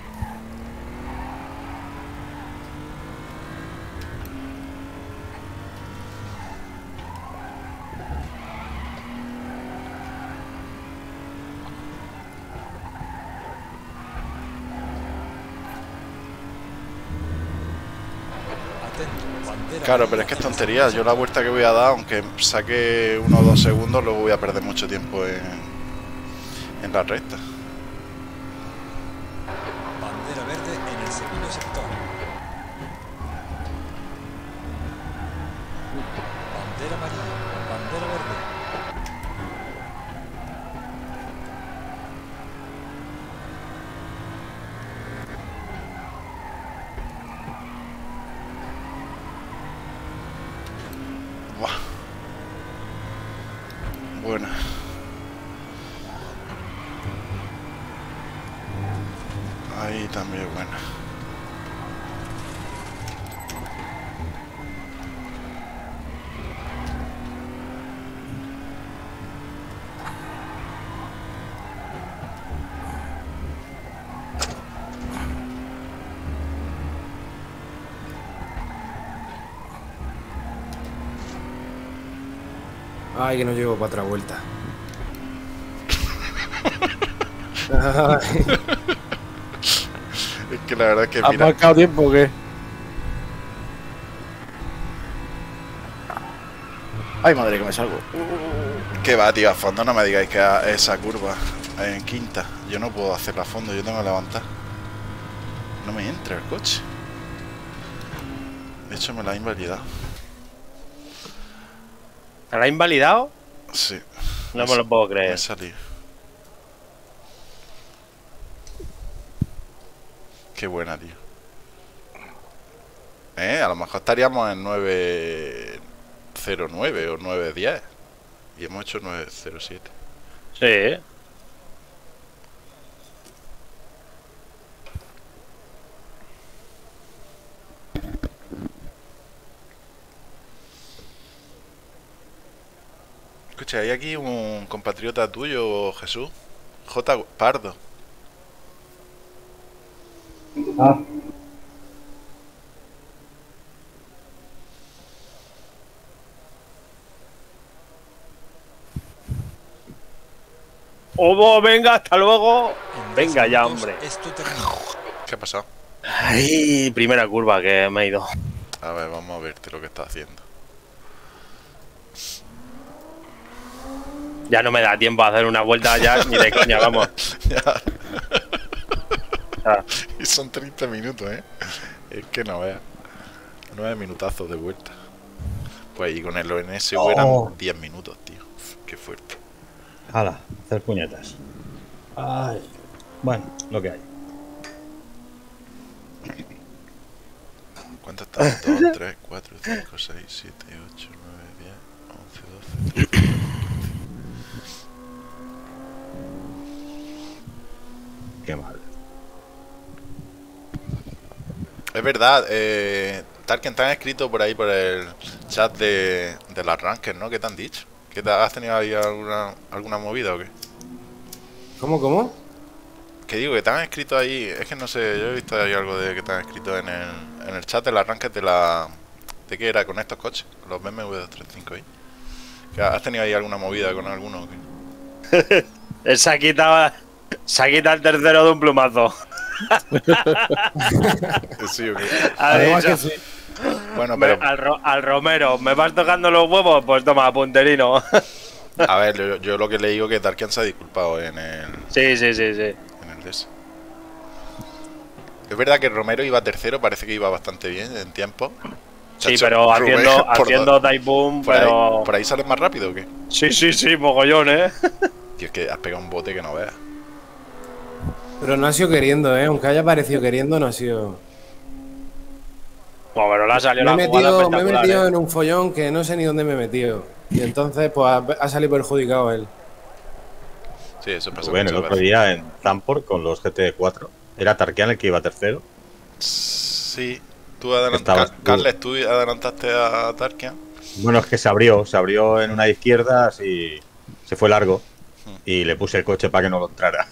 Atento, bandera Claro, pero amarilla es que es en el tontería. segundo Yo la vuelta que voy a dar, aunque saque 1 o 2 segundos, luego voy a perder mucho tiempo en la recta. sector. Bandera verde en el segundo sector. Bandera amarilla. Bandera verde. Buah. Buena. Ahí también buena. Ay, que no llego para otra vuelta. Ay, Es que la verdad es que ¿Has mira, marcado tiempo o qué? Ay, madre, que me salgo. que va, tío, a fondo no me digáis que a esa curva en quinta. Yo no puedo hacerla a fondo, yo tengo que levantar. No me entra el coche. De hecho, me la ha invalidado. ¿Me la ha invalidado? Sí. No me lo puedo Me creer. he salido. Qué buena, tío. A lo mejor estaríamos en 909 o 910. Y hemos hecho 907. Sí. Escucha, hay aquí un compatriota tuyo, Jesús. J. Pardo. Ah, ¡Oh, venga, hasta luego! Venga ya, hombre. Esto termina. ¿Qué ha pasado? Ay, primera curva que me he ido. A ver, vamos a verte lo que está haciendo. Ya no me da tiempo a hacer una vuelta ya, ni de coña, vamos. Ya. Ah. Y son 30 minutos, ¿eh? Es que no veas. 9 minutazos de vuelta. Pues y con el ONSU eran 10 minutos, tío. Uf, qué fuerte. Hala, hacer puñetas. Ay. Bueno, lo que hay. ¿Cuánto está? 2, 3, 4, 5, 6, 7, 8, 9, 10, 11, 12, 13, 14. Qué mal. Es verdad, Tarkin, te han escrito por ahí por el chat de las rankers, ¿no? ¿Qué te han dicho? ¿Que has tenido ahí alguna movida o qué? ¿Cómo? Que digo, que te han escrito ahí, es que no sé, yo he visto ahí algo de que te han escrito en el chat de las rankers ¿de qué era? Con estos coches, los BMW 235i. ¿Que has tenido ahí alguna movida con alguno o qué? Se ha quitado el tercero de un plumazo. Sí, ¿o qué? Ha dicho, que sí. Bueno, pero... al Romero, ¿me vas tocando los huevos? Pues toma, punterino. A ver, yo lo que le digo que Tarkin se ha disculpado en el... Sí. En el DS. Es verdad que Romero iba tercero, parece que iba bastante bien en tiempo. Sí, Chacho, pero Rubén, haciendo dive boom, pero... ¿Por ahí sales más rápido o qué? Sí, mogollón, ¿eh? Tío, es que has pegado un bote que no veas. Pero no ha sido queriendo, ¿eh? Aunque haya parecido queriendo, no ha sido... Bueno, pero le ha salido Me he la jugada metido espectacular, en un follón que no sé ni dónde me he metido. Y entonces, pues, ha salido perjudicado él. Sí, eso pasa Bueno, el muchas otro veces. día en Zandvoort con los GT4 era Tarkian el que iba tercero. Sí, Estabas tú. Carles, tú adelantaste a Tarkin. Bueno, es que se abrió en una izquierda, así se fue largo y le puse el coche para que no lo entrara.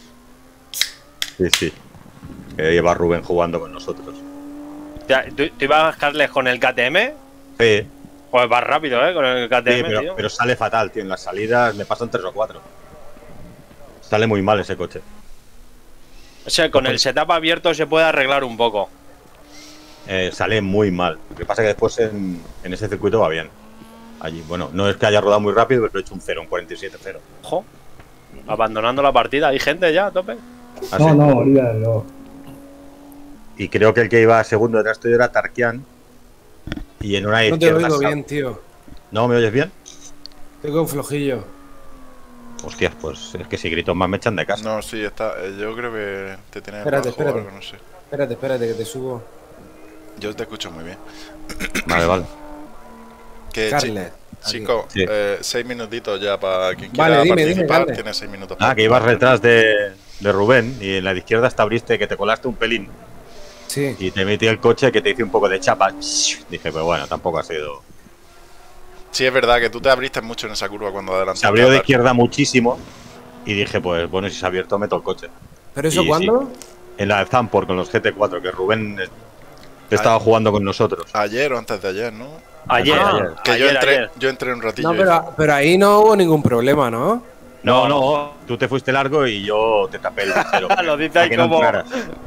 Sí. Que lleva Rubén jugando con nosotros. ¿Tú ibas, Carles, con el KTM? Sí, Pues vas rápido, ¿eh? Con el KTM, sí, tío. pero sale fatal, tío. En las salidas me pasan 3 o 4. Sale muy mal ese coche. O sea, con el setup abierto se puede arreglar un poco. Sale muy mal. Lo que pasa es que después en ese circuito va bien. Allí, bueno, no es que haya rodado muy rápido, pero he hecho un 0, un 47-0. Ojo. Abandonando la partida. ¿Hay gente ya a tope? Así. No, ahorita no. Y creo que el que iba segundo detrás tuyo era Tarkian. Y en una No te izquierda. oigo bien, tío. ¿No me oyes bien? Tengo un flojillo. Hostias, pues es que si grito más me echan de casa. No, sí, está. Yo creo que te tienes Espérate, bajo o espérate. algo, no sé. Espérate, que te subo. Yo te escucho muy bien. Vale. Que, Carles. Chico, Sí. 6 minutitos ya para quien Vale, quiera dime, participar. Carles. Tienes 6 minutos. Que ibas detrás de Rubén y en la de izquierda te abriste, que te colaste un pelín. Sí. Y te metí el coche que te hice un poco de chapa. Dije, pues bueno, tampoco ha sido. Sí, es verdad que tú te abriste mucho en esa curva cuando adelantaste. Se abrió a de Tarkin. izquierda muchísimo. Y dije, pues bueno, si se ha abierto, meto el coche. ¿Pero eso Y cuándo? sí, en la de Zandvoort con los GT4, que Rubén estaba jugando con nosotros. Ayer o antes de ayer, ¿no? Ayer. Que Ayer. yo entré un ratillo. No, pero ahí no hubo ningún problema, ¿no? No, tú te fuiste largo y yo te tapé el trasero. Lo dice para ahí que no como. entraras.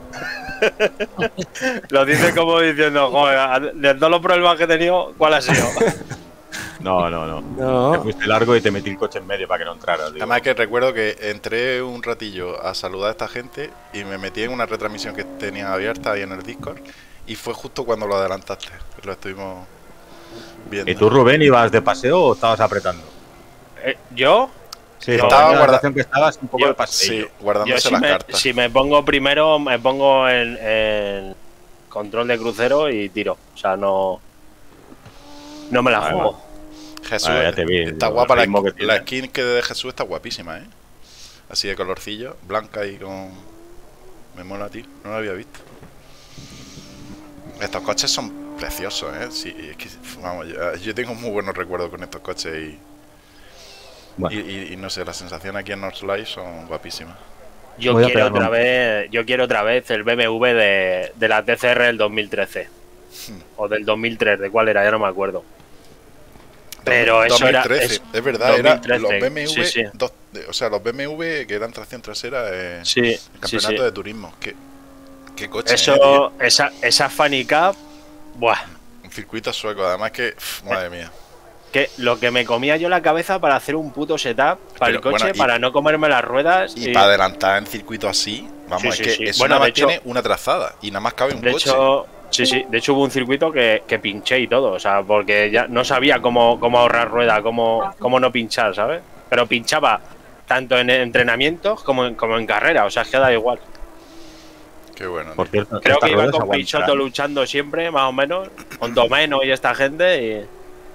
Lo dice como diciendo, joder, de todos los problemas que he tenido, ¿cuál ha sido? No. No. Te fuiste largo y te metí el coche en medio para que no entraras. Digo. Además que recuerdo que entré un ratillo a saludar a esta gente y me metí en una retransmisión que tenía abierta ahí en el Discord y fue justo cuando lo adelantaste. Lo estuvimos viendo. ¿Y tú, Rubén, ibas de paseo o estabas apretando? ¿Yo? Sí, Estaba la guarda- sensación que estabas un poco Yo- de paseo. Sí, guardándose las cartas. Si me pongo primero, me pongo en control de crucero y tiro. O sea, no me la Vale, juego. Jesús, Vale, ya te vi, está el guapa ritmo que tiene. la skin que de Jesús está guapísima, ¿eh? Así de colorcillo, blanca y con... Me mola, tío, no lo había visto. Estos coches son preciosos, ¿eh? Sí, es que, vamos, yo tengo muy buenos recuerdos con estos coches y... Bueno. Y no sé, las sensaciones aquí en North Light son guapísimas. Yo Voy a quiero pegarme otra vez el BMW de la TCR del 2013. O del 2003, ¿de cuál era? Ya no me acuerdo. Pero eso 2013, era... es verdad, 2013, era los BMW, sí, sí. O sea, los BMW que eran tracción trasera, Sí, el campeonato sí, sí. de turismo. ¿Qué coche? Eso, esa Funny Cup, buah. Un circuito sueco, además que, madre mía. Que lo que me comía yo la cabeza para hacer un puto setup para el coche, bueno, para no comerme las ruedas. Y para adelantar en circuito así, vamos, Sí, es sí, que sí. eso Bueno, nada de más hecho- tiene una trazada y nada más cabe un De coche. hecho, sí, de hecho hubo un circuito que pinché y todo, o sea, porque ya no sabía cómo ahorrar rueda, cómo no pinchar, ¿sabes? Pero pinchaba tanto en entrenamientos como en carrera, o sea, es que da igual. Qué bueno. Por cierto, Creo estas que iba ruedas con Pichotto aguantarán. luchando siempre, más o menos, con Domeno y esta gente.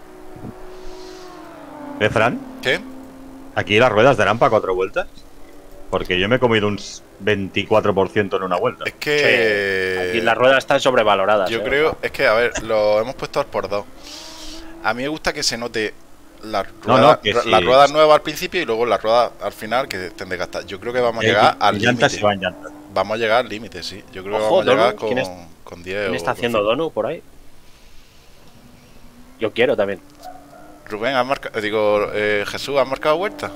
Fran, ¿Qué? aquí las ruedas darán para 4 vueltas. Porque yo me he comido un 24% en una vuelta. Es que Aquí las ruedas están sobrevaloradas. yo creo, es que a ver, lo hemos puesto al por dos. A mí me gusta que se note la rueda, que sí. las ruedas nuevas al principio y luego las ruedas al final que estén desgastadas. Yo creo que vamos a llegar al llantas límite. se van llantas. Vamos a llegar al límite, sí. Yo creo que Ojo, vamos a llegar Donut, con 10 ¿Quién o está con haciendo 5. Donu por ahí? Yo quiero también. Rubén, Jesús, ¿has marcado vuelta?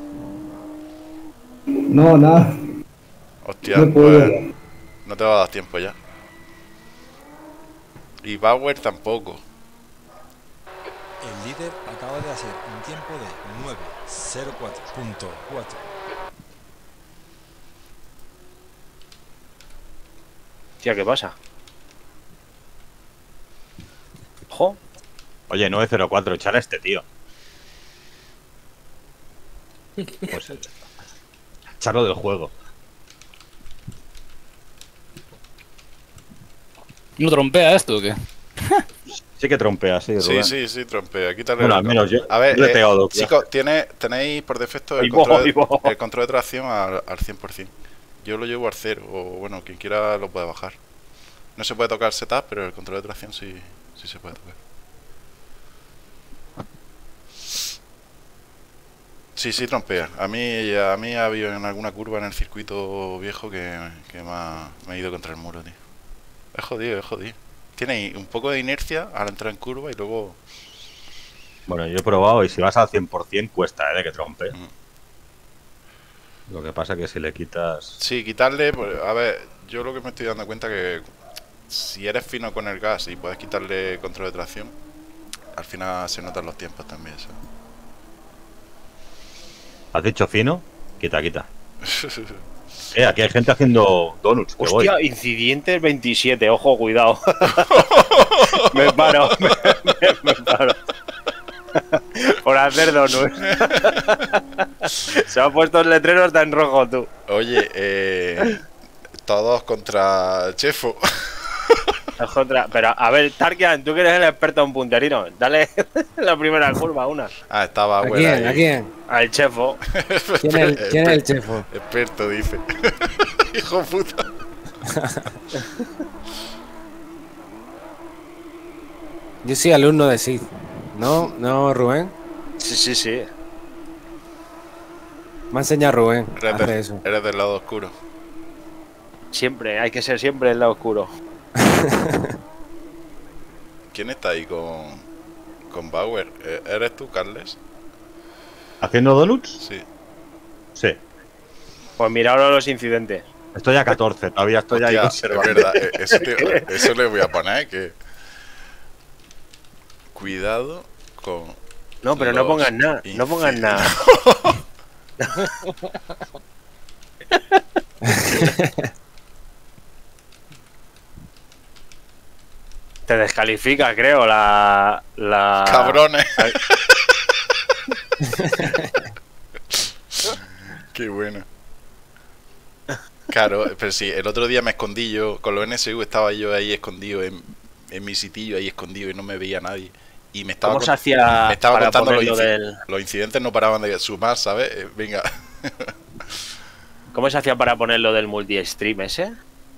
No, nada. Hostia, No puedo. pues no te va a dar tiempo ya. Y Bauer tampoco. El líder acaba de hacer un tiempo de 9:04.4. Tía, ¿qué pasa? Ojo. Oye, 904, echar a este tío. Pues echarlo del juego. ¿No trompea esto o qué? Sí que trompea, sí, Rubén. Sí, trompea. Quítale Bueno, el al menos yo A ver, le he pegado dos chicos, tenéis por defecto el Ahí voy, control, ahí voy. el control de tracción al 100%. Yo lo llevo al 0, o bueno, quien quiera lo puede bajar. No se puede tocar el setup, pero el control de tracción sí se puede tocar. Sí, trompea. A mí ha habido en alguna curva en el circuito viejo que me he ido contra el muro, tío. Es jodido. Tiene un poco de inercia al entrar en curva y luego... Bueno, yo he probado y si vas al 100% cuesta, de que trompe. Lo que pasa que si le quitas... Sí, quitarle... Pues, a ver, yo lo que me estoy dando cuenta que si eres fino con el gas y puedes quitarle control de tracción, al final se notan los tiempos también, ¿sabes? ¿Has dicho fino? Quita. Aquí hay gente haciendo donuts. Que Hostia, voy. incidente 27, ojo, cuidado. me paro. Por hacer donuts. Se ha puesto el letrero hasta en rojo, tú. Oye, todos contra Chefo. Es otra. Pero a ver, Tarkian, tú que eres el experto en punterino, dale la primera curva, una. Ah, estaba ¿A bueno. quién? ¿A quién? Al chefo. ¿Quién es el chefo? Experto, dice. Hijo puta. Yo soy alumno de Sid. ¿No, Rubén? Sí. Me ha enseñado Rubén a Eres, hacer eso. eres del lado oscuro. Siempre, hay que ser siempre el lado oscuro. ¿Quién está ahí con Bauer? ¿Eres tú, Carles? ¿Haciendo donuts? Sí. Sí. Pues mira ahora los incidentes. Estoy a 14, todavía estoy ahí Hostia, es conservando. verdad, eso le voy a poner, que... Cuidado con... No, pero no los pongas nada. No pongas nada. Te descalifica, creo, la... Cabrones. Qué bueno. Claro, pero sí, el otro día me escondí yo, con los NSU estaba yo ahí escondido, en mi sitillo ahí escondido y no me veía nadie. Y me estaba, ¿Cómo se hacía me estaba para contando ponerlo del... los incidentes no paraban de sumar, ¿sabes? Venga. ¿Cómo se hacía para ponerlo del multi-stream ese?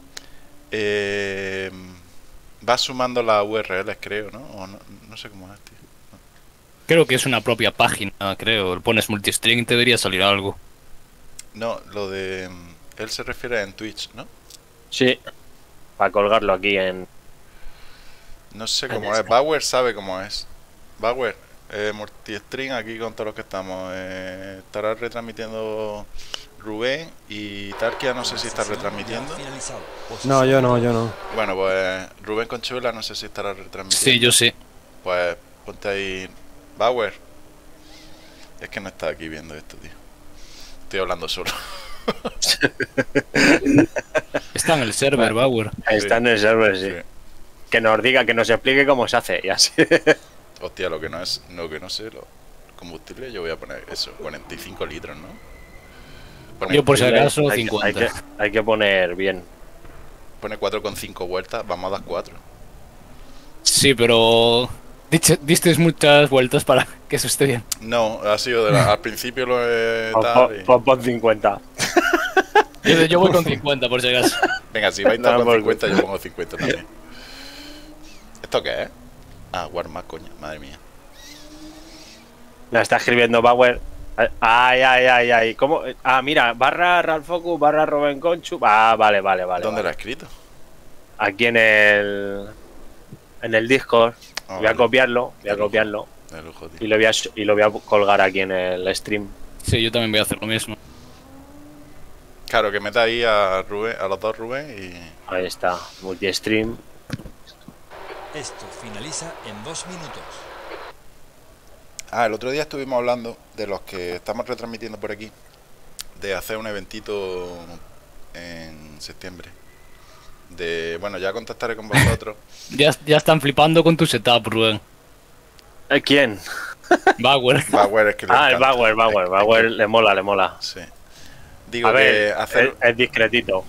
Vas sumando las URLs, creo, ¿no? O no sé cómo es, tío. Creo que es una propia página, creo. Pones multistring y te debería salir algo. No, lo de... Él se refiere en Twitch, ¿no? Sí. Para colgarlo aquí en... No sé cómo es. Bauer sabe cómo es. Bauer, multi-stream aquí con todos los que estamos. Estará retransmitiendo Rubén y Tarkia, no sé si está retransmitiendo. No, yo no. Bueno, pues Rubén Conchuela, no sé si estará retransmitiendo. Sí, yo sí. Pues ponte ahí. Bauer. Es que no está aquí viendo esto, tío. Estoy hablando solo. Está en el server, Bauer. Está en el server, sí. Que nos diga, que nos explique cómo se hace y así. Hostia, lo que no sé, lo combustible, yo voy a poner eso, 45 litros, ¿no? Yo por si acaso 50. Hay que poner bien. Pone 4,5 vueltas, vamos a dar 4. Sí, pero diste muchas vueltas para que eso esté bien. No, ha sido al principio lo he tal y... Pon 50. Yo voy con 50 por si acaso. Venga, si vais todos con 50, yo pongo 50 también. ¿Esto qué es? Ah, Warma, coña, madre mía. La está escribiendo Bauer. Ay. ¿Cómo? Ah, mira, barra Ralfocus, barra Rubén Conchu. Ah, vale. ¿Dónde lo ha escrito? Aquí en el Discord. Voy a copiarlo. De lujo, tío. Y lo voy a colgar aquí en el stream. Sí, yo también voy a hacer lo mismo. Claro, que meta ahí a Rubén, a los dos Rubén y... Ahí está, multi-stream. Esto finaliza en 2 minutos. Ah, el otro día estuvimos hablando de los que estamos retransmitiendo por aquí, de hacer un eventito en septiembre. Bueno, ya contactaré con vosotros. Ya están flipando con tu setup, Rubén. ¿Quién? Bauer. Bauer es que le el encanta. Bauer le mola. Sí. Digo a ver, que hacer... es discretito.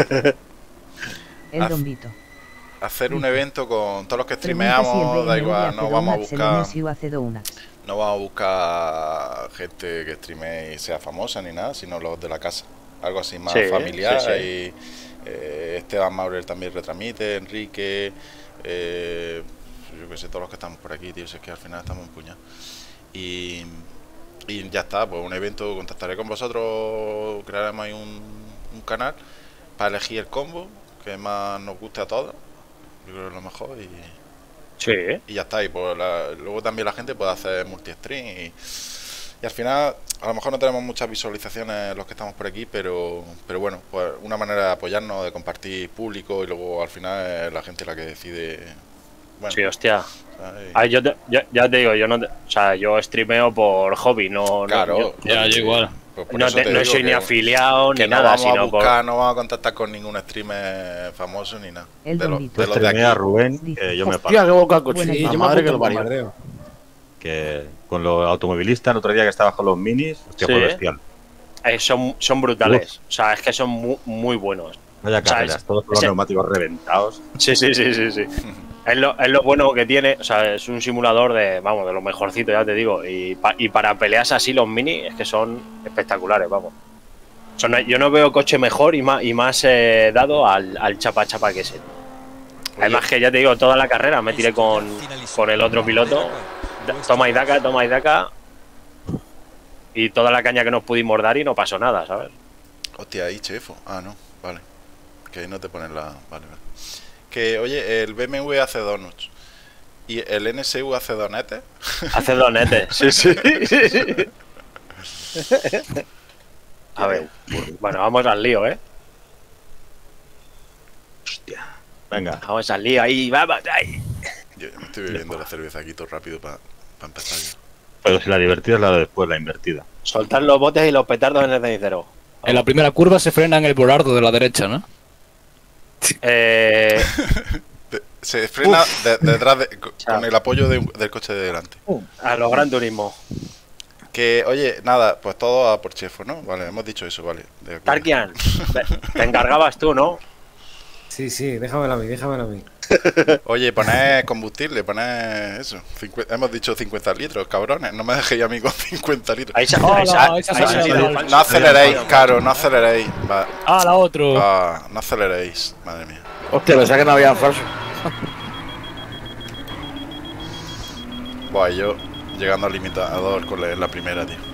El Don Vito. Hacer un evento con todos los que Pregunta si el streameamos, da BMW igual, hace no vamos a donuts, el buscar... MSU hace donuts. No vamos a buscar gente que streamee y sea famosa ni nada, sino los de la casa. Algo así más familiar. Sí. Y Esteban Maurer también retransmite, Enrique, yo que sé, todos los que estamos por aquí, tío, si es que al final estamos empuñados. Y ya está, pues un evento, contactaré con vosotros, crearemos ahí un canal para elegir el combo que más nos guste a todos. Yo creo que es lo mejor y ya está. Y pues luego también la gente puede hacer multi-stream y al final a lo mejor no tenemos muchas visualizaciones los que estamos por aquí, pero bueno, pues una manera de apoyarnos, de compartir público y luego al final es la gente la que decide. Bueno, sí, hostia. Ya te digo, yo streameo por hobby, no. Claro, yo igual. Pues no soy ni afiliado ni nada, sino no vamos a contactar con ningún streamer famoso ni nada. El de Don los Vito. de aquí. A Rubén, que yo me Hostia, paro. qué boca Buena cochilla, idea. madre que lo parió. Que con los automovilistas, el otro día que estaba con los minis, hostia, Sí. fue bestial. Son brutales. O sea, es que son muy buenos. Vaya O sea, carreras, todos con los neumáticos reventados. Sí. Es lo bueno que tiene, o sea, es un simulador de lo mejorcito, ya te digo. Y para peleas así los mini es que son espectaculares, vamos. Yo no veo coche mejor y más dado al chapa que es él. Además que ya te digo, toda la carrera me tiré con el otro piloto. Toma y daca. Y toda la caña que nos pudimos dar y no pasó nada, ¿sabes? Hostia, ahí chefo. Ah, no, vale. Que ahí no te ponen la... Vale. Que, oye, el BMW hace donuts. ¿Y el NSU hace donetes? Hace donetes, sí. A ver, bueno, vamos al lío, Hostia. Venga. Vamos al lío, ahí, vamos, ahí. Yo me estoy bebiendo la cerveza aquí todo rápido para empezar yo. Pero si la divertida es la de después, la invertida. Soltar los botes y los petardos en el cenicero. En la primera curva se frena en el volardo de la derecha, ¿no? Se frena detrás con el apoyo del coche de delante. A los Gran Turismo. Que, oye, nada, pues todo a por chefo, ¿no? Vale, hemos dicho eso, vale. Tarkian, te encargabas tú, ¿no? Sí, déjamelo a mí. Oye, poned combustible, poned eso. Hemos dicho 50 litros, cabrones. No me dejéis a mí con 50 litros. No aceleréis, caro, no aceleréis. Va. La otro. No aceleréis, madre mía. Hostia, pensaba que no había falso. Buah, yo llegando al limitador con la primera, tío.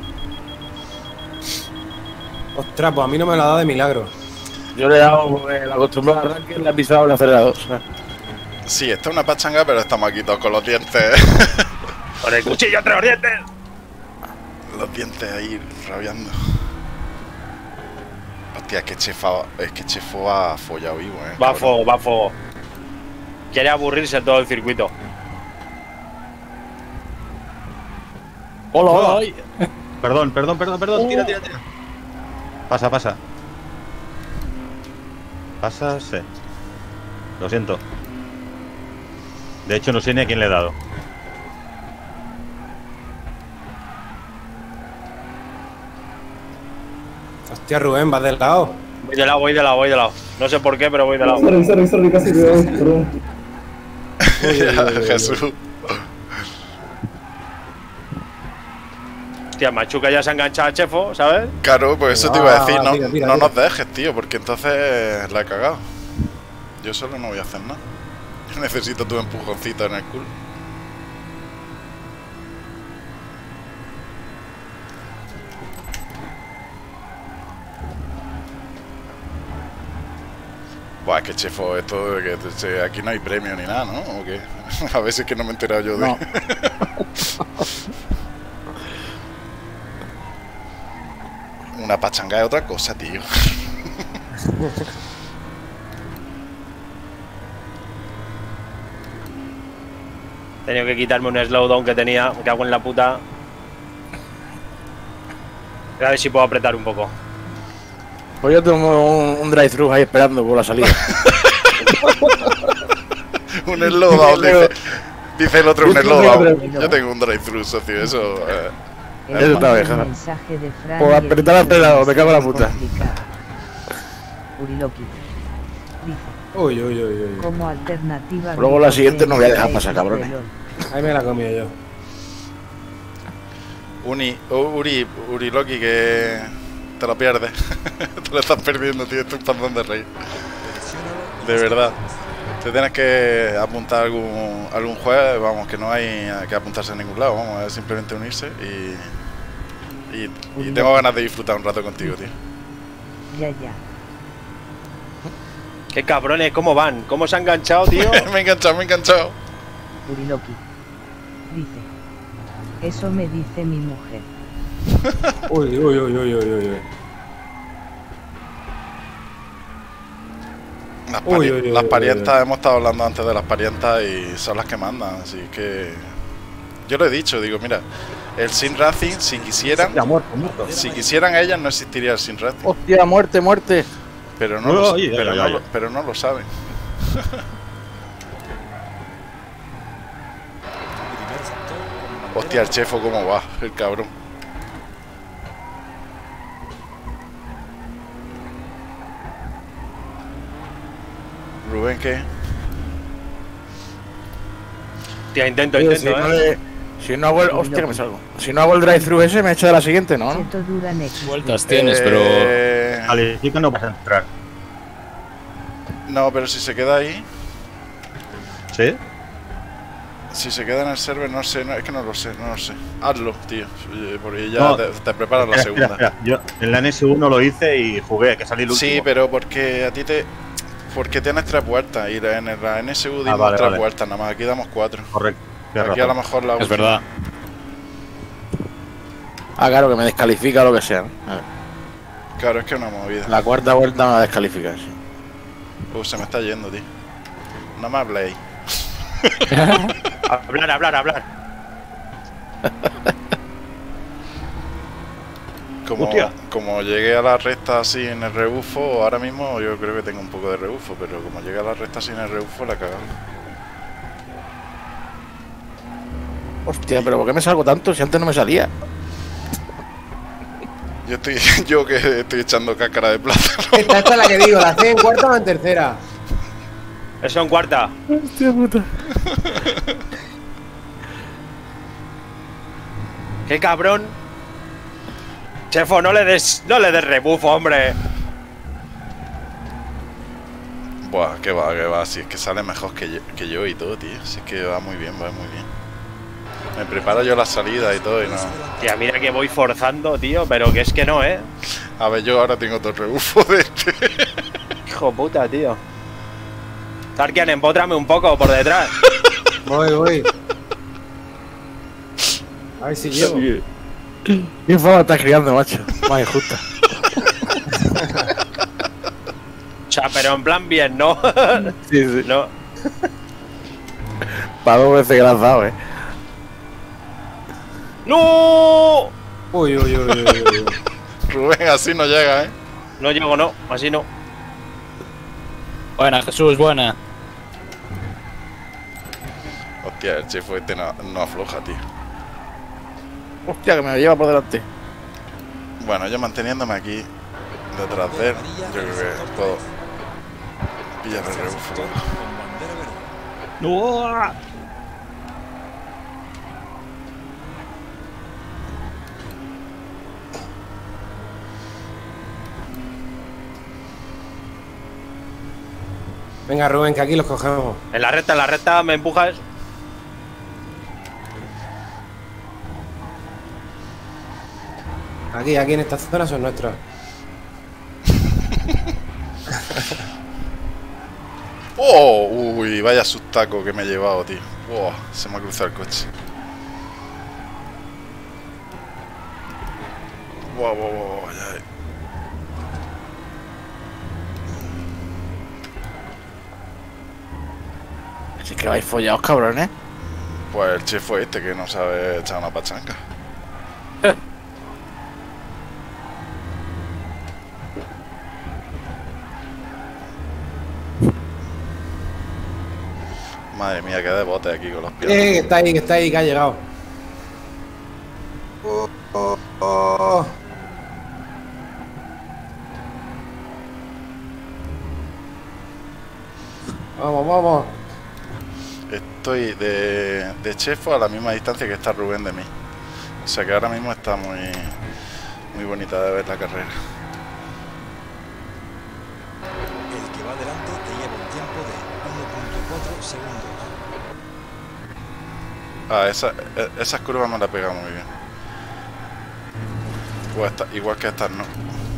Ostras, pues a mí no me lo ha dado de milagro. Yo le he dado el acostumbrado al arranque, le he pisado el acelerador. Sí, esta es una pachanga, pero estamos aquí todos con los dientes. Con el cuchillo entre los dientes. Los dientes ahí rabiando. Hostia, es que Chefo va follado vivo, Va a fuego, va a fuego. Quiere aburrirse en todo el circuito. ¡Hola, hola! Perdón, tira. Pasa. Pasa, sí. Lo siento. De hecho, no sé ni a quién le he dado. Hostia, Rubén, vas del lado. Voy de lado. No sé por qué, pero voy de lado. Sorry, casi perdón. Jesús. Hostia, Machuca ya se ha enganchado a Chefo, ¿sabes? Claro, pues eso te iba a decir, tira. no nos dejes, tío, porque entonces la he cagado. Yo solo no voy a hacer nada. Yo necesito tu empujoncito en el culo. Buah, es que Chefo, esto de que aquí no hay premio ni nada, ¿no? ¿O qué? A veces que no me he enterado yo de... No. Una pachanga es otra cosa, tío. He tenido que quitarme un slowdown que tenía. Me cago en la puta. A ver si puedo apretar un poco. Pues yo tengo un drive-thru ahí esperando por la salida. Un slowdown, dice el otro, un slowdown. Yo tengo un drive-thru, socio, eso... Eso está bien, Jana. Mensaje de Fran Por apretar al pelado, me cago en la puta. Uriloki. Dice, Uy. como alternativa... Luego la siguiente no voy a dejar pasar, cabrones. Ahí me la comí yo. Uriloki, que te lo pierdes. Te lo estás perdiendo, tío. Esto es un pandón de reír. De verdad. Te tienes que apuntar a algún jueves, vamos, que no hay que apuntarse a ningún lado, vamos, es simplemente unirse y tengo ganas de disfrutar un rato contigo, tío. Ya. Qué cabrones, ¿cómo van? ¿Cómo se han enganchado, tío? me he enganchado. Uriloki. Dice, eso me dice mi mujer. Uy. Las parientas, hemos estado hablando antes de las parientas y son las que mandan, así que... Yo lo he dicho, digo, mira, el Sim Racing, si quisieran... Muerto. Si quisieran ellas, no existiría el Sim Racing. Hostia, muerte. Pero no, pero no lo saben. Hostia, el Chefo cómo va, el cabrón. Rubén, ¿qué? Tía, intento, Si no hago el... Hostia, que me salgo. Si no hago el drive-thru ese, me echo de la siguiente, ¿no? Vueltas tienes, pero... Califica no vas a entrar. No, pero si se queda ahí... ¿Sí? Si se queda en el server, no sé, es que no lo sé. Hazlo, tío, porque ya te preparas la segunda. Espera. Yo en la NS1 lo hice y jugué, que salí el último. Sí, pero porque a ti te... Porque tienes 3 vueltas y en la NSU dimos 3 vueltas nada más, aquí damos 4. Correcto. Aquí a lo mejor la última. Es verdad. Claro, que me descalifica o lo que sea, ¿no? Claro, es que es una movida. La cuarta vuelta me descalifica, sí. Se me está yendo, tío. No me habléis. Hablar. Como llegué a la recta así en el rebufo, ahora mismo yo creo que tengo un poco de rebufo, pero como llegué a la recta así en el rebufo, la cagaba. Hostia, pero ¿por qué me salgo tanto si antes no me salía? Yo que estoy echando cáscara de plátano. Esta es la que digo, ¿la hacen en cuarta o en tercera? Eso en cuarta. Hostia puta. ¡Qué cabrón! Chefo, no le des rebufo, hombre. Buah, que va, si es que sale mejor que yo y todo, tío. Si es que va muy bien. Me preparo yo la salida y todo y no... Tía, mira que voy forzando, tío, pero que es que no, ¿eh? A ver, yo ahora tengo otro rebufo de este. Hijo puta, tío. Tarkian, empótrame un poco por detrás. Voy. A ver si llego. Sí. ¿Qué fama estás criando, macho? Más injusta. O sea, pero en plan bien, ¿no? Sí, sí. No. Para 2 veces que la has dado, ¡No! Uy, uy, uy, uy, uy. Rubén, así no llega, ¿eh? No llego, no. Así no. Buena, Jesús, buena. Hostia, el chef este no afloja, tío. Hostia, que me lo lleva por delante. Bueno, yo manteniéndome aquí detrás de él, yo creo que puedo pillar el rebufo. Con bandera verde. ¡No! Venga, Rubén, que aquí los cogemos. En la recta me empujas. Aquí en esta zona son nuestros. ¡Oh! Uy, vaya sustaco que me he llevado, tío. ¡Oh! Se me ha cruzado el coche. ¡Wow, wow, wow! Ya. Así que vais follados, cabrones. Pues el chef fue este que no sabe echar una pachanca. Madre mía, qué de bote aquí con los pies. Que está ahí, que ha llegado. Oh. Vamos, vamos. Estoy de Chefo a la misma distancia que está Rubén de mí. O sea que ahora mismo está muy bonita de ver la carrera. El que va delante te lleva un tiempo de 1.4 segundos. Ah, esas curvas me las pega muy bien. Pues igual que estas no.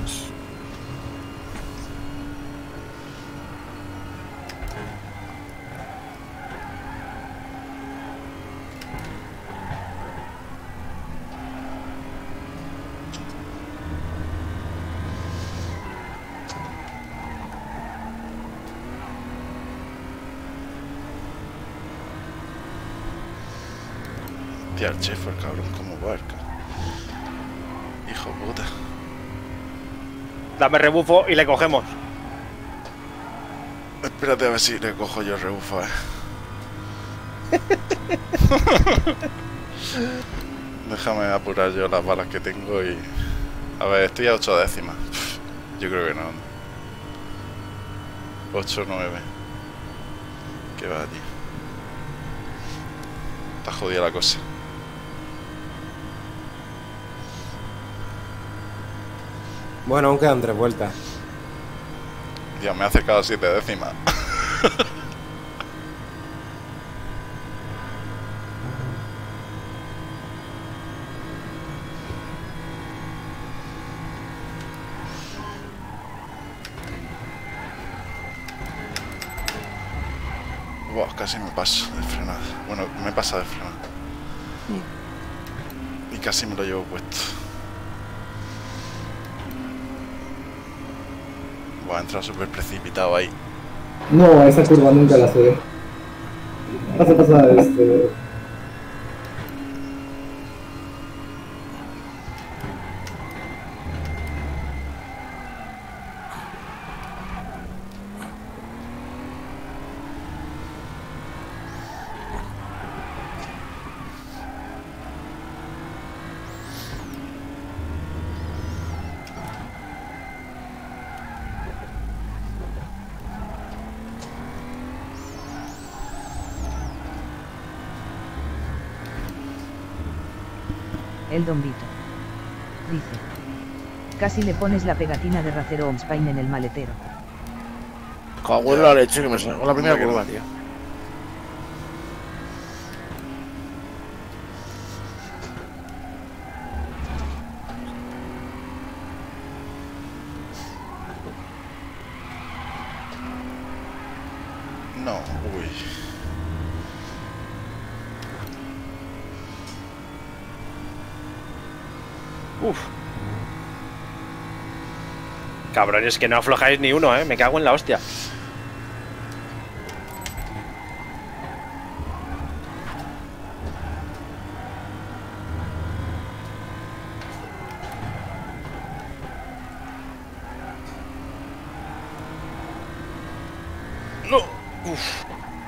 El chef, el cabrón, como barca. Hijo puta. Dame rebufo y le cogemos. Espérate a ver si le cojo yo el rebufo, Déjame apurar yo las balas que tengo y... A ver, estoy a 8 décimas. Yo creo que no. 8 9. ¿Qué va, tío? Está jodida la cosa. Bueno, aún quedan 3 vueltas. Dios, me ha acercado 7 décimas. Buah, casi me paso de frenada. Bueno, me pasa de frenada. Y casi me lo llevo puesto. Buah, ha entrado súper precipitado ahí. No, esa curva nunca la sé. Pasa, El Don Vito. Dice. Casi le pones la pegatina de Racero Omspain en el maletero. Cago en la leche que me salgo la primera curva, tío. No, uy. Uf. Cabrones, que no aflojáis ni uno, me cago en la hostia. No. Uf.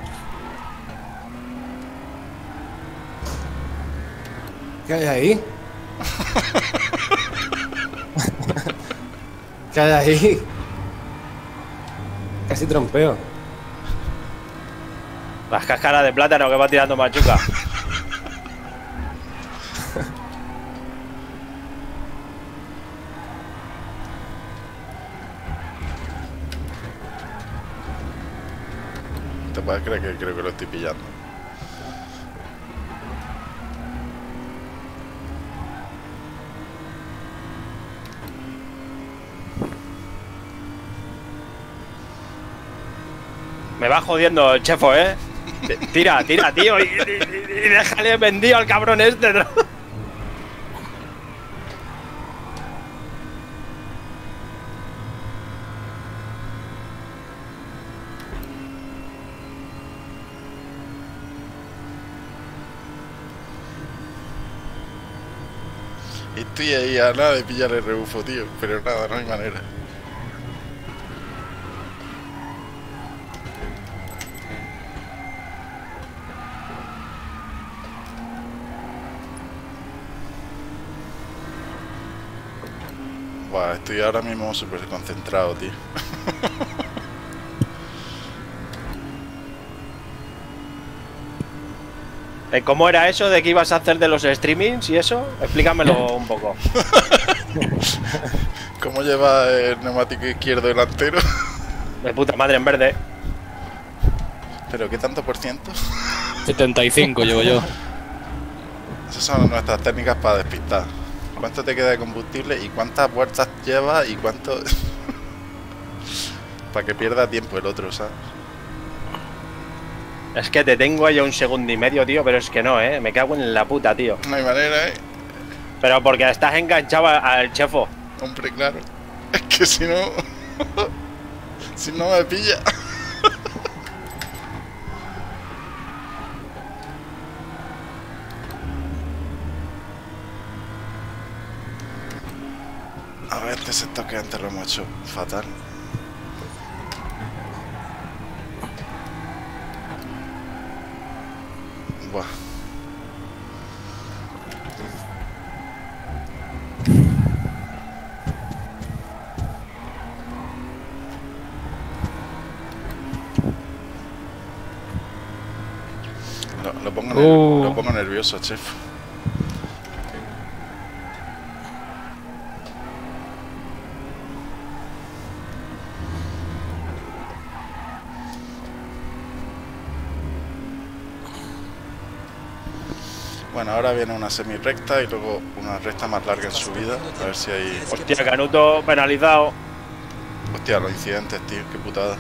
¿Qué hay ahí? ¿Qué hay ahí? Casi trompeo. Las cáscaras de plátano que va tirando Machuca. Te puedes creer que creo que lo estoy pillando. Me va jodiendo el chefo, Tira, tío, y déjale vendido al cabrón este, ¿no? Estoy ahí a nada de pillar el rebufo, tío, pero nada, no hay manera. Buah, estoy ahora mismo súper concentrado, tío. ¿Cómo era eso de que ibas a hacer de los streamings y eso? Explícamelo un poco. ¿Cómo lleva el neumático izquierdo delantero? De puta madre en verde. ¿Pero qué tanto por ciento? 75 llevo yo. Esas son nuestras técnicas para despistar. ¿Cuánto te queda de combustible y cuántas vueltas lleva y cuánto...? Para que pierda tiempo el otro, ¿sabes? Es que te tengo ahí 1 segundo y medio, tío, pero es que no, me cago en la puta, tío. No hay manera, Pero porque estás enganchado al chefo. Hombre, claro. Es que si no... si no me pilla... A ver, este sector que antes lo hemos hecho fatal. Buah. Lo pongo nervioso, chef. Bueno, ahora viene una semi-recta y luego una recta más larga en subida. A ver si hay... Hostia, Canuto penalizado. Hostia, los incidentes, tío, qué putada.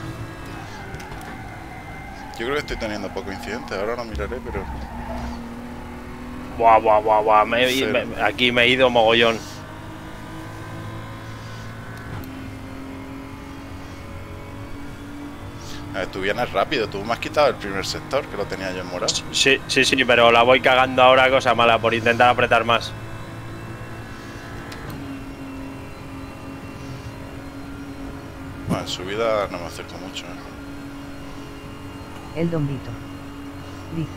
Yo creo que estoy teniendo poco incidente, ahora no miraré, pero... Buah. Aquí me he ido mogollón. A ver, tú vienes rápido, tú me has quitado el primer sector, que lo tenía yo en morado. Sí, pero la voy cagando ahora, cosa mala, por intentar apretar más. Bueno, en subida no me acerco mucho, El Don Vito dice: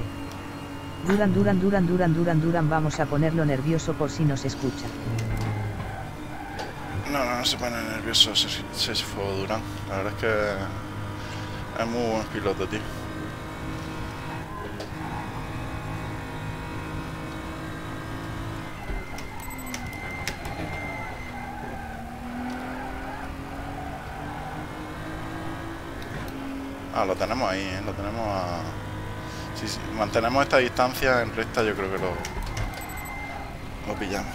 Duran, vamos a ponerlo nervioso por si nos escucha. No se pone nervioso, se fue Durán. La verdad es que es muy buen piloto, tío. Ah, lo tenemos ahí, lo tenemos a... Sí, mantenemos esta distancia en recta, yo creo que lo pillamos.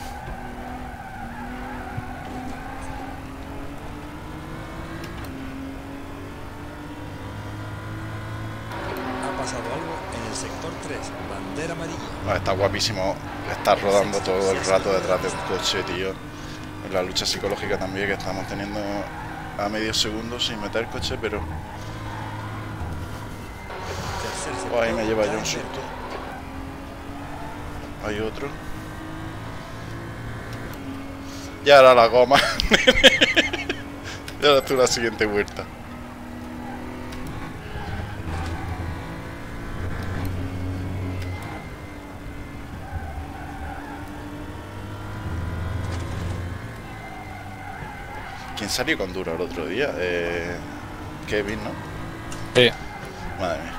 Ha pasado algo en el sector 3, bandera amarilla. No, está guapísimo estar rodando todo el rato detrás de un coche, tío. En la lucha psicológica también que estamos teniendo a medio segundo sin meter coche, pero... Oh, ahí me lleva yo un susto. Hay otro. Y ahora la goma. Y ahora tú la siguiente vuelta. ¿Quién salió con duro el otro día? Kevin, ¿no? Sí. Madre mía.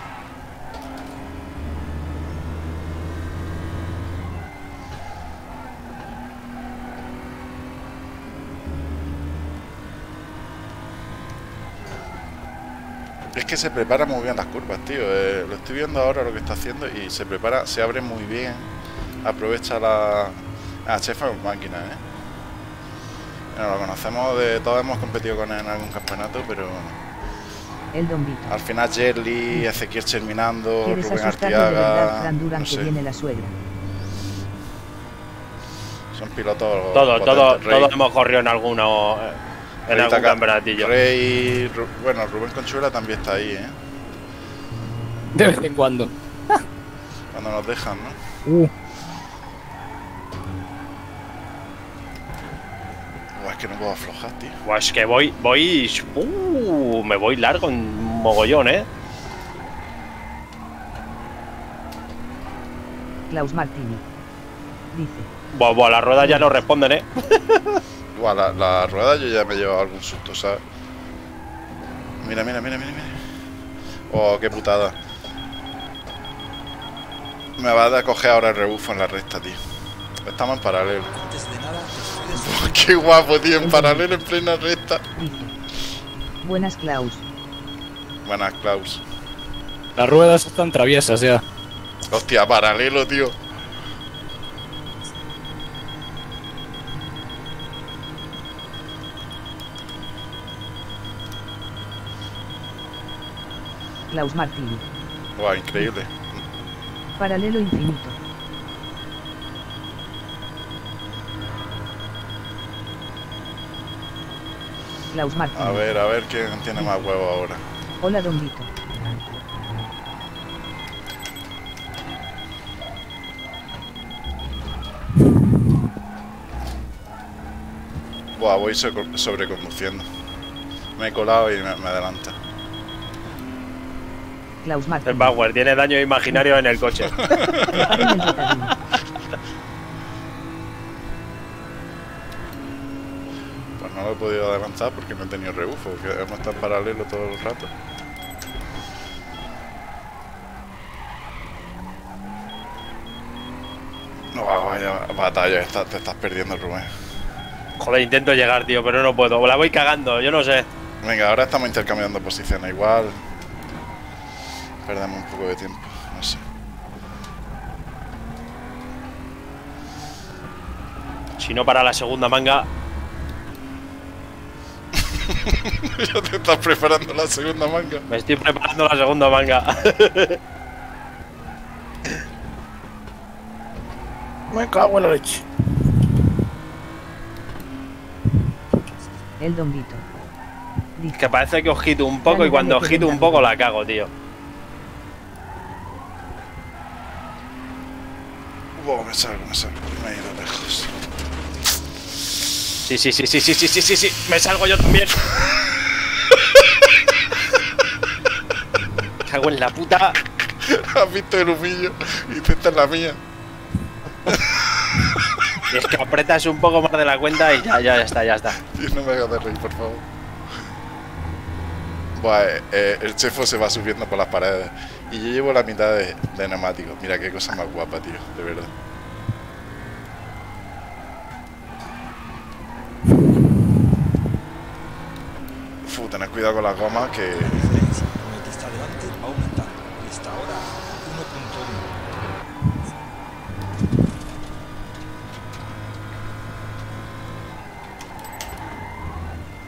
Es que se prepara muy bien las curvas, tío. Lo estoy viendo ahora lo que está haciendo y se prepara, se abre muy bien. Aprovecha la... Ah, Chef es máquina, Bueno, lo conocemos de... Todos hemos competido con él en algún campeonato, pero... El Don Vito. Al final Jerly, Ezequiel terminando, ¿Quieres Rubén asustarle de verdad, Artiaga... Fran Duran, No que sé. viene la suegra? Son pilotos... Todos Rey, hemos corrido en alguno. En Rey algún Taka- campeonatillo. Rey... Bueno, Rubén Conchuela también está ahí, De vez en cuando. Cuando nos dejan, ¿no? Buah, es que no puedo aflojar, tío. Buah, es que voy. Me voy largo en mogollón, Klaus Martini. Dice. Buah, las ruedas ya no responden, Buah, la rueda yo ya me he llevado algún susto, ¿sabes? Mira. Oh, qué putada. Me va a coger ahora el rebufo en la recta, tío. Estamos en paralelo. Antes de nada, Buah, qué guapo, tío, en paralelo en plena recta. Dice. Buenas, Klaus. Buenas, Klaus. Las ruedas están traviesas ya. Hostia, paralelo, tío. Klaus Martini. Buah, increíble. Paralelo infinito. Klaus Martini. A ver quién tiene más huevo ahora. Hola, Don Vito. Buah, voy sobreconduciendo. Me he colado y me adelanta. Klaus Martini. El Bauer tiene daño imaginario en el coche. Preparen el bocadillo. Pues no lo he podido adelantar porque no he tenido rebufo, porque hemos estado en paralelo todo el rato. No, vaya batalla, te estás perdiendo, Rubén. Joder, intento llegar, tío, pero no puedo. La voy cagando, yo no sé. Venga, ahora estamos intercambiando posiciones. Igual perdemos un poco de tiempo, no sé. Si no para la segunda manga. Ya te estás preparando la segunda manga. Me estoy preparando la segunda manga. Me cago en la leche. El Don Vito. Dice. Que parece que os quito un poco y cuando os quito un poco la cago, tío. Wow, me salgo. Me he ido lejos. Sí. Me salgo yo también. Cago en la puta. Has visto el humillo y tú estás en la mía. Y es que apretas un poco más de la cuenta y ya está. Tío, no me hagas de reír, por favor. Buah, el chefo se va subiendo por las paredes. Y yo llevo la mitad de neumáticos. Mira qué cosa más guapa, tío, de verdad. Tened cuidado con las gomas que... la diferencia con el que está delante va aumentando. Y está ahora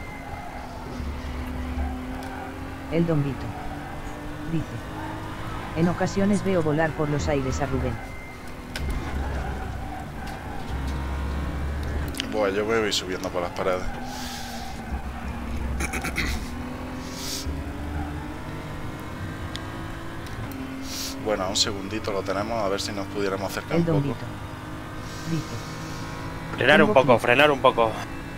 1.1. El Don Vito. Dice. En ocasiones veo volar por los aires a Rubén. Bueno, yo voy subiendo por las paredes. Bueno, un segundito lo tenemos, a ver si nos pudiéramos acercar un poco. Dice. Frenar un poco, frenar un poco.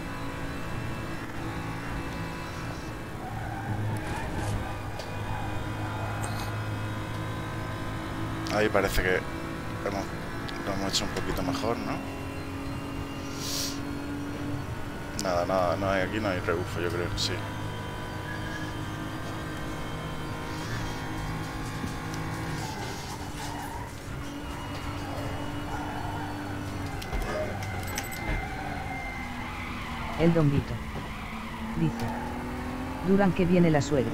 Ahí parece que lo hemos hecho un poquito mejor, ¿no? Nada, no hay, aquí no hay rebufo, yo creo, sí. El Don Vito. Dice. Duran que viene la suegra.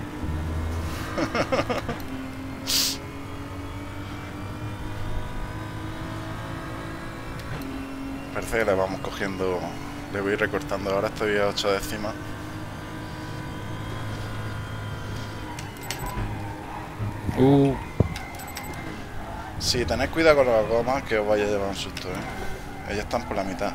Parece que le vamos cogiendo, le voy recortando, ahora estoy a 8 décimas. Sí, tened cuidado con las gomas que os vaya a llevar un susto, Ellas están por la mitad.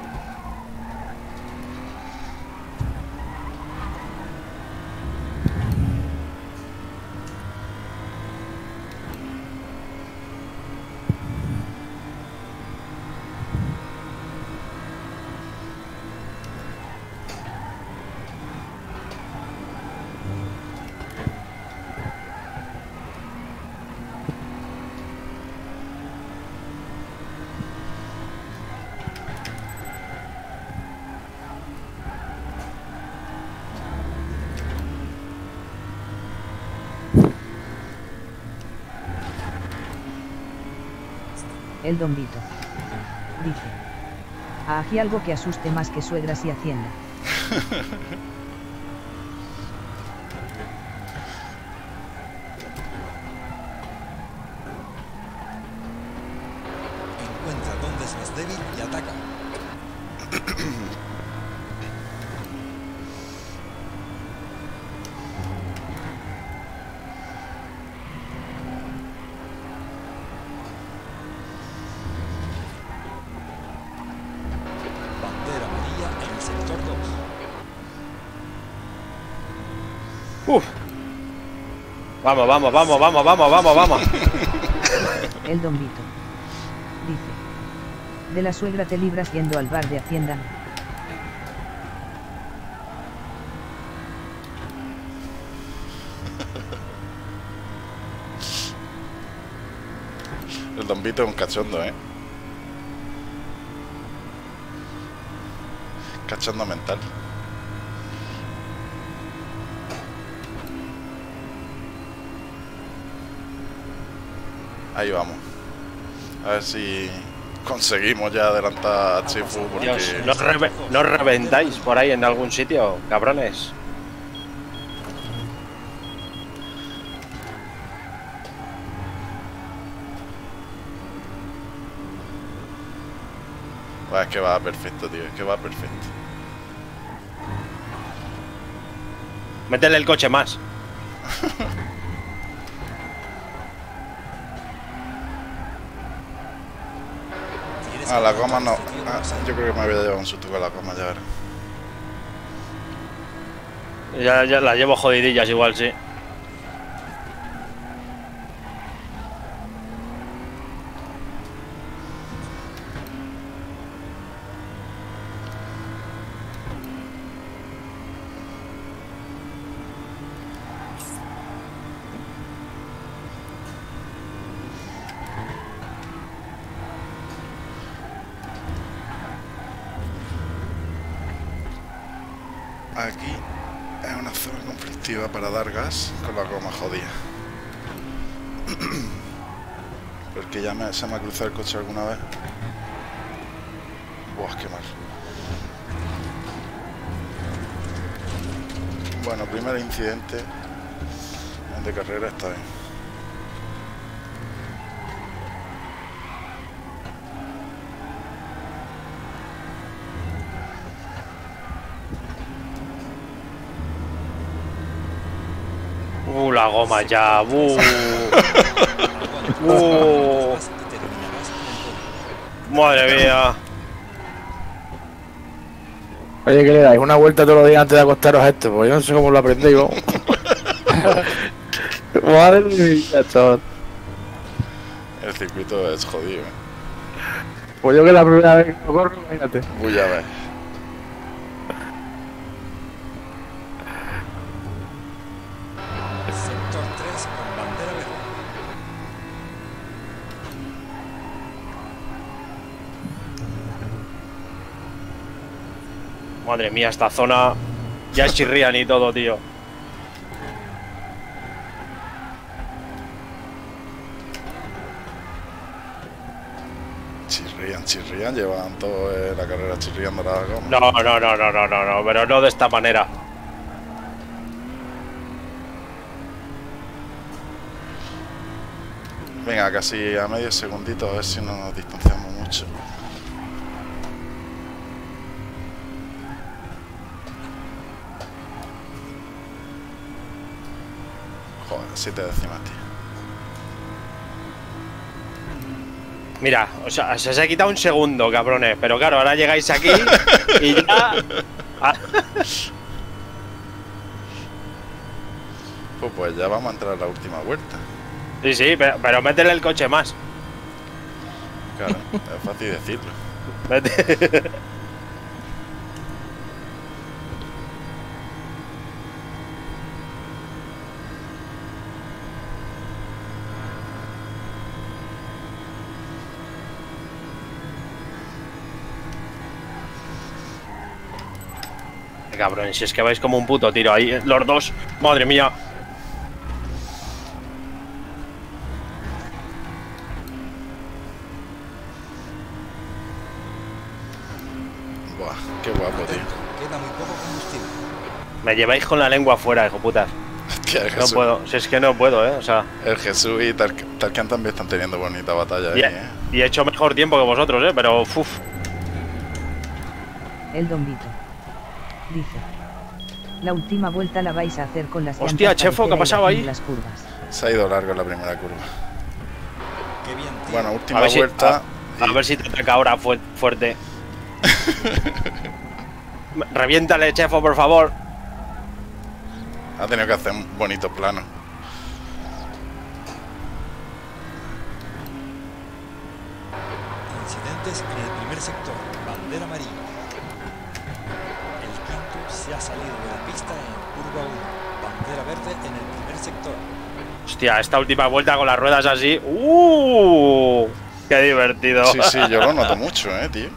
El Don Vito. Dice. Aquí algo que asuste más que suegras y hacienda. Encuentra dónde es más débil y ataca. Vamos. El Don Vito. Dice. De la suegra te libras yendo al bar de Hacienda. El Don Vito es un cachondo, Cachondo mental. Ahí vamos. A ver si conseguimos ya adelantar a Chifu porque... Dios, ¿no reventáis por ahí en algún sitio, cabrones? Pues es que va perfecto, tío. Es que va perfecto. Métele el coche más. Ah, la goma no. Ah, yo creo que me había llevado un susto con la goma, ya verás. Ya la llevo jodidillas igual, sí. Aquí es una zona conflictiva para dar gas con la goma jodida. Porque ya se me ha cruzado el coche alguna vez. Buah, qué mal. Bueno, primer incidente de carrera está bien. La goma ya. Madre mía. Oye, ¿qué le dais? ¿Una vuelta todos los días antes de acostaros a esto? Pues yo no sé cómo lo aprendéis vos. Madre mía, chaval. El circuito es jodido. Pues yo que la primera vez que lo corro, imagínate. Voy a ver. Sector 3 con bandera verde. Madre mía, esta zona ya chirrían y todo, tío. Chirrían, llevan toda la carrera chirriando la goma. No, pero no de esta manera. Venga, casi a medio segundito, a ver si no nos distanciamos mucho. Joder, 7 décimas, tío. Mira, o sea, se ha quitado un segundo, cabrones. Pero claro, ahora llegáis aquí y ya... Pues ya vamos a entrar a la última vuelta. Sí, pero métele el coche más. Claro, es fácil decirlo. Vete. Cabrón, si es que vais como un puto tiro ahí, los dos. Madre mía. Buah, qué guapo, tío. Queda muy poco combustible. Me lleváis con la lengua afuera, hijo putas. Hostia, el No Jesús. puedo, si es que no puedo, o sea. El Jesús y Tarkan también están teniendo bonita batalla ahí, Y he hecho mejor tiempo que vosotros, pero uff. El Don Vito dice: la última vuelta la vais a hacer con las Hostia, llantas Chefo, ¿qué ha parecera pasado y ahí? las curvas. Se ha ido largo en la primera curva. Qué bien, tío. Bueno, última A ver si- vuelta. A ver si te ataca ahora fuerte. Reviéntale, Chefo, por favor. Ha tenido que hacer un bonito plano. Incidentes en el primer sector. Bandera amarilla. El quinto se ha salido de la pista en curva 1. Bandera verde en el primer sector. Hostia, esta última vuelta con las ruedas así. ¡Qué divertido! Sí, sí, yo lo noto mucho, tío.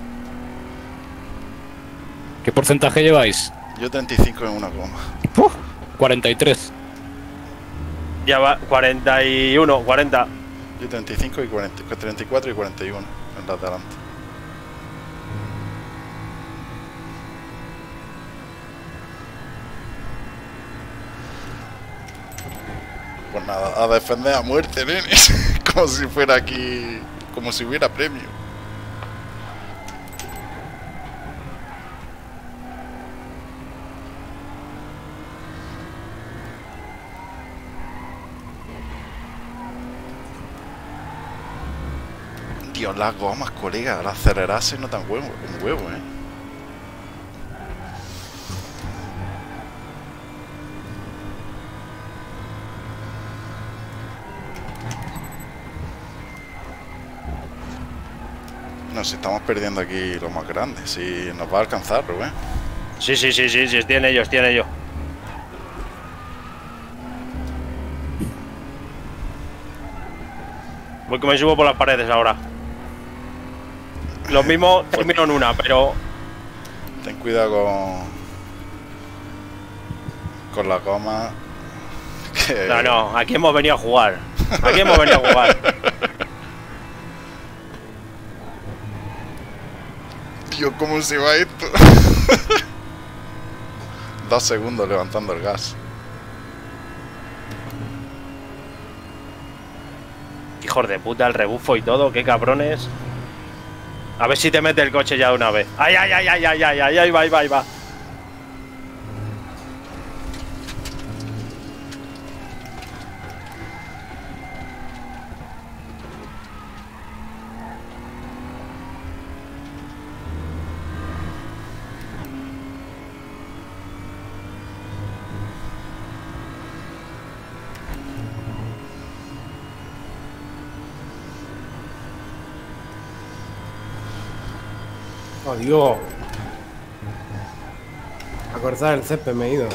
¿Qué porcentaje lleváis? Yo 35 en una coma. 43. Ya va, 41, 40. Yo 35 y 40, 34 y 41 en las de adelante. Pues nada, a defender a muerte, nenes. Como si fuera aquí, como si hubiera premio. Dios, las gomas, colega, las acelerar se notan un huevo, Nos estamos perdiendo aquí lo más grande. Si nos va a alcanzar, Rubén. Sí, tiene ellos, tiene ellos. Voy que me subo por las paredes ahora. Lo mismo termino en una, pero... Ten cuidado con la goma. Que... No, aquí hemos venido a jugar. Aquí hemos venido a jugar. Tío, ¿cómo se va esto? 2 segundos levantando el gas. Hijos de puta, el rebufo y todo, qué cabrones. A ver si te mete el coche ya de una vez. ¡Ay, ay, ay, ay, ay, ay, ay, ahí va, ahí va, ahí va! Adiós. A cortar el césped me he ido.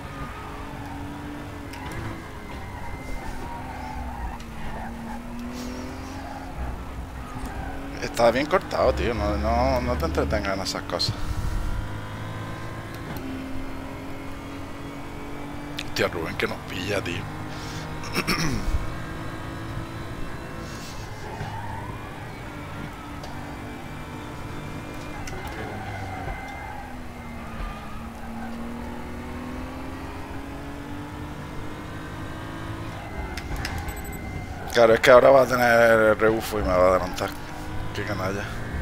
Está bien cortado, tío. No te entretengas en esas cosas. Hostia, Rubén, que nos pilla, tío. Claro, es que ahora va a tener el rebufo y me va a adelantar. Qué canalla.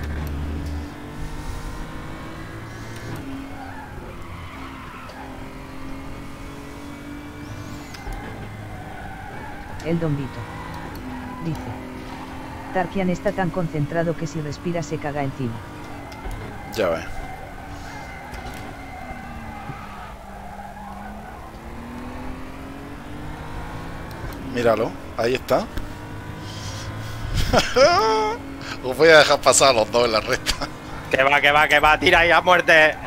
El Don Vito dice: Tarkian está tan concentrado que si respira se caga encima. Ya ves. Míralo, ahí está. Os voy a dejar pasar a los dos en la recta. Que va, tira ahí a muerte.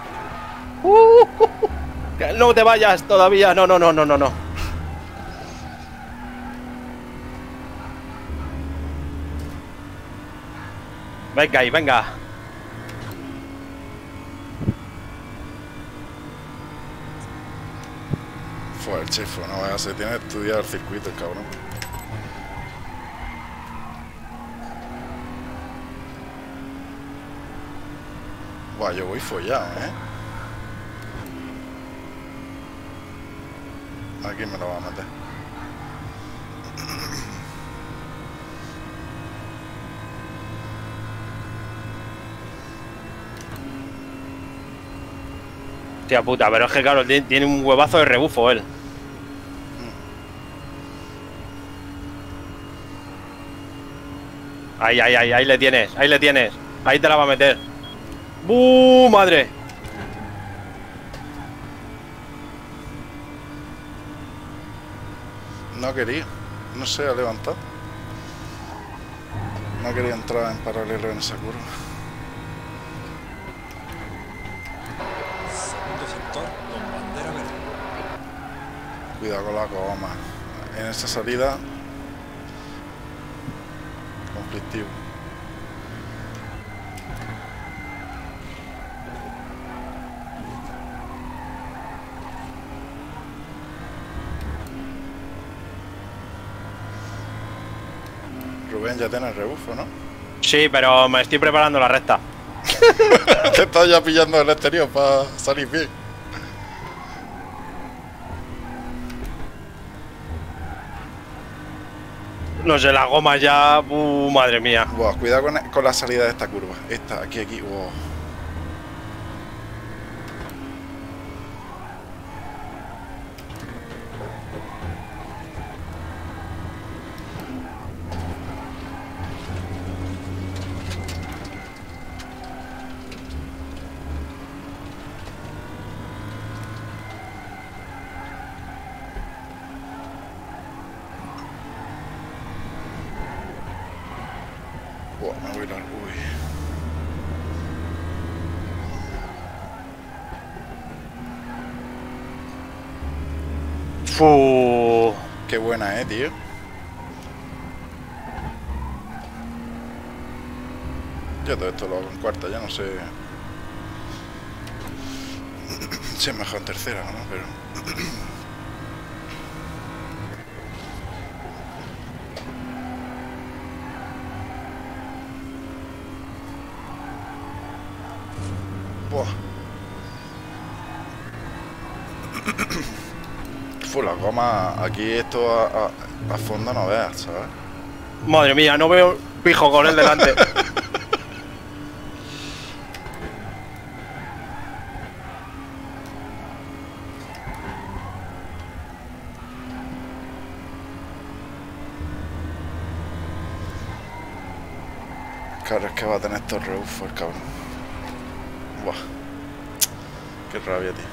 Que no te vayas todavía, no. Venga ahí, venga. Fue el chefo, no se tiene que estudiar el circuito, el cabrón. Buah, yo voy follado, Aquí me lo va a meter. Hostia puta, pero es que claro, tiene un huevazo de rebufo él. Ahí le tienes, ahí te la va a meter. ¡Buh, madre! No quería, no sé, ha levantado. No quería entrar en paralelo en esa curva. Segundo sector con bandera verde. Cuidado con la goma. En esta salida conflictivo. Rubén, ya tienes rebufo, ¿no? Sí, pero me estoy preparando la recta. Te estás ya pillando el exterior para salir bien. No sé, la goma ya... madre mía. Buah, cuidado con la salida de esta curva. Esta, aquí. Wow. Me voy a ir. Uy. Qué buena, tío. Yo todo esto lo hago en cuarta, ya no sé si es mejor en tercera, ¿no? Pero buah. Fue la goma, aquí esto a fondo no veas, ¿sabes? Madre mía, no veo pijo con él delante. Claro, es que va a tener estos rebufos el cabrón. Buah. Qué rabia, tío.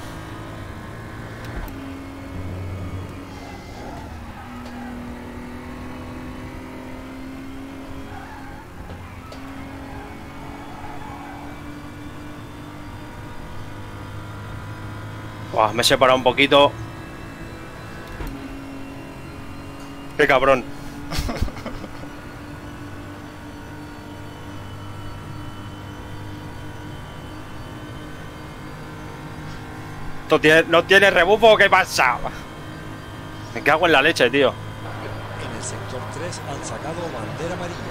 Buah, me he separado un poquito. Qué cabrón. ¿Esto no tiene rebufo o qué pasa? Me cago en la leche, tío. En el sector 3 han sacado bandera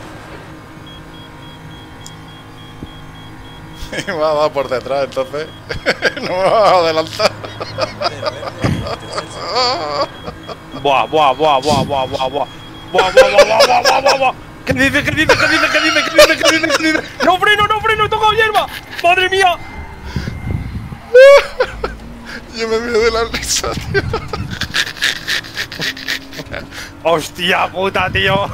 amarilla. Va por detrás, entonces. No me vas a adelantar. Bandera verde en el tercer sector. Buah. ¿Qué dice? ¡No freno! ¡He tocado hierba! ¡Madre mía! Yo me veo de la risa, tío. ¡Hostia puta, tío!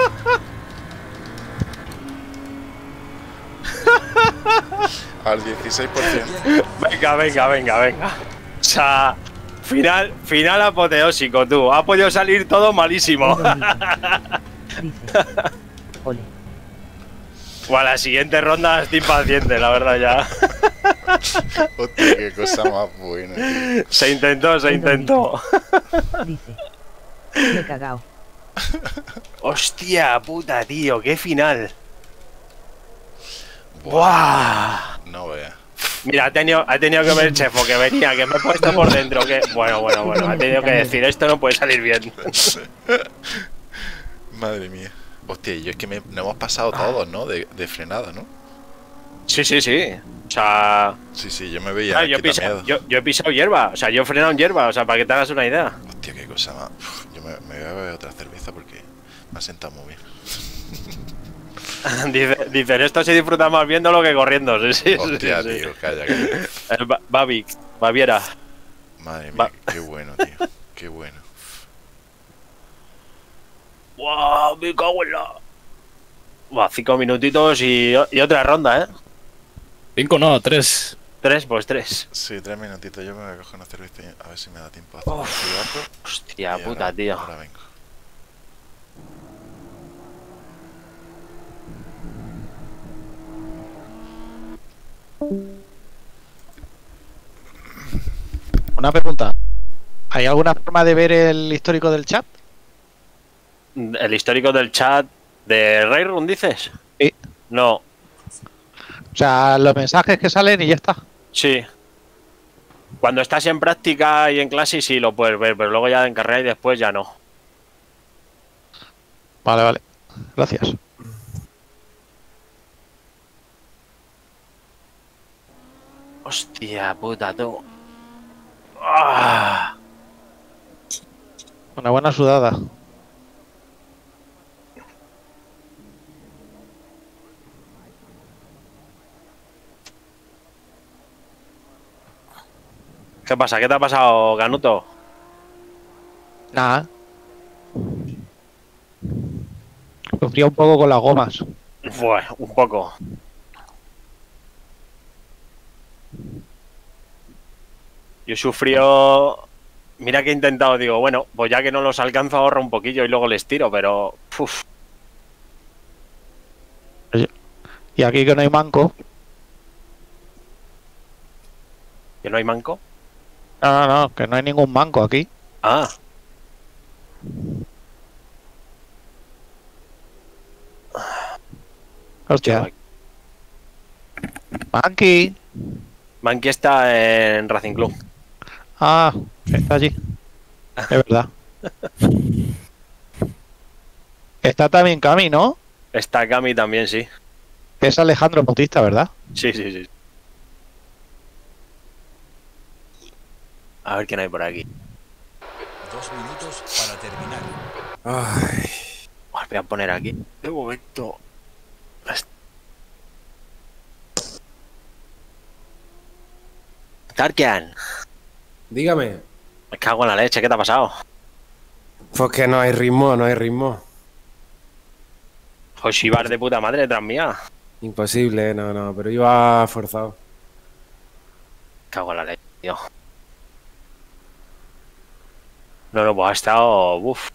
Al 16%. Venga. O sea, final apoteósico, tú. Ha podido salir todo malísimo. Dice. Ole. Bueno, la siguiente ronda estoy impaciente, la verdad, ya. Hostia, qué cosa más buena, tío. Se intentó. Dice. Me he cagao. Hostia puta, tío, qué final. ¡Buah! No veas. Mira, ha tenido que ver el chefo que venía, que me he puesto por dentro, que... Bueno, ha tenido que decir, esto no puede salir bien. Madre mía. Hostia, y yo es que nos hemos pasado todos, ¿no? De frenada, ¿no? Sí. O sea... Sí, yo me veía. Yo he pisado hierba, o sea, yo he frenado en hierba, o sea, para que te hagas una idea. Hostia, qué cosa más. Yo me voy a beber otra cerveza porque me ha sentado muy bien. Dicen, esto se disfruta más viéndolo que corriendo. Sí. Hostia, tío, calla. El Baviera. Madre mía, qué bueno, tío. Qué bueno. ¡Wow! Me cago en la... Buah, 5 minutitos y otra ronda, ¿eh? 5 no, 3. 3, pues 3. Sí, 3 minutitos. Yo me voy a coger una cerveza y a ver si me da tiempo a hacer un cigarro. Hostia puta, tío. Ahora vengo. Una pregunta. ¿Hay alguna forma de ver el histórico del chat? ¿El histórico del chat de Railroom, dices? Sí. No. O sea, los mensajes que salen y ya está. Sí. Cuando estás en práctica y en clase sí lo puedes ver, pero luego ya en carrera y después ya no. Vale. Gracias. Hostia puta, tú. ¡Ah! Una buena sudada. ¿Qué pasa? ¿Qué te ha pasado, Ganuto? Nada. Sufría un poco con las gomas. Bueno, un poco. Yo sufrió... Mira que he intentado, digo, bueno, pues ya que no los alcanzo ahorro un poquillo y luego les tiro, pero... Uf. Y aquí que no hay manco. ¿Que no hay manco? No, que no hay ningún manco aquí. Ah. Hostia. Monkey. Monkey está en Racing Club. Ah, está allí. Es verdad. Está también Cami, ¿no? Está Cami también, sí. Que es Alejandro Bautista, ¿verdad? Sí, sí, sí. A ver quién hay por aquí. 2 minutos para terminar. Ay. Voy a poner aquí. De momento. Tarkian. Dígame. Me cago en la leche, ¿qué te ha pasado? Pues que no hay ritmo, no hay ritmo. Hoshibar de puta madre detrás mía. Imposible, no, pero iba forzado. Cago en la leche, tío. No, pues ha estado... Uf.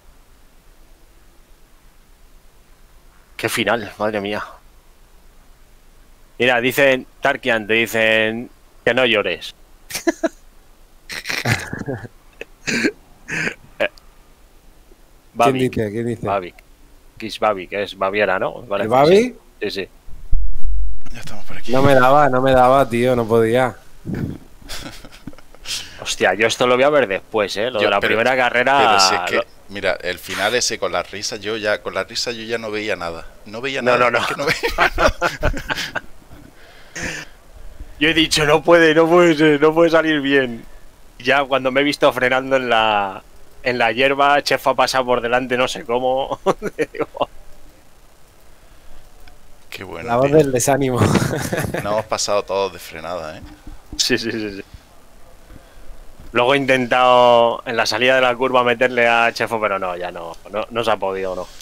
Qué final, madre mía. Mira, dicen... Tarkian, te dicen... Que no llores. Babi. ¿Quién dice? Babi. Kiss Babi, que es Baviera, ¿no? Vale, ¿El Babi? Sí, sí. Ya estamos por aquí. No me daba, tío, no podía. Hostia, yo esto lo voy a ver después, ¿eh? Lo de la primera carrera... Pero si es que, mira, el final ese con las risas, yo ya no veía nada. No veía nada. No. Es que no veía nada. Yo he dicho, no puede salir bien. Ya cuando me he visto frenando en la hierba, Chef ha pasado por delante, no sé cómo. Qué bueno. La voz tío. del desánimo. No hemos pasado todos de frenada, ¿eh? Sí. Luego he intentado en la salida de la curva meterle a Chefo, pero no, ya no se ha podido, no.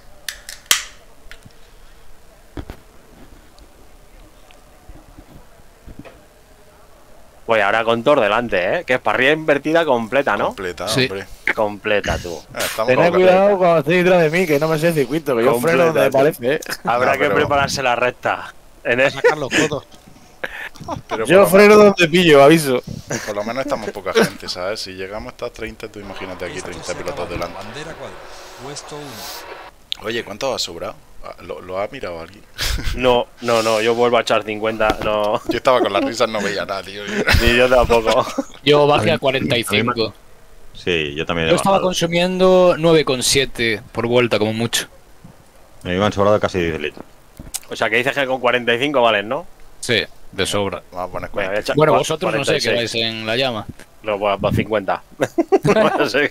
Pues ahora con Thor delante, ¿eh? Que es parrilla invertida completa, ¿no? Completa, Sí. hombre. Completa, tú. Tened cuidado cuando estéis detrás de mí, que no me sé el circuito, que yo freno donde me parece, ¿eh? Habrá No, que pero- prepararse la recta. Sacar los codos. Pero Yo por lo freno donde pillo, aviso. Por lo menos estamos poca gente, ¿sabes? Si llegamos hasta 30, tú imagínate aquí 30 pilotos delante. Bandera cuadra. Puesto 1. Oye, ¿cuánto ha sobrado? ¿Lo ha mirado alguien? No, yo vuelvo a echar 50, no. Yo estaba con las risas, no veía nada, tío. Ni yo tampoco. Yo bajé a 45. Sí, yo también he Yo estaba bajado. consumiendo 9,7 por vuelta, como mucho. Me iban sobrado casi 10 litros. O sea, que dices que con 45 valen, ¿no? Sí, de sobra. Vamos a poner Venga, voy a cuenta. echar Bueno, vosotros no sé 46. qué vais en la llama. Lo voy a 50. No sé.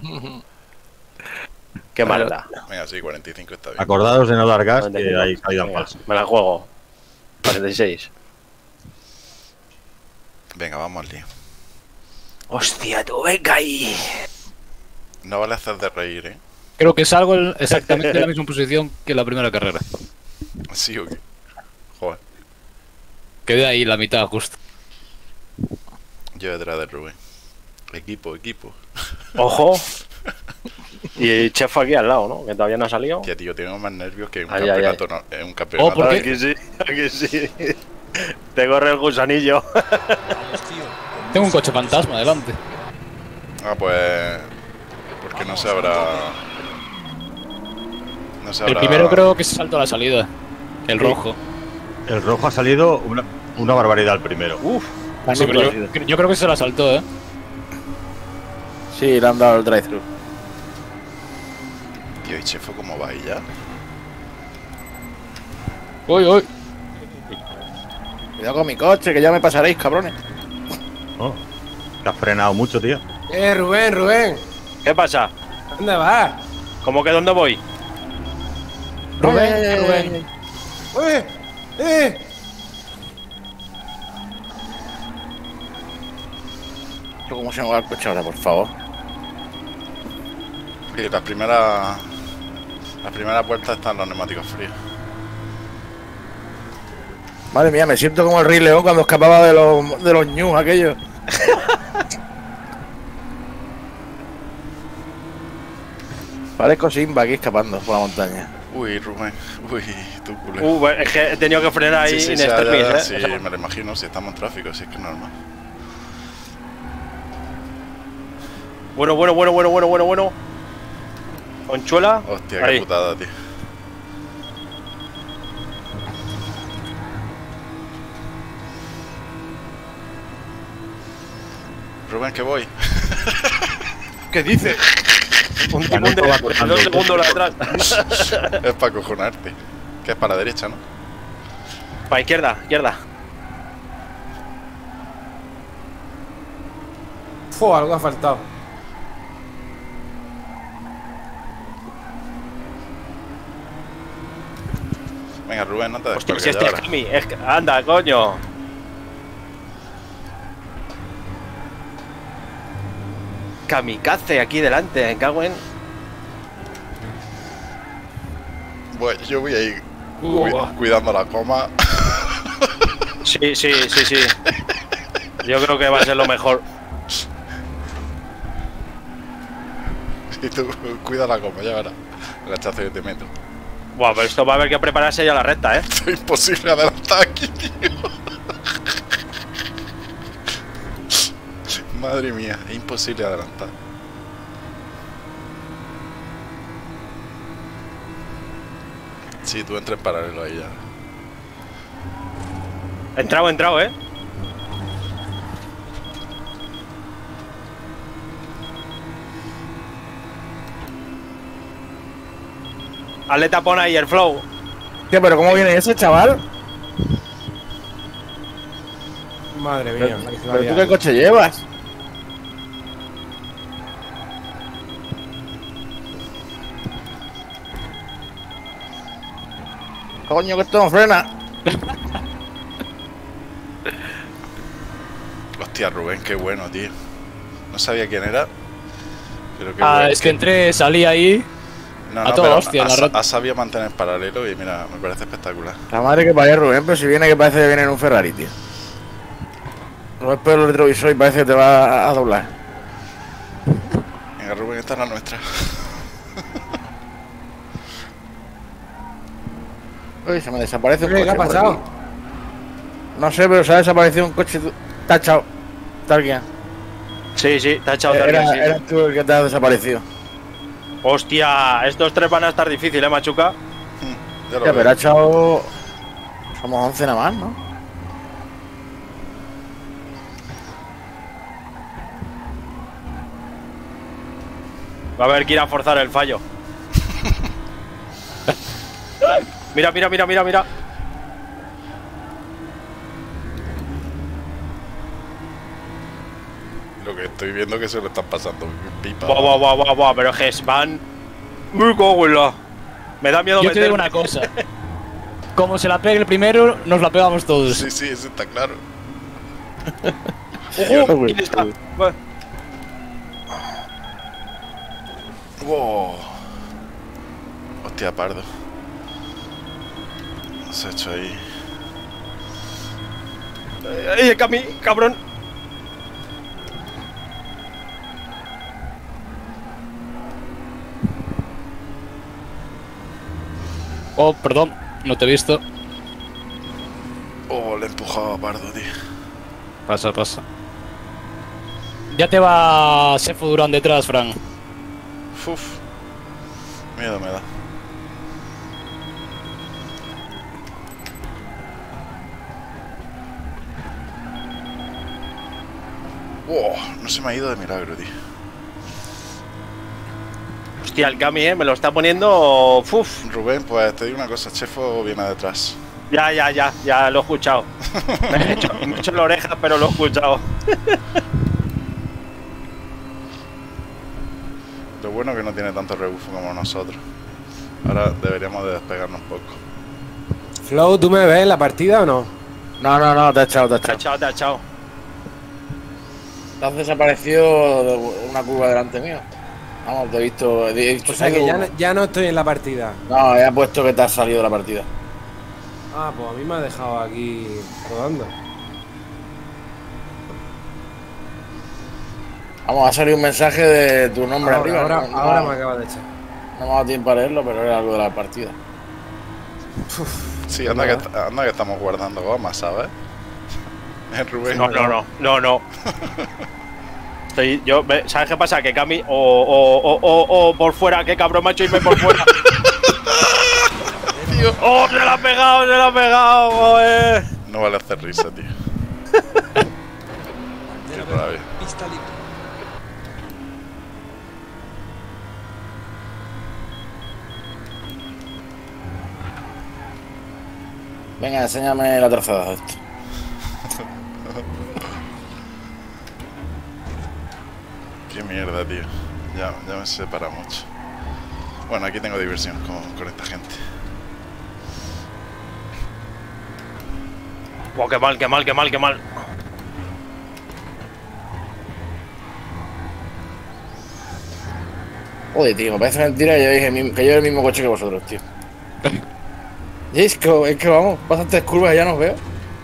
Qué maldad. Venga, sí, 45 está bien. Acordaos de no dar gas, que 45. hay salida Venga, falsa. me la juego. 46. Venga, vamos al lío. Hostia, tú, venga ahí. No vale hacer de reír, ¿eh? Creo que salgo exactamente en la misma posición que la primera carrera. Sí o qué. Joder, Quedé ahí la mitad justo. yo detrás de Rubén. Equipo. Ojo. Y Chef aquí al lado, ¿no? Que todavía no ha salido. Tía, tío, tengo más nervios que un Ay, campeonato. No, un campeonato. ¿por qué? Aquí sí, aquí sí. Te corre el gusanillo. Vamos, tío. Tengo un coche fantasma delante. Ah, pues. Porque no se habrá. No se El habrá. primero creo que se saltó a la salida. El rojo. El rojo ha salido una barbaridad el primero. Uf. Sí, pero yo creo que se la saltó, ¿eh? Sí, le han dado el drive-thru. Tío, ¿y Chefo cómo va ahí ya? Uy. Cuidado con mi coche, que ya me pasaréis, cabrones. Oh, te has frenado mucho, tío. Rubén. ¿Qué pasa? ¿Dónde vas? ¿Cómo que dónde voy? Rubén. ¿Cómo se me va el coche ahora, por favor? Sí, las primeras vueltas están los neumáticos fríos. Madre mía, me siento como el Rey León cuando escapaba de los ñus aquellos. Parezco Simba aquí escapando por la montaña. Uy, Rubén. Uy, tu culo. Es que he tenido que frenar ahí Sí, in ya, extremis, ya, ¿eh? sí, O sea, me lo imagino, si estamos en tráfico, si es que es normal. Bueno. Conchuela. Hostia, Ahí. qué putada, tío. Rubén, que voy. ¿Qué dice? Un La nota va cortando dos el segundos coche. atrás. Es para cojonarte. Que es para la derecha, ¿no? Para izquierda. Algo ha faltado. Venga, Rubén, no te Hostia, descuelgues si este ya es ahora. Cami. Anda, coño. Kamikaze aquí delante, me cago en. Bueno, yo voy a ir cuidando la coma. Sí. Yo creo que va a ser lo mejor. Y tú cuida la coma, ya verás. El hachazo que te meto. Buah, pero esto va a haber que prepararse ya la recta, ¿eh? Es imposible adelantar aquí, tío. Madre mía, es imposible adelantar. Sí, tú entras en paralelo ahí ya. Entrado, Hazle tapón ahí, el flow. Tío, pero ¿cómo viene ese chaval? Madre mía. ¿Pero tú qué coche llevas? Coño, que esto no frena. Hostia, Rubén, qué bueno, tío. No sabía quién era. Pero qué Ah, bueno. es que entré, salí ahí. No, a todo hostia, la red. has sabido mantener paralelo y mira, me parece espectacular. La madre que vaya Rubén, pero si viene que parece que viene en un Ferrari, tío. No ves por el retrovisor y parece que te va a doblar. Venga, Rubén, esta es la nuestra. Uy, se me desaparece un coche. ¿Qué ha por pasado? aquí. No sé, pero se ha desaparecido un coche tachado. Targuía. Sí, te ha echado Targuía, sí. Eras tú el que te has desaparecido. Hostia, estos 3 van a estar difíciles, machuca. Ya lo Ya, veo. pero ha echado... Somos 11 nada más, ¿no? Va a haber que ir a forzar el fallo. Mira. Lo que estoy viendo que se lo están pasando pipa. Buah, pero es que van... Muy cogula. Me da miedo Yo te digo meterme. una cosa. Como se la pegue el primero, nos la pegamos todos. Sí, eso está claro. Ojo, ¿quién está? Va. Wow. Hostia, pardo. Se ha hecho ahí. ¡Ey, Cami, cabrón! Oh, perdón, no te he visto. Oh, le he empujado a pardo, tío. Pasa. Ya te va Sefo Durán detrás, Fran. Uf. Miedo me da. Wow, no se me ha ido de milagro, tío. Hostia, el Cami, me lo está poniendo... Uf. Rubén, pues te digo una cosa, Chefo viene detrás. Ya, lo he escuchado. Me he hecho la oreja, pero lo he escuchado. Lo bueno es que no tiene tanto rebufo como nosotros. Ahora deberíamos de despegarnos un poco. Flow, ¿tú me ves en la partida o no? No, te ha echado. Te ha echado. Te has desaparecido de una curva delante mío. Vamos, te he visto... O sea que ya no estoy en la partida. No, he puesto que te has salido de la partida. Ah, pues a mí me ha dejado aquí rodando. Vamos, a salir un mensaje de tu nombre arriba. Ahora me acaba de echar. No me ha dado tiempo a leerlo, pero era algo de la partida. Sí, anda que estamos guardando gomas, ¿sabes? Rubén. No. ¿Sabes qué pasa? Que Cami o por fuera, qué cabrón macho irme por fuera. Tío. ¡Oh, se la ha pegado! Joder. No vale hacer risa, tío. Qué rabia. Pista libre. Venga, enséñame la trazada de esto. Qué mierda, tío. Ya me separa mucho. Bueno, aquí tengo diversión con esta gente. Oh, qué mal. Joder, tío, me parece mentira que yo dije que yo el mismo coche que vosotros, tío. Y es que vamos, bastantes curvas y ya nos veo.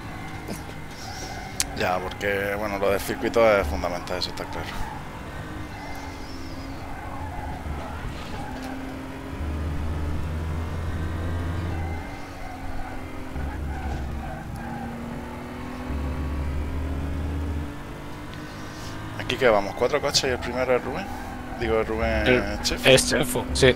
Ya, porque, bueno, lo del circuito es fundamental, eso está claro. Aquí que vamos, 4 coches y el primero es Rubén. Digo, Rubén Chefo. Es Chefo, sí.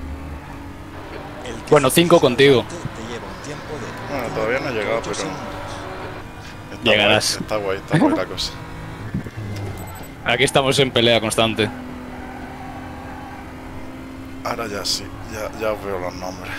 Bueno, 5 contigo. Bueno, todavía no he llegado, pero... Llegarás. Está guay la cosa. Aquí estamos en pelea constante. Ahora ya sí, ya os veo los nombres.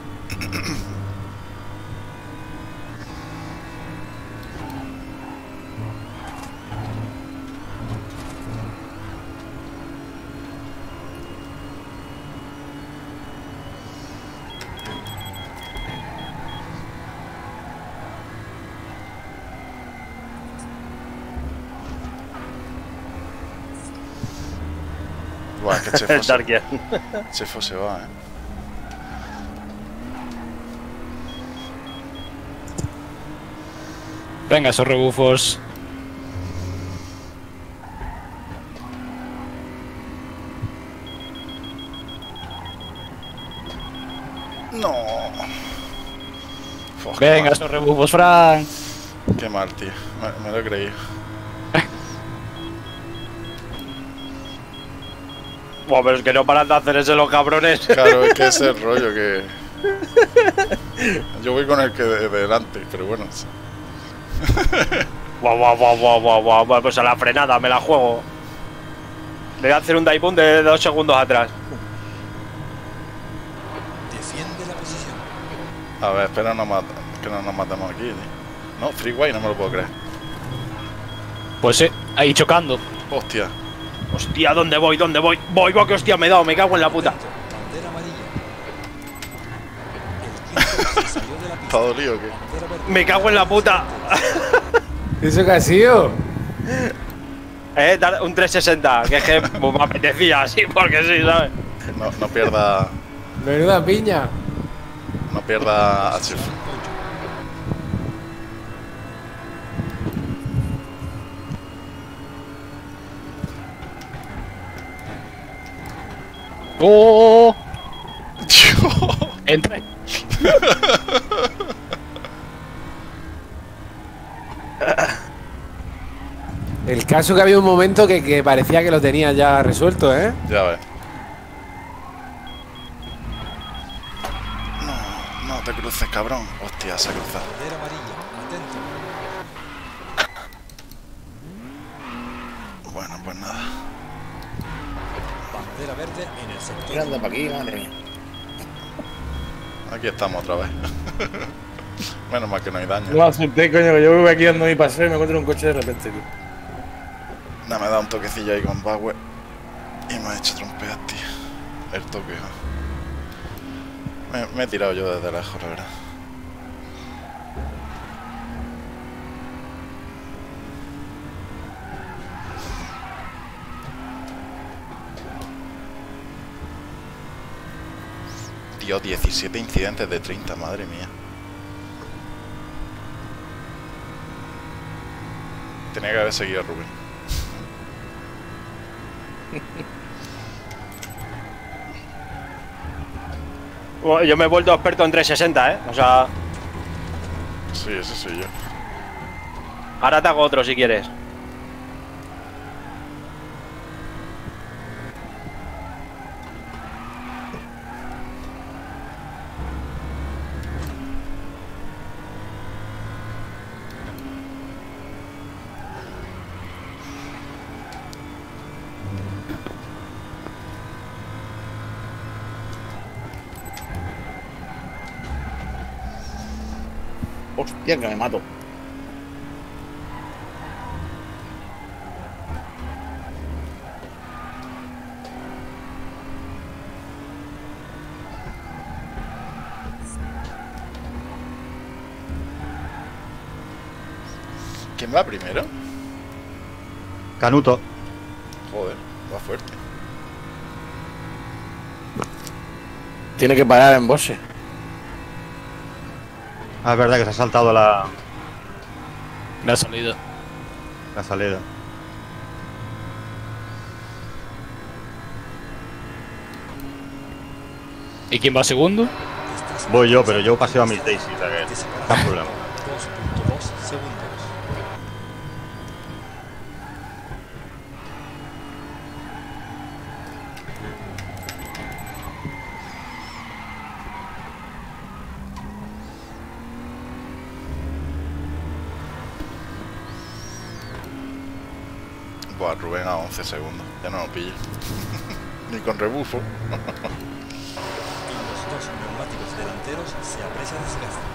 Buah, que Chefo se va, Venga, esos rebufos. No. Venga, esos rebufos, Frank. Qué mal, tío. Me lo he creído. Buah, pero es que no paran de hacer eso los cabrones. Claro, es que ese es el rollo que... Yo voy con el que de delante, pero bueno. Guau, pues a la frenada me la juego. Le voy a hacer un dive de 2 segundos atrás. Defiende la posición. A ver, espera que no nos matemos aquí, tío. No, freeway, no me lo puedo creer. Pues sí, ahí chocando. Hostia. Hostia, ¿dónde voy? Voy, que hostia me he dado, me cago en la puta. Bandera amarilla. ¿Está dolido o qué? Me cago en la puta. ¿Eso qué ha sido? Un 360, que es que me apetecía así, porque sí, ¿sabes? No pierda... Menuda piña. No pierda a Chef. ¡Oh! Entra. El caso que había un momento que parecía que lo tenía ya resuelto, ¿eh? Ya ves. No te cruces, cabrón. Hostia, se ha cruzado. Bandera amarilla, atento. Bueno, pues nada. Bandera verde en el sector. Anda para aquí, madre mía. Aquí estamos otra vez. Menos mal que no hay daño. No me asusté, coño, que yo voy aquí dando mi paseo y me encuentro un coche de repente, tío. Nada, me da un toquecillo ahí con Bauer y me ha hecho trompear, tío. El toque, me he tirado yo desde lejos, la verdad. Tío, 17 incidentes de 30, madre mía. Tenía que haber seguido a Rubén. Yo me he vuelto experto en 360, ¿eh? O sea... Sí, ese soy yo. Ahora te hago otro si quieres. Hostia, que me mato. ¿Quién va primero? Canuto. Joder, va fuerte. Tiene que parar en boxe. Ah, es verdad que se ha saltado la salida. La salida. ¿Y quién va segundo? Voy yo, pero yo paseo a mis Daisy, o sea que no hay problema. 2.2 segundos. Joder, Rubén a 11 segundos. Ya no lo pillo. Ni con rebufo. En los dos neumáticos delanteros se aprecia desgaste.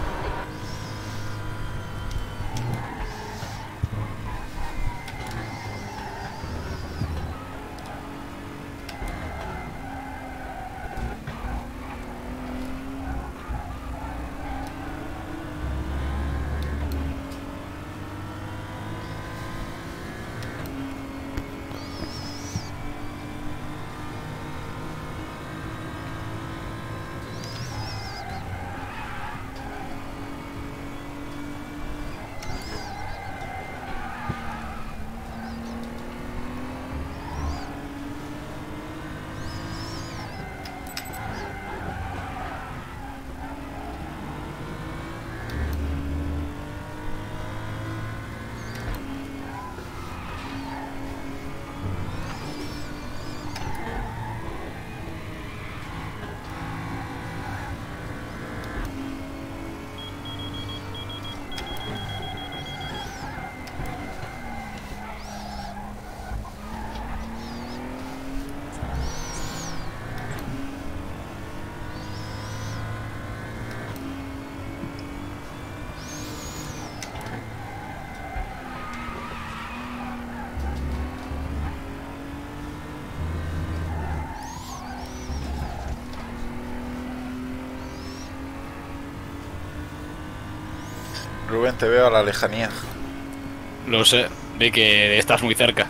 Rubén, te veo a la lejanía. Lo sé, ve que estás muy cerca.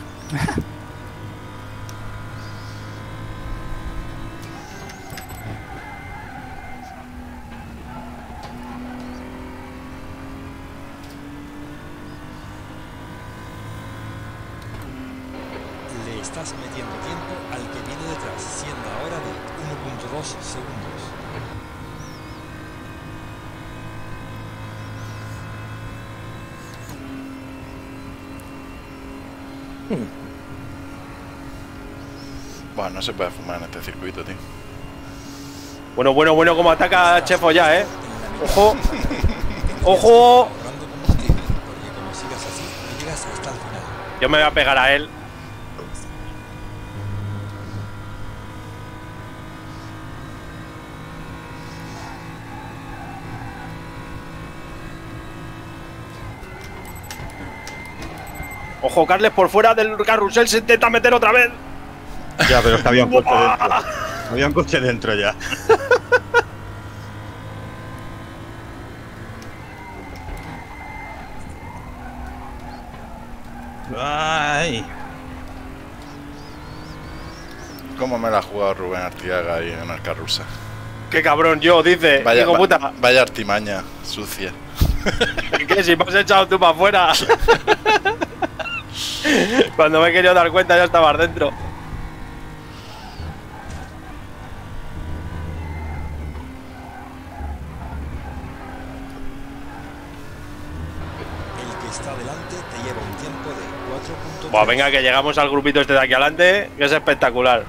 Le estás metiendo tiempo al que viene detrás, siendo ahora de 1.2 segundos. Bueno, no se puede fumar en este circuito, tío. Bueno, como ataca Chefo ya, Ojo. Ojo. Ahorrando combustible, porque como sigas así, no llegas hasta el final. Yo me voy a pegar a él. Ojo, Carles por fuera del carrusel se intenta meter otra vez. Ya, pero es que había un coche dentro. Había un coche dentro ya. Ay. ¿Cómo me la ha jugado Rubén Artiaga ahí en el carrusel? Qué cabrón, yo, dice. Vaya, Digo, puta. Vaya artimaña sucia. ¿Qué? Si me has echado tú para afuera. Cuando me he querido dar cuenta ya estabas dentro. El que está delante te lleva un tiempo de 4.3. Buah, venga, que llegamos al grupito este de aquí adelante, que es espectacular.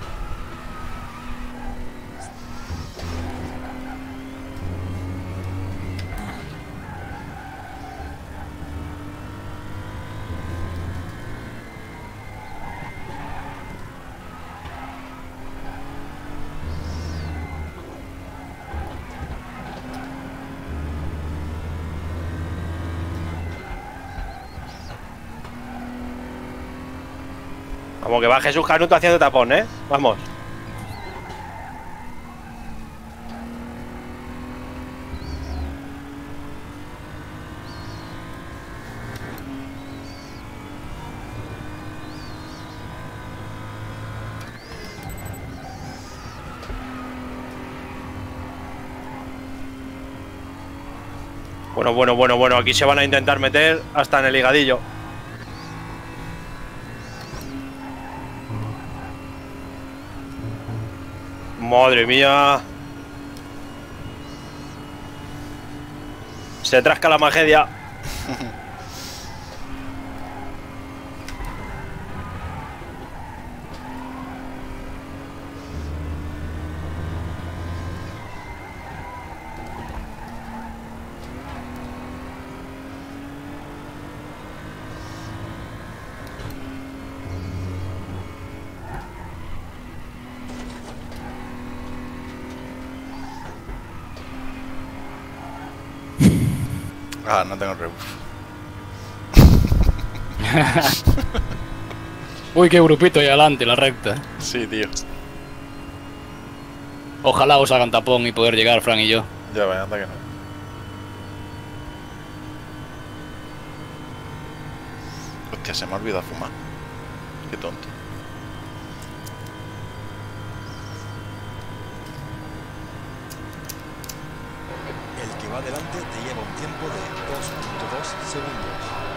Vamos, que va Jesús Canuto haciendo tapón, Vamos. Bueno, aquí se van a intentar meter hasta en el higadillo. Madre mía. Se trasca la tragedia. Ah, no tengo rebufo. Uy, qué grupito ahí adelante, la recta. Sí, tío. Ojalá os hagan tapón y poder llegar, Fran y yo. Ya vaya, anda que no. Hostia, se me ha olvidado fumar. Qué tonto. El que va adelante te lleva un tiempo de 2.2 segundos.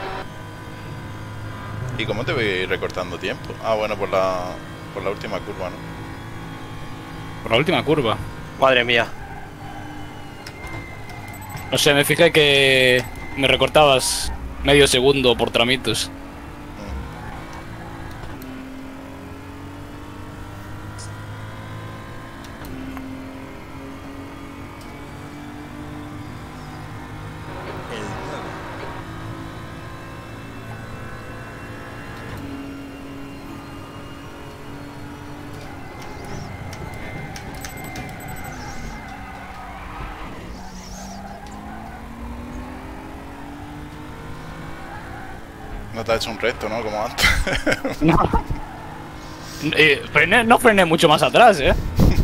¿Y cómo te voy recortando tiempo? Ah, bueno, por la última curva, ¿no? Por la última curva. Madre mía. No sé, me fijé que me recortabas medio segundo por tramitos. El 9. No te ha hecho un recto, ¿no? Como antes. No. No frené mucho más atrás, ¿eh?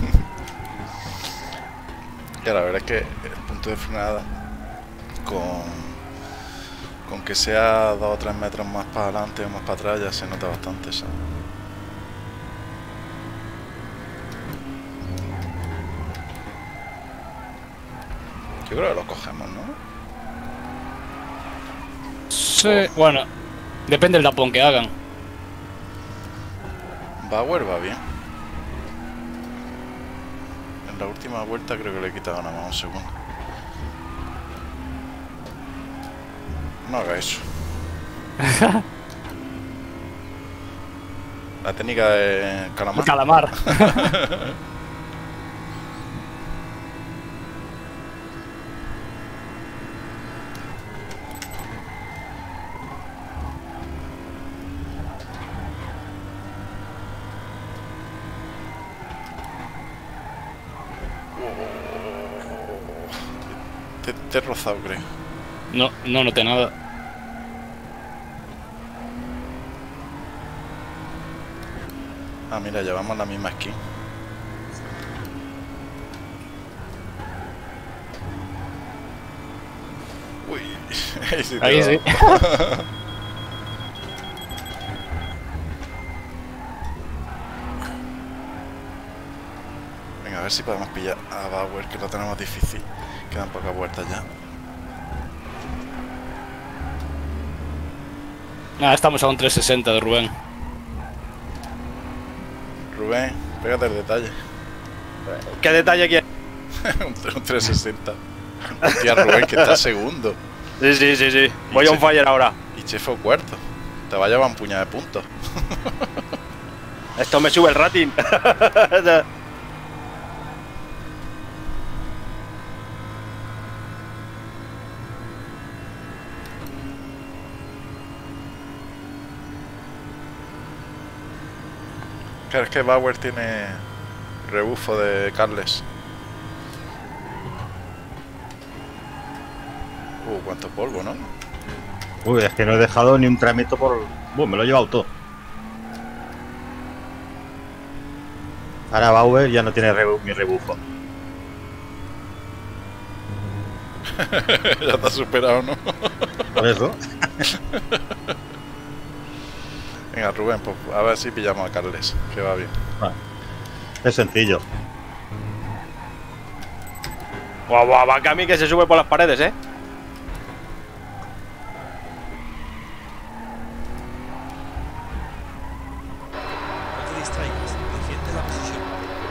Ya, la verdad es que el punto de frenada con que sea 2 o 3 metros más para adelante o más para atrás ya se nota bastante, ¿sabes? Yo creo que lo cogemos, ¿no? Sí, bueno, depende del tapón que hagan. Bauer va bien. En la última vuelta creo que le he quitado nada más un segundo. No haga eso. La técnica de calamar. Calamar. Te he rozado, creo. No noté nada. Ah, mira, llevamos la misma skin. Uy, ahí sí. Ahí sí. Venga, a ver si podemos pillar a Bauer, que lo tenemos difícil. Quedan pocas vueltas ya. Nada, estamos a un 360 de Rubén. Rubén, pégate el detalle. ¿Qué detalle quieres? un 360. Hostia, Rubén, que está segundo. Sí. Voy a un fire ahora. Y Chefo cuarto. Te va a llevar un puñado de puntos. Esto me sube el rating. Claro, es que Bauer tiene rebufo de Carles. Cuánto polvo, ¿no? Uy, es que no he dejado ni un tramito por... me lo he llevado todo. Ahora Bauer ya no tiene mi rebufo. Ya te has superado, ¿no? Por eso. Venga, Rubén, pues a ver si pillamos a Carles, que va bien. Es sencillo. Guau, va Cami que se sube por las paredes, ¿eh? No te distraigas, defiende la posición.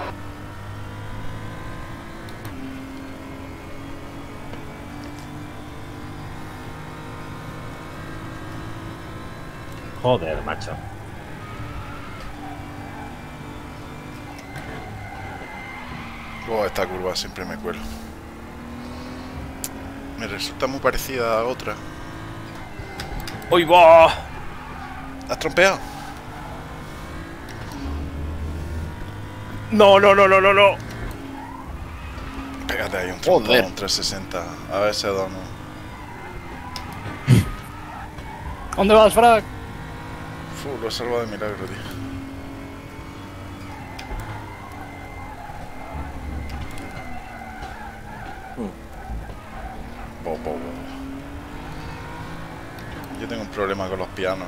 Joder, macho. Esta curva siempre me cuelo. Me resulta muy parecida a otra. ¡Uy, va! ¿Has trompeado? No. Pégate ahí un Joder. trompón, un 360. A ver si da no. ¿Dónde vas, Frank? Lo he salvado de milagro, tío. Yo tengo un problema con los pianos,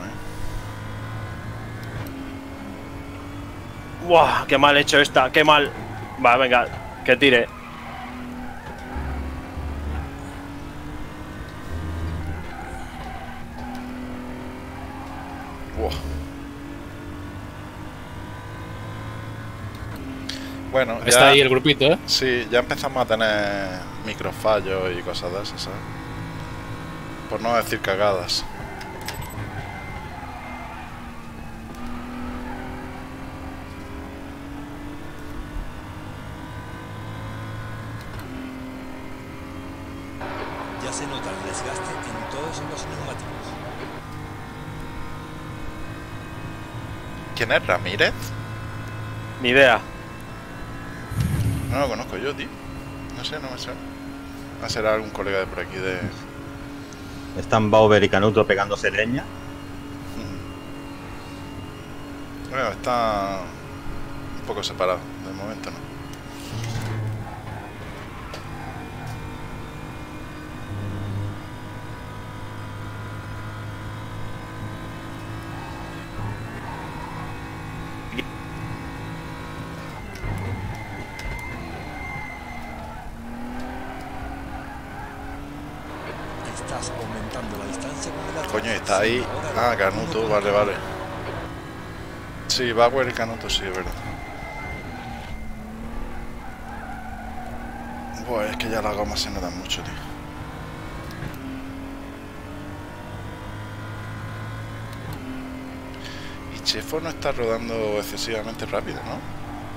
¡Buah! ¡Qué mal he hecho esta! ¡Qué mal! Va, venga, que tire. Buah. Bueno, ya, está ahí el grupito, ¿eh? Sí, ya empezamos a tener microfallos y cosas de esas, ¿sabes? Por no decir cagadas. Ya se nota el desgaste en todos los neumáticos. ¿Quién es Ramírez? Ni idea. No lo conozco yo, tío. No sé, no me suena. Va a ser algún colega de por aquí de... Están Bauber y Canuto pegándose leña. Bueno, está un poco separado de momento, ¿no? Estás aumentando la distancia con el atrás. Coño, está ahí. Ah, Canuto, vale, vale. Sí, Bauer y Canuto, sí, es verdad. Buah, es que ya las gomas se notan mucho, tío. Y Chefo no está rodando excesivamente rápido, ¿no?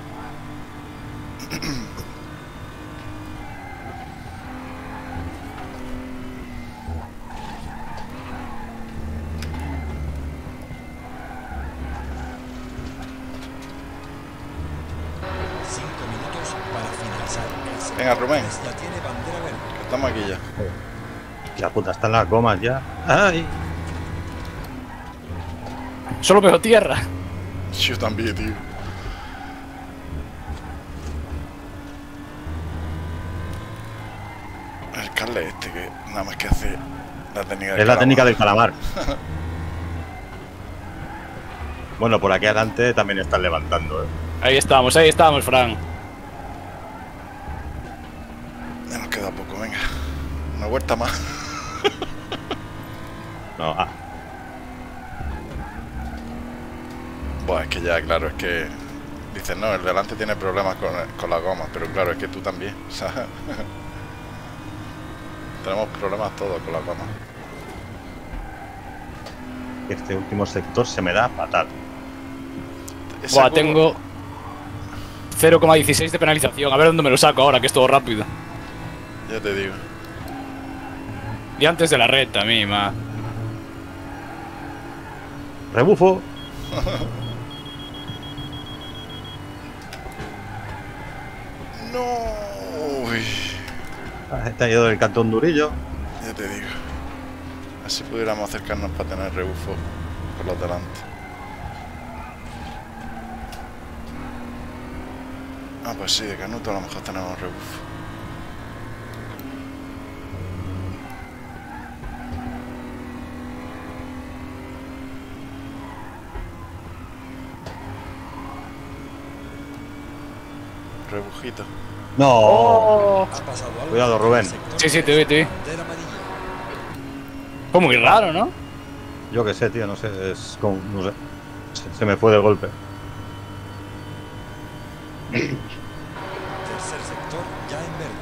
Venga, Rubén. Ya tiene bandera verde. Estamos aquí ya. La puta, están las gomas ya. ¡Ay! Solo veo tierra. Yo también, tío. El Carle este que nada más que hace la técnica del Es la técnica del calamar. Bueno, por aquí adelante también están levantando, ¿eh? Ahí estamos, Fran. Ya nos queda poco, venga. Una vuelta más. No, Buah, es que ya, claro, es que... Dicen, no, el delante tiene problemas con la goma, pero claro, es que tú también, o sea... Tenemos problemas todos con la goma. Este último sector se me da fatal. Buah, tengo 0,16 de penalización. A ver dónde me lo saco ahora, que es todo rápido. Ya te digo. Y antes de la recta, mima. Rebufo. No. Uy. Te ha ido del cantón Durillo. Ya te digo. Así pudiéramos acercarnos para tener rebufo por los delante. Ah, pues sí, de Canuto a lo mejor tenemos rebufo. Rebujito. No. Oh. Cuidado, Rubén. Sí, te vi. Fue muy raro, ¿no? Yo qué sé, tío, no sé, es como, no sé. Se me fue de golpe. Tercer sector ya en verde.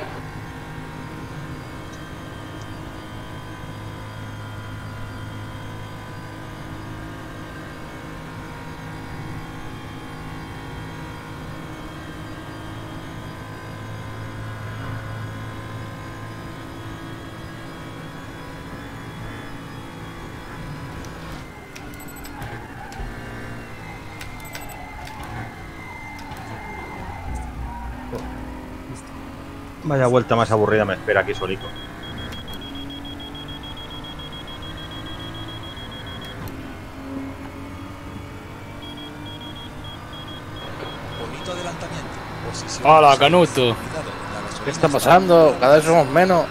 Vaya vuelta más aburrida me espera aquí solico. Quinto adelantamiento. Posición Hola, Canuto. ¿Qué está pasando? Cada vez somos menos.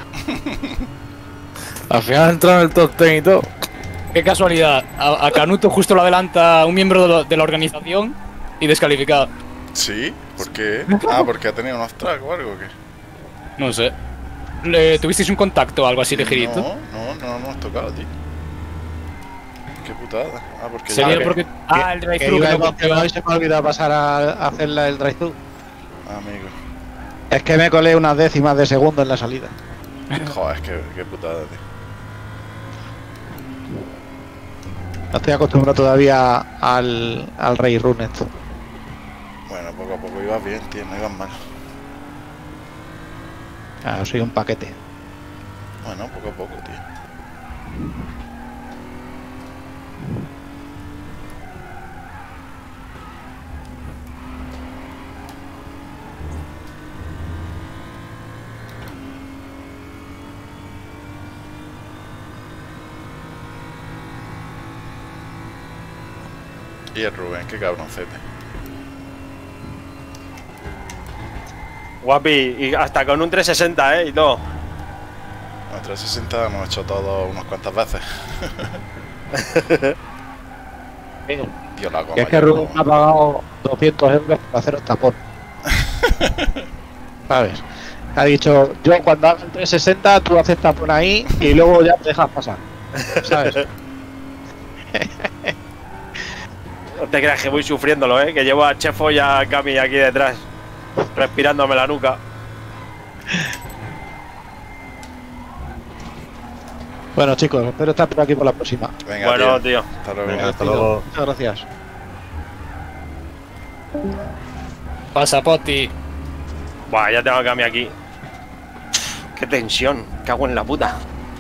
Al final entró en el top 10 y todo. Qué casualidad. A Canuto justo lo adelanta un miembro de la organización y descalificado. ¿Sí? ¿Por qué? Ah, porque ha tenido unos tracks o algo, ¿o qué? No sé. ¿Tuvisteis un contacto o algo así ligerito? No hemos tocado, tío. Qué putada. Ah, porque sería porque... el drive-thru que no se me ha olvidado pasar a hacer el drive-thru. Amigo. Es que me colé unas décimas de segundo en la salida. Joder, qué putada, tío. No estoy acostumbrado todavía al Rey Run esto. Bueno, poco a poco ibas bien, tío, no ibas mal. Claro, soy un paquete. Bueno, poco a poco, tío. Y el Rubén, qué cabroncete. Guapi, y hasta con un 360, y todo. A 360 hemos hecho todo unas cuantas veces. Tío, la goma, es que Rubén me ha pagado 200 euros para hacer el tapón. ¿Sabes? Ha dicho, yo cuando haga el 360 tú haces tapón ahí y luego ya te dejas pasar. ¿Sabes? No te creas que voy sufriéndolo, que llevo a Chefo y a Cami aquí detrás, respirándome la nuca. Bueno, chicos, espero estar por aquí por la próxima. Venga, bueno, tío. Hasta luego. Venga, hasta luego. Muchas gracias. Pasaporte. Buah, ya tengo a Cami aquí. Qué tensión, cago en la puta.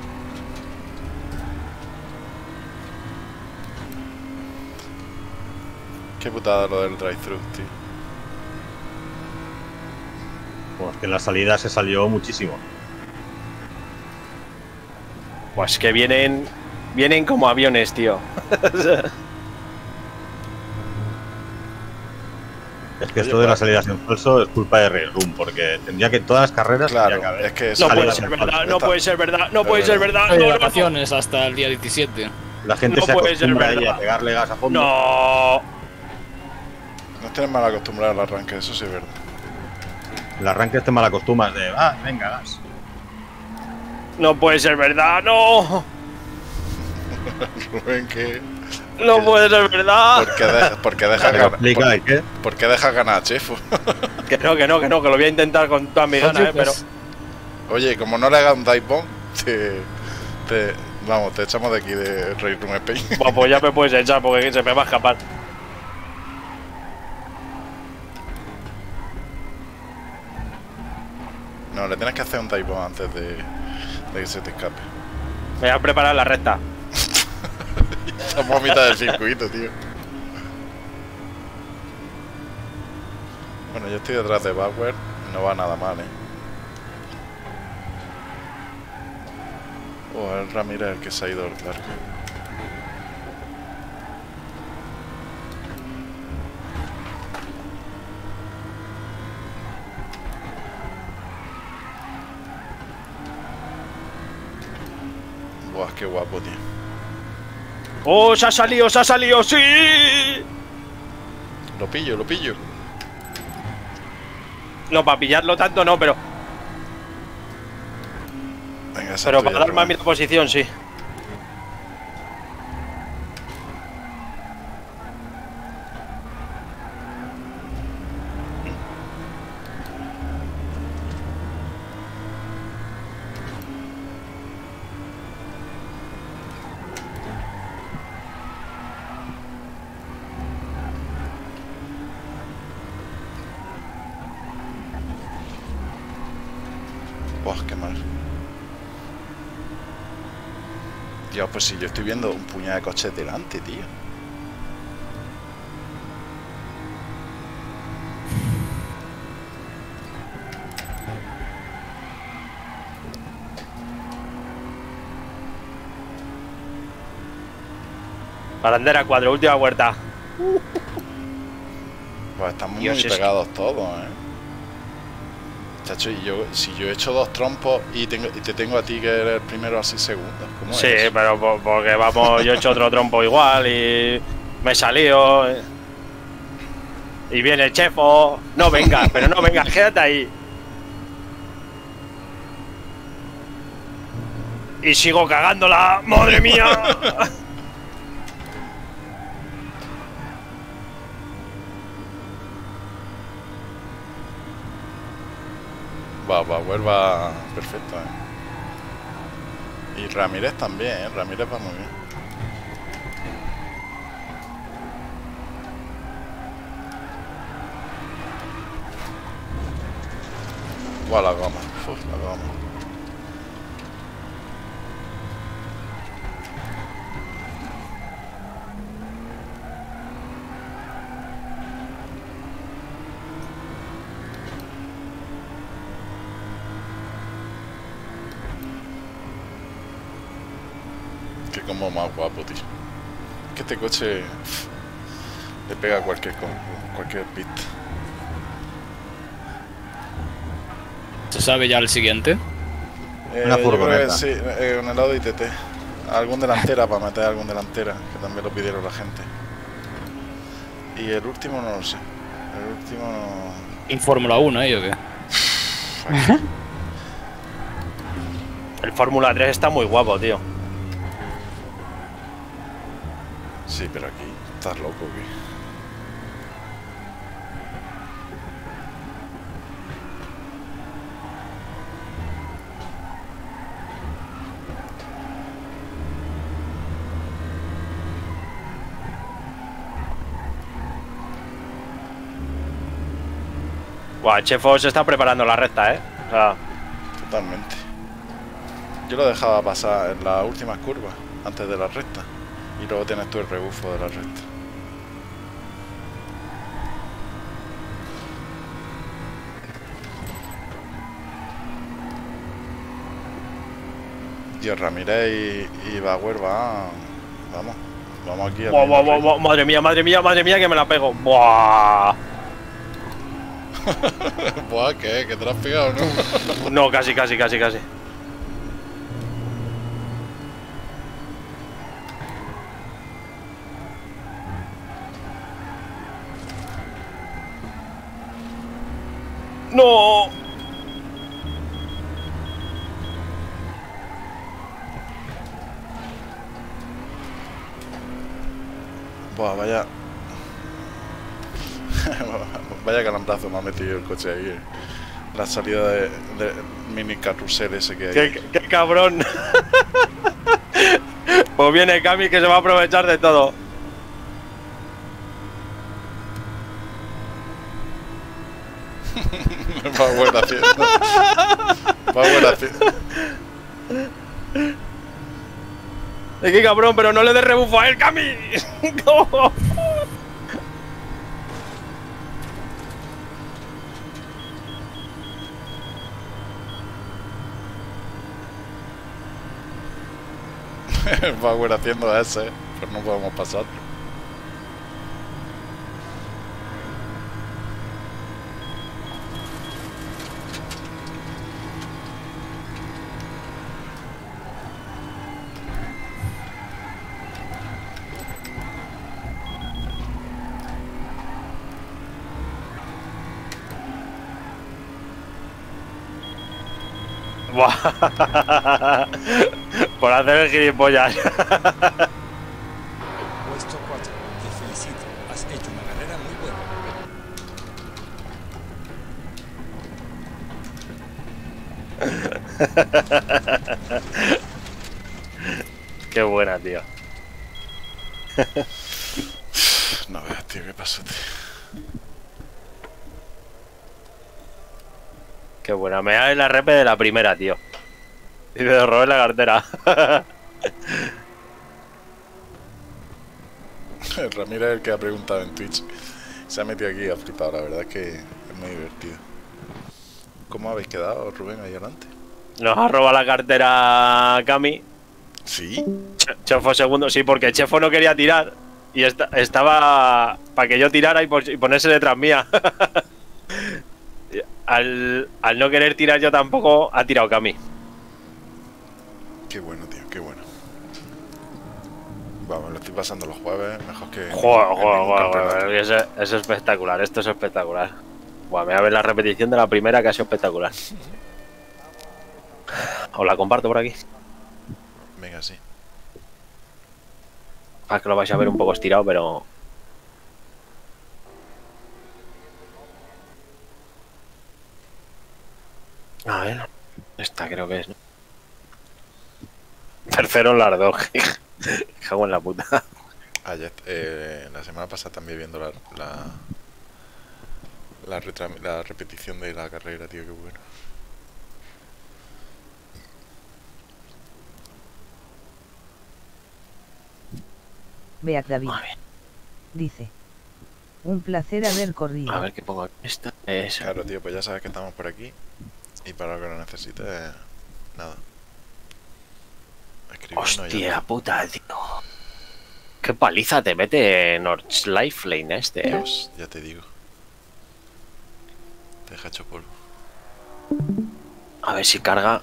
Qué putada lo del drive-thru, tío. Pues que en la salida se salió muchísimo. Pues que vienen como aviones, tío. Es que esto de las salidas en falso es culpa de Rey Room, porque tendría que todas las carreras. Claro, es que no puede ser verdad, no puede ser verdad, no puede ser verdad. Hay vacaciones hasta el día 17. La gente no se puede ser acostumbra ahí verdad. a pegarle gas a fondo. No. No estén mal acostumbrados al arranque, eso sí es verdad. El arranque te mal acostumbras de, venga, gas. No puede ser verdad, no. Rubén, que... No puede ser verdad. Porque deja ganar. ¿Qué? ¿Por qué dejas ganar, Chefo? Que no, que lo voy a intentar con todas mis ganas, pero... Oye, como no le hagas un dive bomb, vamos, te echamos de aquí de Rey Room Spain. Bueno, pues ya me puedes echar porque se me va a escapar. No, le tienes que hacer un dive bomb antes de que se te escape. Me voy a preparar la recta. Estamos a mitad del circuito, tío. Bueno, yo estoy detrás de Bauer. No va nada mal, el Ramírez el que se ha ido del barco. Buah, qué guapo, tío. ¡Oh, se ha salido, sí! Lo pillo. No, para pillarlo tanto no, pero... Venga, pero para darme a mi posición, sí. Buah, qué mal. Dios, pues si yo estoy viendo un puñado de coches delante, tío. Barandera 4, última vuelta. Pues estamos muy pegados todos, Chacho, y si yo he hecho 2 trompos y te tengo a ti que eres el primero a 6 segundos, ¿cómo es? Sí, pero porque vamos, yo he hecho otro trompo igual y me he salido. Y viene el chefo. No vengas, pero no vengas, quédate ahí. Y sigo cagándola, madre mía. Vuelva perfecto, Y Ramírez también, Ramírez va muy bien. Buah, la goma, la goma. Qué como más guapo, tío. Es que este coche le pega a cualquier pit. ¿Se sabe ya el siguiente? Una furgoneta. Sí, un helado ITT. Algún delantera para meter algún delantera, que también lo pidieron la gente. Y el último no lo sé. El último no... ¿En Fórmula 1, o qué? El Fórmula 3 está muy guapo, tío. Sí, pero aquí estás loco, ¿qué? Buah, Chefo se está preparando la recta, O sea, totalmente. Yo lo dejaba pasar en las últimas curvas, antes de la recta. Y luego tienes tú el rebufo de la recta. Y el Ramírez y Bauer va... Vamos aquí a... Buah, madre mía, que me la pego. Buah. Buah, ¿qué? ¿Que te la has pegado, no? No, casi. ¡No! Buah, vaya... vaya calambrazo me ha metido el coche ahí. La salida de mini carrusel ese que hay. ¡Qué cabrón! Pues viene Cami que se va a aprovechar de todo. Va buena haciendo. Es que cabrón, pero no le des rebufo a él, Cami. ¿Cómo? Bauer haciendo ese, pues no podemos pasar. Por hacer el gilipollas. Puesto 4. Te felicito. Has hecho una carrera muy buena. Qué buena, tío. No veas, tío, qué pasó, tío. Qué buena. Me da en la repe de la primera, tío. Y me robé la cartera. Ramírez es el que ha preguntado en Twitch. Se ha metido aquí y ha flipado, la verdad es que es muy divertido. ¿Cómo habéis quedado, Rubén, ahí adelante? Nos ha robado la cartera Cami. ¿Sí? Chefo segundo, sí, porque el Chefo no quería tirar. Y estaba para que yo tirara y ponerse detrás mía. al no querer tirar yo tampoco, ha tirado Cami. Qué bueno, tío, qué bueno. Vamos, lo estoy pasando los jueves, mejor que... Joder, es espectacular, esto es espectacular. Buah, me voy a ver la repetición de la primera que ha sido espectacular. Os la comparto por aquí. Venga, sí. Ah, que lo vais a ver un poco estirado, pero... A ver... Esta creo que es, ¿no? Tercero en las dos. Cago en la puta. Ayer, la semana pasada también viendo la repetición de la carrera, tío, qué bueno. Beat David. Dice. Un placer haber corrido. A ver qué pongo aquí. Esta. Claro, tío, pues ya sabes que estamos por aquí. Y para lo que lo necesites, nada. Hostia puta, tío. Qué paliza te mete North Lifeline este, Dios, ya te digo. Te deja hecho polvo. A ver si carga.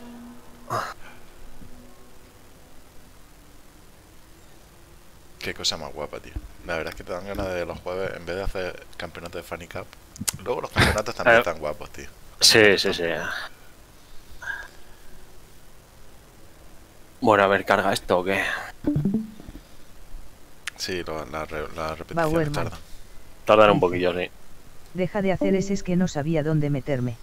Qué cosa más guapa, tío. La verdad es que te dan ganas de los jueves, en vez de hacer campeonatos de Funny Cup. Luego los campeonatos también están guapos, tío. Sí, sí, sí. Bueno, a ver, ¿carga esto o qué? Sí, la repetición tarda. Tardan un poquillo, sí. Deja de hacer ese, es que no sabía dónde meterme.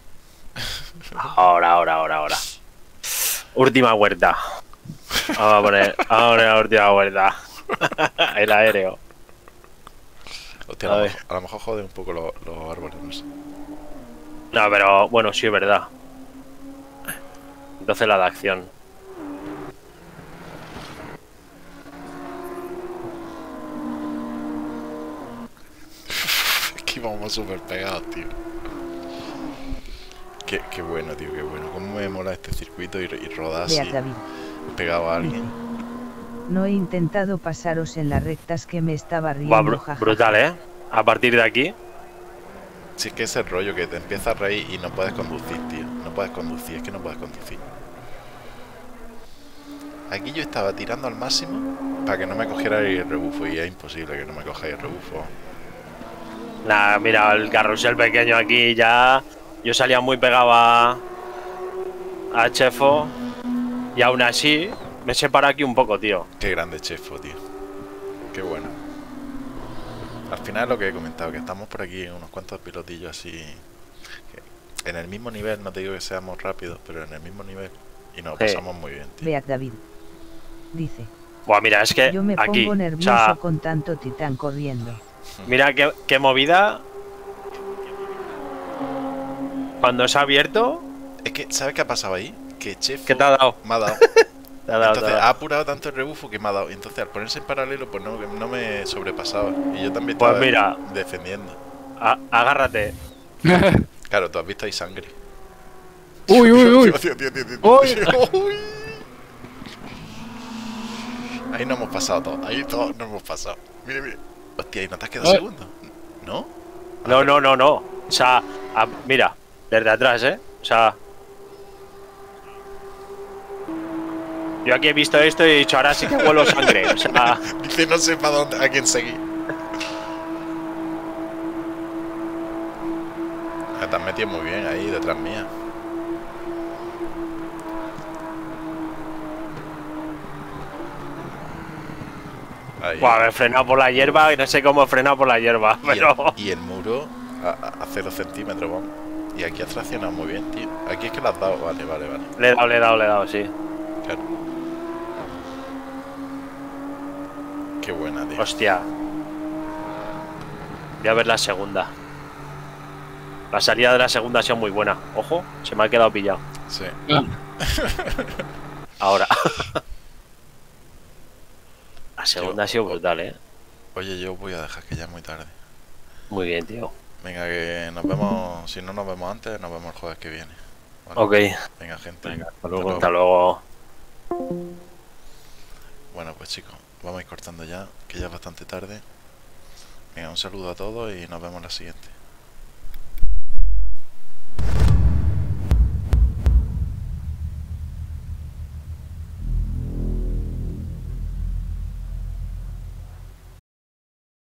Ahora. Última huerta. Vamos a poner la última huerta. El aéreo. Hostia, a lo mejor jode un poco los árboles, no sé. No, pero bueno, sí es verdad. Entonces la de acción. Es que íbamos súper pegados, tío. Qué bueno, tío, qué bueno. Cómo me mola este circuito y rodar así, pegado a alguien. No he intentado pasaros en las rectas que me estaba riendo. Brutal, ¿eh? A partir de aquí. Sí, es que ese rollo que te empieza a reír y no puedes conducir, tío. No puedes conducir, es que no puedes conducir. Aquí yo estaba tirando al máximo para que no me cogiera el rebufo y es imposible que no me coja el rebufo. Nah, mira, el carrusel pequeño aquí ya... Yo salía muy pegado a Chefo y aún así me separa aquí un poco, tío. Qué grande Chefo, tío. Qué bueno. Al final es lo que he comentado, que estamos por aquí unos cuantos pilotillos así... En el mismo nivel, no te digo que seamos rápidos, pero en el mismo nivel. Y nos pasamos muy bien, tío. Beat David. Dice. Buah, mira, es que yo me aquí, pongo nervioso con tanto titán corriendo. Mira qué movida. Cuando se ha abierto. Es que, ¿sabes qué ha pasado ahí? Que Chefo ¿qué te ha dado? Me ha dado. Te ha dado, entonces ha apurado tanto el rebufo que me ha dado. Y entonces al ponerse en paralelo, pues no me sobrepasaba. Y yo también estaba defendiendo. Agárrate. Claro, tú has visto ahí sangre. Uy. Tío. Ahí no hemos pasado todos. Ahí todos no hemos pasado. Mire. Hostia, ¿y no te has quedado segundo? ¿No? No. O sea, mira, desde atrás, O sea... Yo aquí he visto esto y he dicho, ahora sí que huelo sangre. O sea... Dice, no sé para dónde, a quién seguir. Te has metido muy bien ahí detrás mía. Buah, me he frenado por la hierba y no sé cómo he frenado por la hierba, pero... Y el muro a 0 centímetros, vamos. Y aquí has traccionado muy bien, tío. Aquí es que lo has dado, vale. Le he dado, sí. Claro. Qué buena, tío. Hostia. Voy a ver la segunda. La salida de la segunda ha sido muy buena. Ojo, se me ha quedado pillado. Sí. Ahora. La segunda ha sido brutal, Oye, yo voy a dejar que ya es muy tarde. Muy bien, tío. Venga, que nos vemos. Si no nos vemos antes, nos vemos el jueves que viene. ¿Vale? Ok. Venga, gente. Venga, hasta luego. Bueno, pues chicos, vamos a ir cortando ya, que ya es bastante tarde. Venga, un saludo a todos y nos vemos en la siguiente.